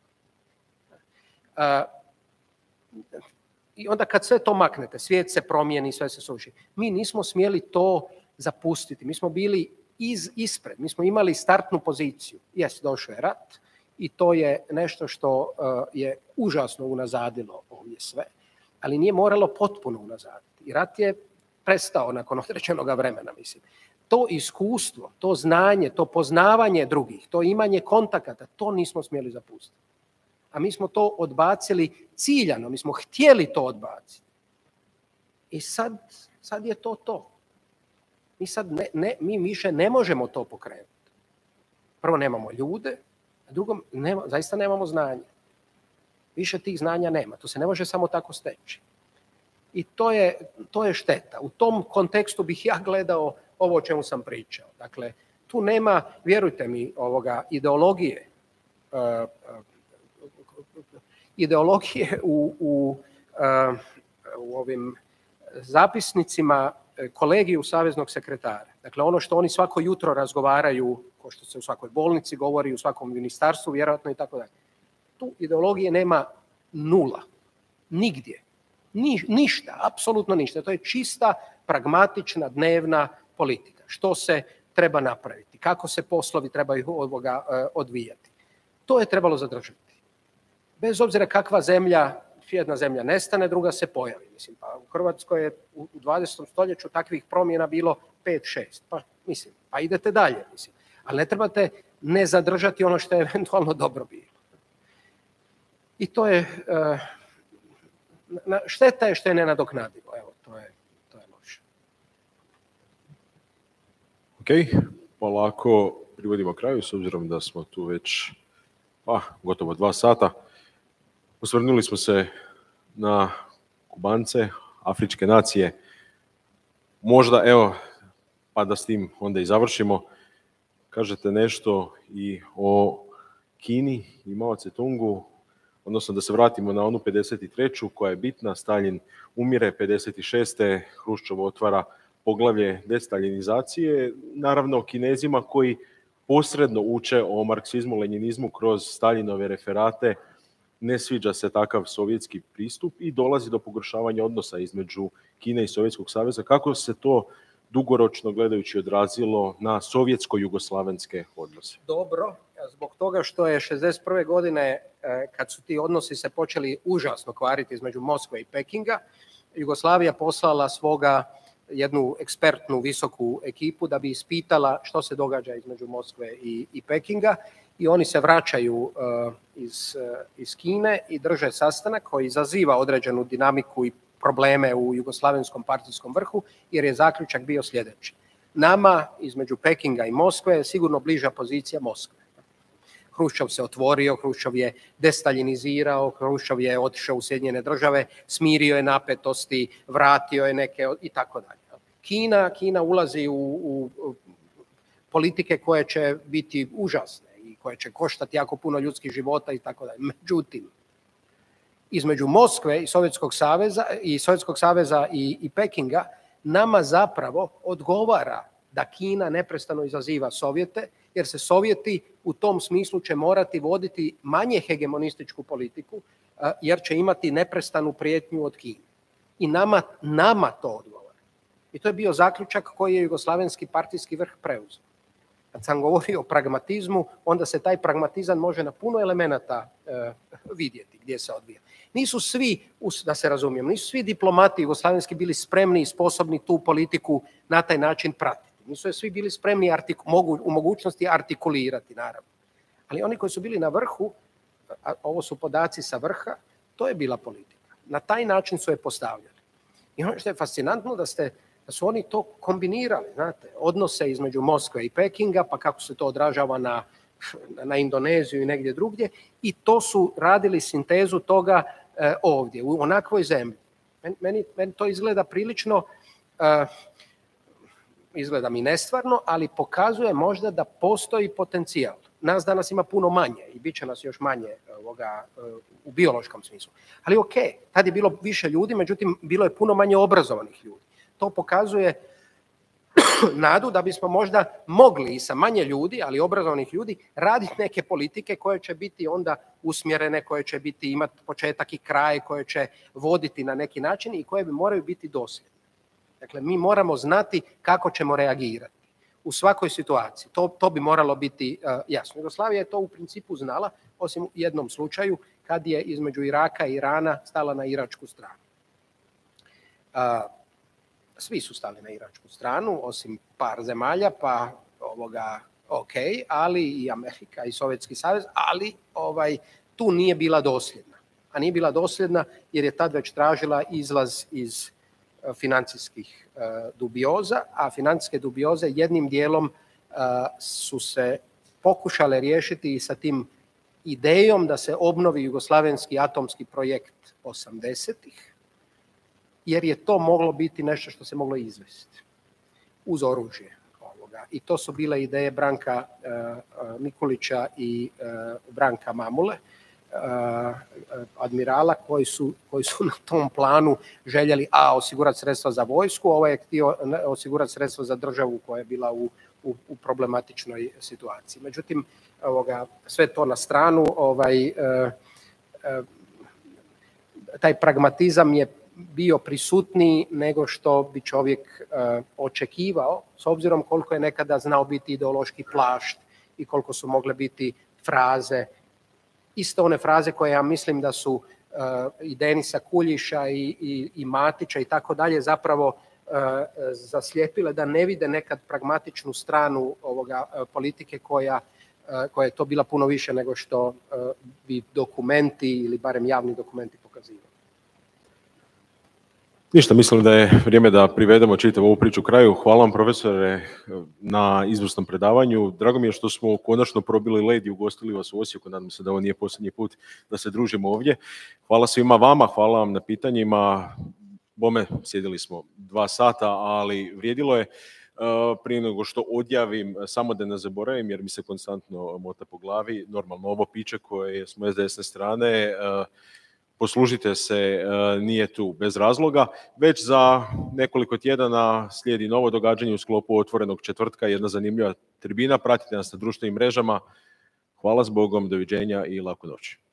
I onda kad sve to maknete, svijet se promijeni, sve se suši. Mi nismo smjeli to zapustiti. Mi smo bili ispred. Mi smo imali startnu poziciju. Došao je rat i to je nešto što je užasno unazadilo ovdje sve, ali nije moralo potpuno unazaditi. I rat je prestao nakon određenog vremena, mislim. To iskustvo, to znanje, to poznavanje drugih, to imanje kontakata, to nismo smjeli zapustiti. A mi smo to odbacili ciljano, mi smo htjeli to odbaciti. I sad je to. Mi više ne možemo to pokrenuti. Prvo, nemamo ljude, a drugo, zaista nemamo znanje. Više tih znanja nema. To se ne može samo tako steći. I to je šteta. U tom kontekstu bih ja gledao ovo o čemu sam pričao. Dakle, tu nema, vjerujte mi, ideologije u ovim zapisnicima kolegiju saveznog sekretara. Dakle, ono što oni svako jutro razgovaraju, kao što se u svakoj bolnici govori, u svakom ministarstvu, vjerojatno i tako dalje. Tu ideologije nema nula. Nigdje. Ništa, apsolutno ništa. To je čista, pragmatična, dnevna politika. Što se treba napraviti, kako se poslovi trebaju odvijati. To je trebalo zadržati. Bez obzira kakva zemlja, jedna zemlja nestane, druga se pojavi. Mislim, pa u Hrvatskoj je u 20. stoljeću takvih promjena bilo 5-6. Pa idete dalje. Mislim. Ali ne trebate ne zadržati ono što je eventualno dobro bilo. I to je... šteta je što je nenadoknadivo. Evo, to je loše. Ok, polako privodimo kraju, s obzirom da smo tu već gotovo 2 sata. Osvrnuli smo se na Kubance, afričke nacije. Možda, evo, pa da s tim onda i završimo, kažete nešto i o Kini i Mao Tse-tungu, odnosno da se vratimo na onu 53. koja je bitna, Staljin umire 56. Hruščov otvara poglavlje destaljinizacije, naravno Kinezima koji posredno uče o marksizmu, lenjinizmu kroz Staljinove referate, ne sviđa se takav sovjetski pristup i dolazi do pogoršavanja odnosa između Kine i Sovjetskog saveza. Kako se to dugoročno gledajući odrazilo na sovjetsko-jugoslavenske odnose? Dobro, zbog toga što je 61. godine, kad su ti odnosi se počeli užasno kvariti između Moskve i Pekinga, Jugoslavija poslala jednu ekspertnu visoku ekipu da bi ispitala što se događa između Moskve i Pekinga, i oni se vraćaju iz Kine i drže sastanak koji izaziva određenu dinamiku i probleme u jugoslavenskom partijskom vrhu, jer je zaključak bio sljedeći. Nama između Pekinga i Moskve je sigurno bliža pozicija Moskve. Hruščov se otvorio, Hruščov je destaljinizirao, Hruščov je otišao u Sjedinjene države, smirio je napetosti, vratio je neke i tako dalje. Kina ulazi u politike koje će biti užasne i koje će koštati jako puno ljudskih života i tako dalje. Međutim, između Moskve i Sovjetskog saveza i Pekinga nama zapravo odgovara da Kina neprestano izaziva Sovjete, jer se Sovjeti u tom smislu će morati voditi manje hegemonističku politiku, jer će imati neprestanu prijetnju od Kine. I nama to odgovara. I to je bio zaključak koji je jugoslavenski partijski vrh preuzeo. Kad sam govorio o pragmatizmu, onda se taj pragmatizam može na puno elemenata vidjeti gdje se odvija. Nisu svi, da se razumijemo, nisu svi diplomati jugoslavenski bili spremni i sposobni tu politiku na taj način pratiti. Nisu svi bili spremni u mogućnosti artikulirati, naravno. Ali oni koji su bili na vrhu, a ovo su podaci sa vrha, to je bila politika. Na taj način su je postavljali. I ono što je fascinantno, da ste da su oni to kombinirali, znate, odnose između Moskve i Pekinga, pa kako se to odražava na Indoneziju i negdje drugdje, i to su radili sintezu toga ovdje, u onakvoj zemlji. Meni to izgleda prilično, izgleda mi nestvarno, ali pokazuje možda da postoji potencijal. Nas danas ima puno manje i bit će nas još manje u biološkom smislu. Ali ok, tad je bilo više ljudi, međutim bilo je puno manje obrazovanih ljudi. To pokazuje nadu da bismo možda mogli i sa manje ljudi, ali obrazovanih ljudi, raditi neke politike koje će biti onda usmjerene, koje će biti imati početak i kraj, koje će voditi na neki način i koje bi moraju biti dosljedne. Dakle, mi moramo znati kako ćemo reagirati u svakoj situaciji. To bi moralo biti jasno. Jugoslavija je to u principu znala, osim u jednom slučaju, kad je između Iraka i Irana stala na iračku stranu. Svi su stali na iračku stranu, osim par zemalja, pa ok, ali i Amerika i Sovjetski savez, ali tu nije bila dosljedna. A nije bila dosljedna jer je tad već tražila izlaz iz financijskih dubioza, a financijske dubioze jednim dijelom su se pokušale riješiti i sa tim idejom da se obnovi jugoslavenski atomski projekt 80-ih, jer je to moglo biti nešto što se moglo izvesti uz oružje. I to su bile ideje Branka Mikulića i Branka Mamule, admirala, koji su na tom planu željeli osigurati sredstva za vojsku, ovaj je htio osigurati sredstva za državu koja je bila u problematičnoj situaciji. Međutim, sve to na stranu, taj pragmatizam je bio prisutniji nego što bi čovjek očekivao, s obzirom koliko je nekada znao biti ideološki plašt i koliko su mogle biti fraze, isto one fraze koje ja mislim da su i Denisa Kuljiša i Matića i tako dalje zapravo zaslijepile da ne vide nekad pragmatičnu stranu politike koja je to bila puno više nego što bi dokumenti ili barem javni dokumenti pokazivali. Ništa, mislim da je vrijeme da privedemo čitavu ovu priču kraju. Hvala vam, profesore, na izvrsnom predavanju. Drago mi je što smo konačno probili led i ugostili vas u Osijeku. Nadam se da ovo nije posljednji put da se družimo ovdje. Hvala svima vama, hvala vam na pitanjima. Bome, sjedili smo 2 sata, ali vrijedilo je. Prije nego što odjavim, samo da ne zaboravim, jer mi se konstantno mota po glavi, normalno ovo piće koje smo s desne strane, poslužite se, nije tu bez razloga. Već za nekoliko tjedana slijedi novo događanje u sklopu Otvorenog četvrtka, jedna zanimljiva tribina. Pratite nas na društvenim mrežama. Hvala s Bogom, doviđenja i laku noć.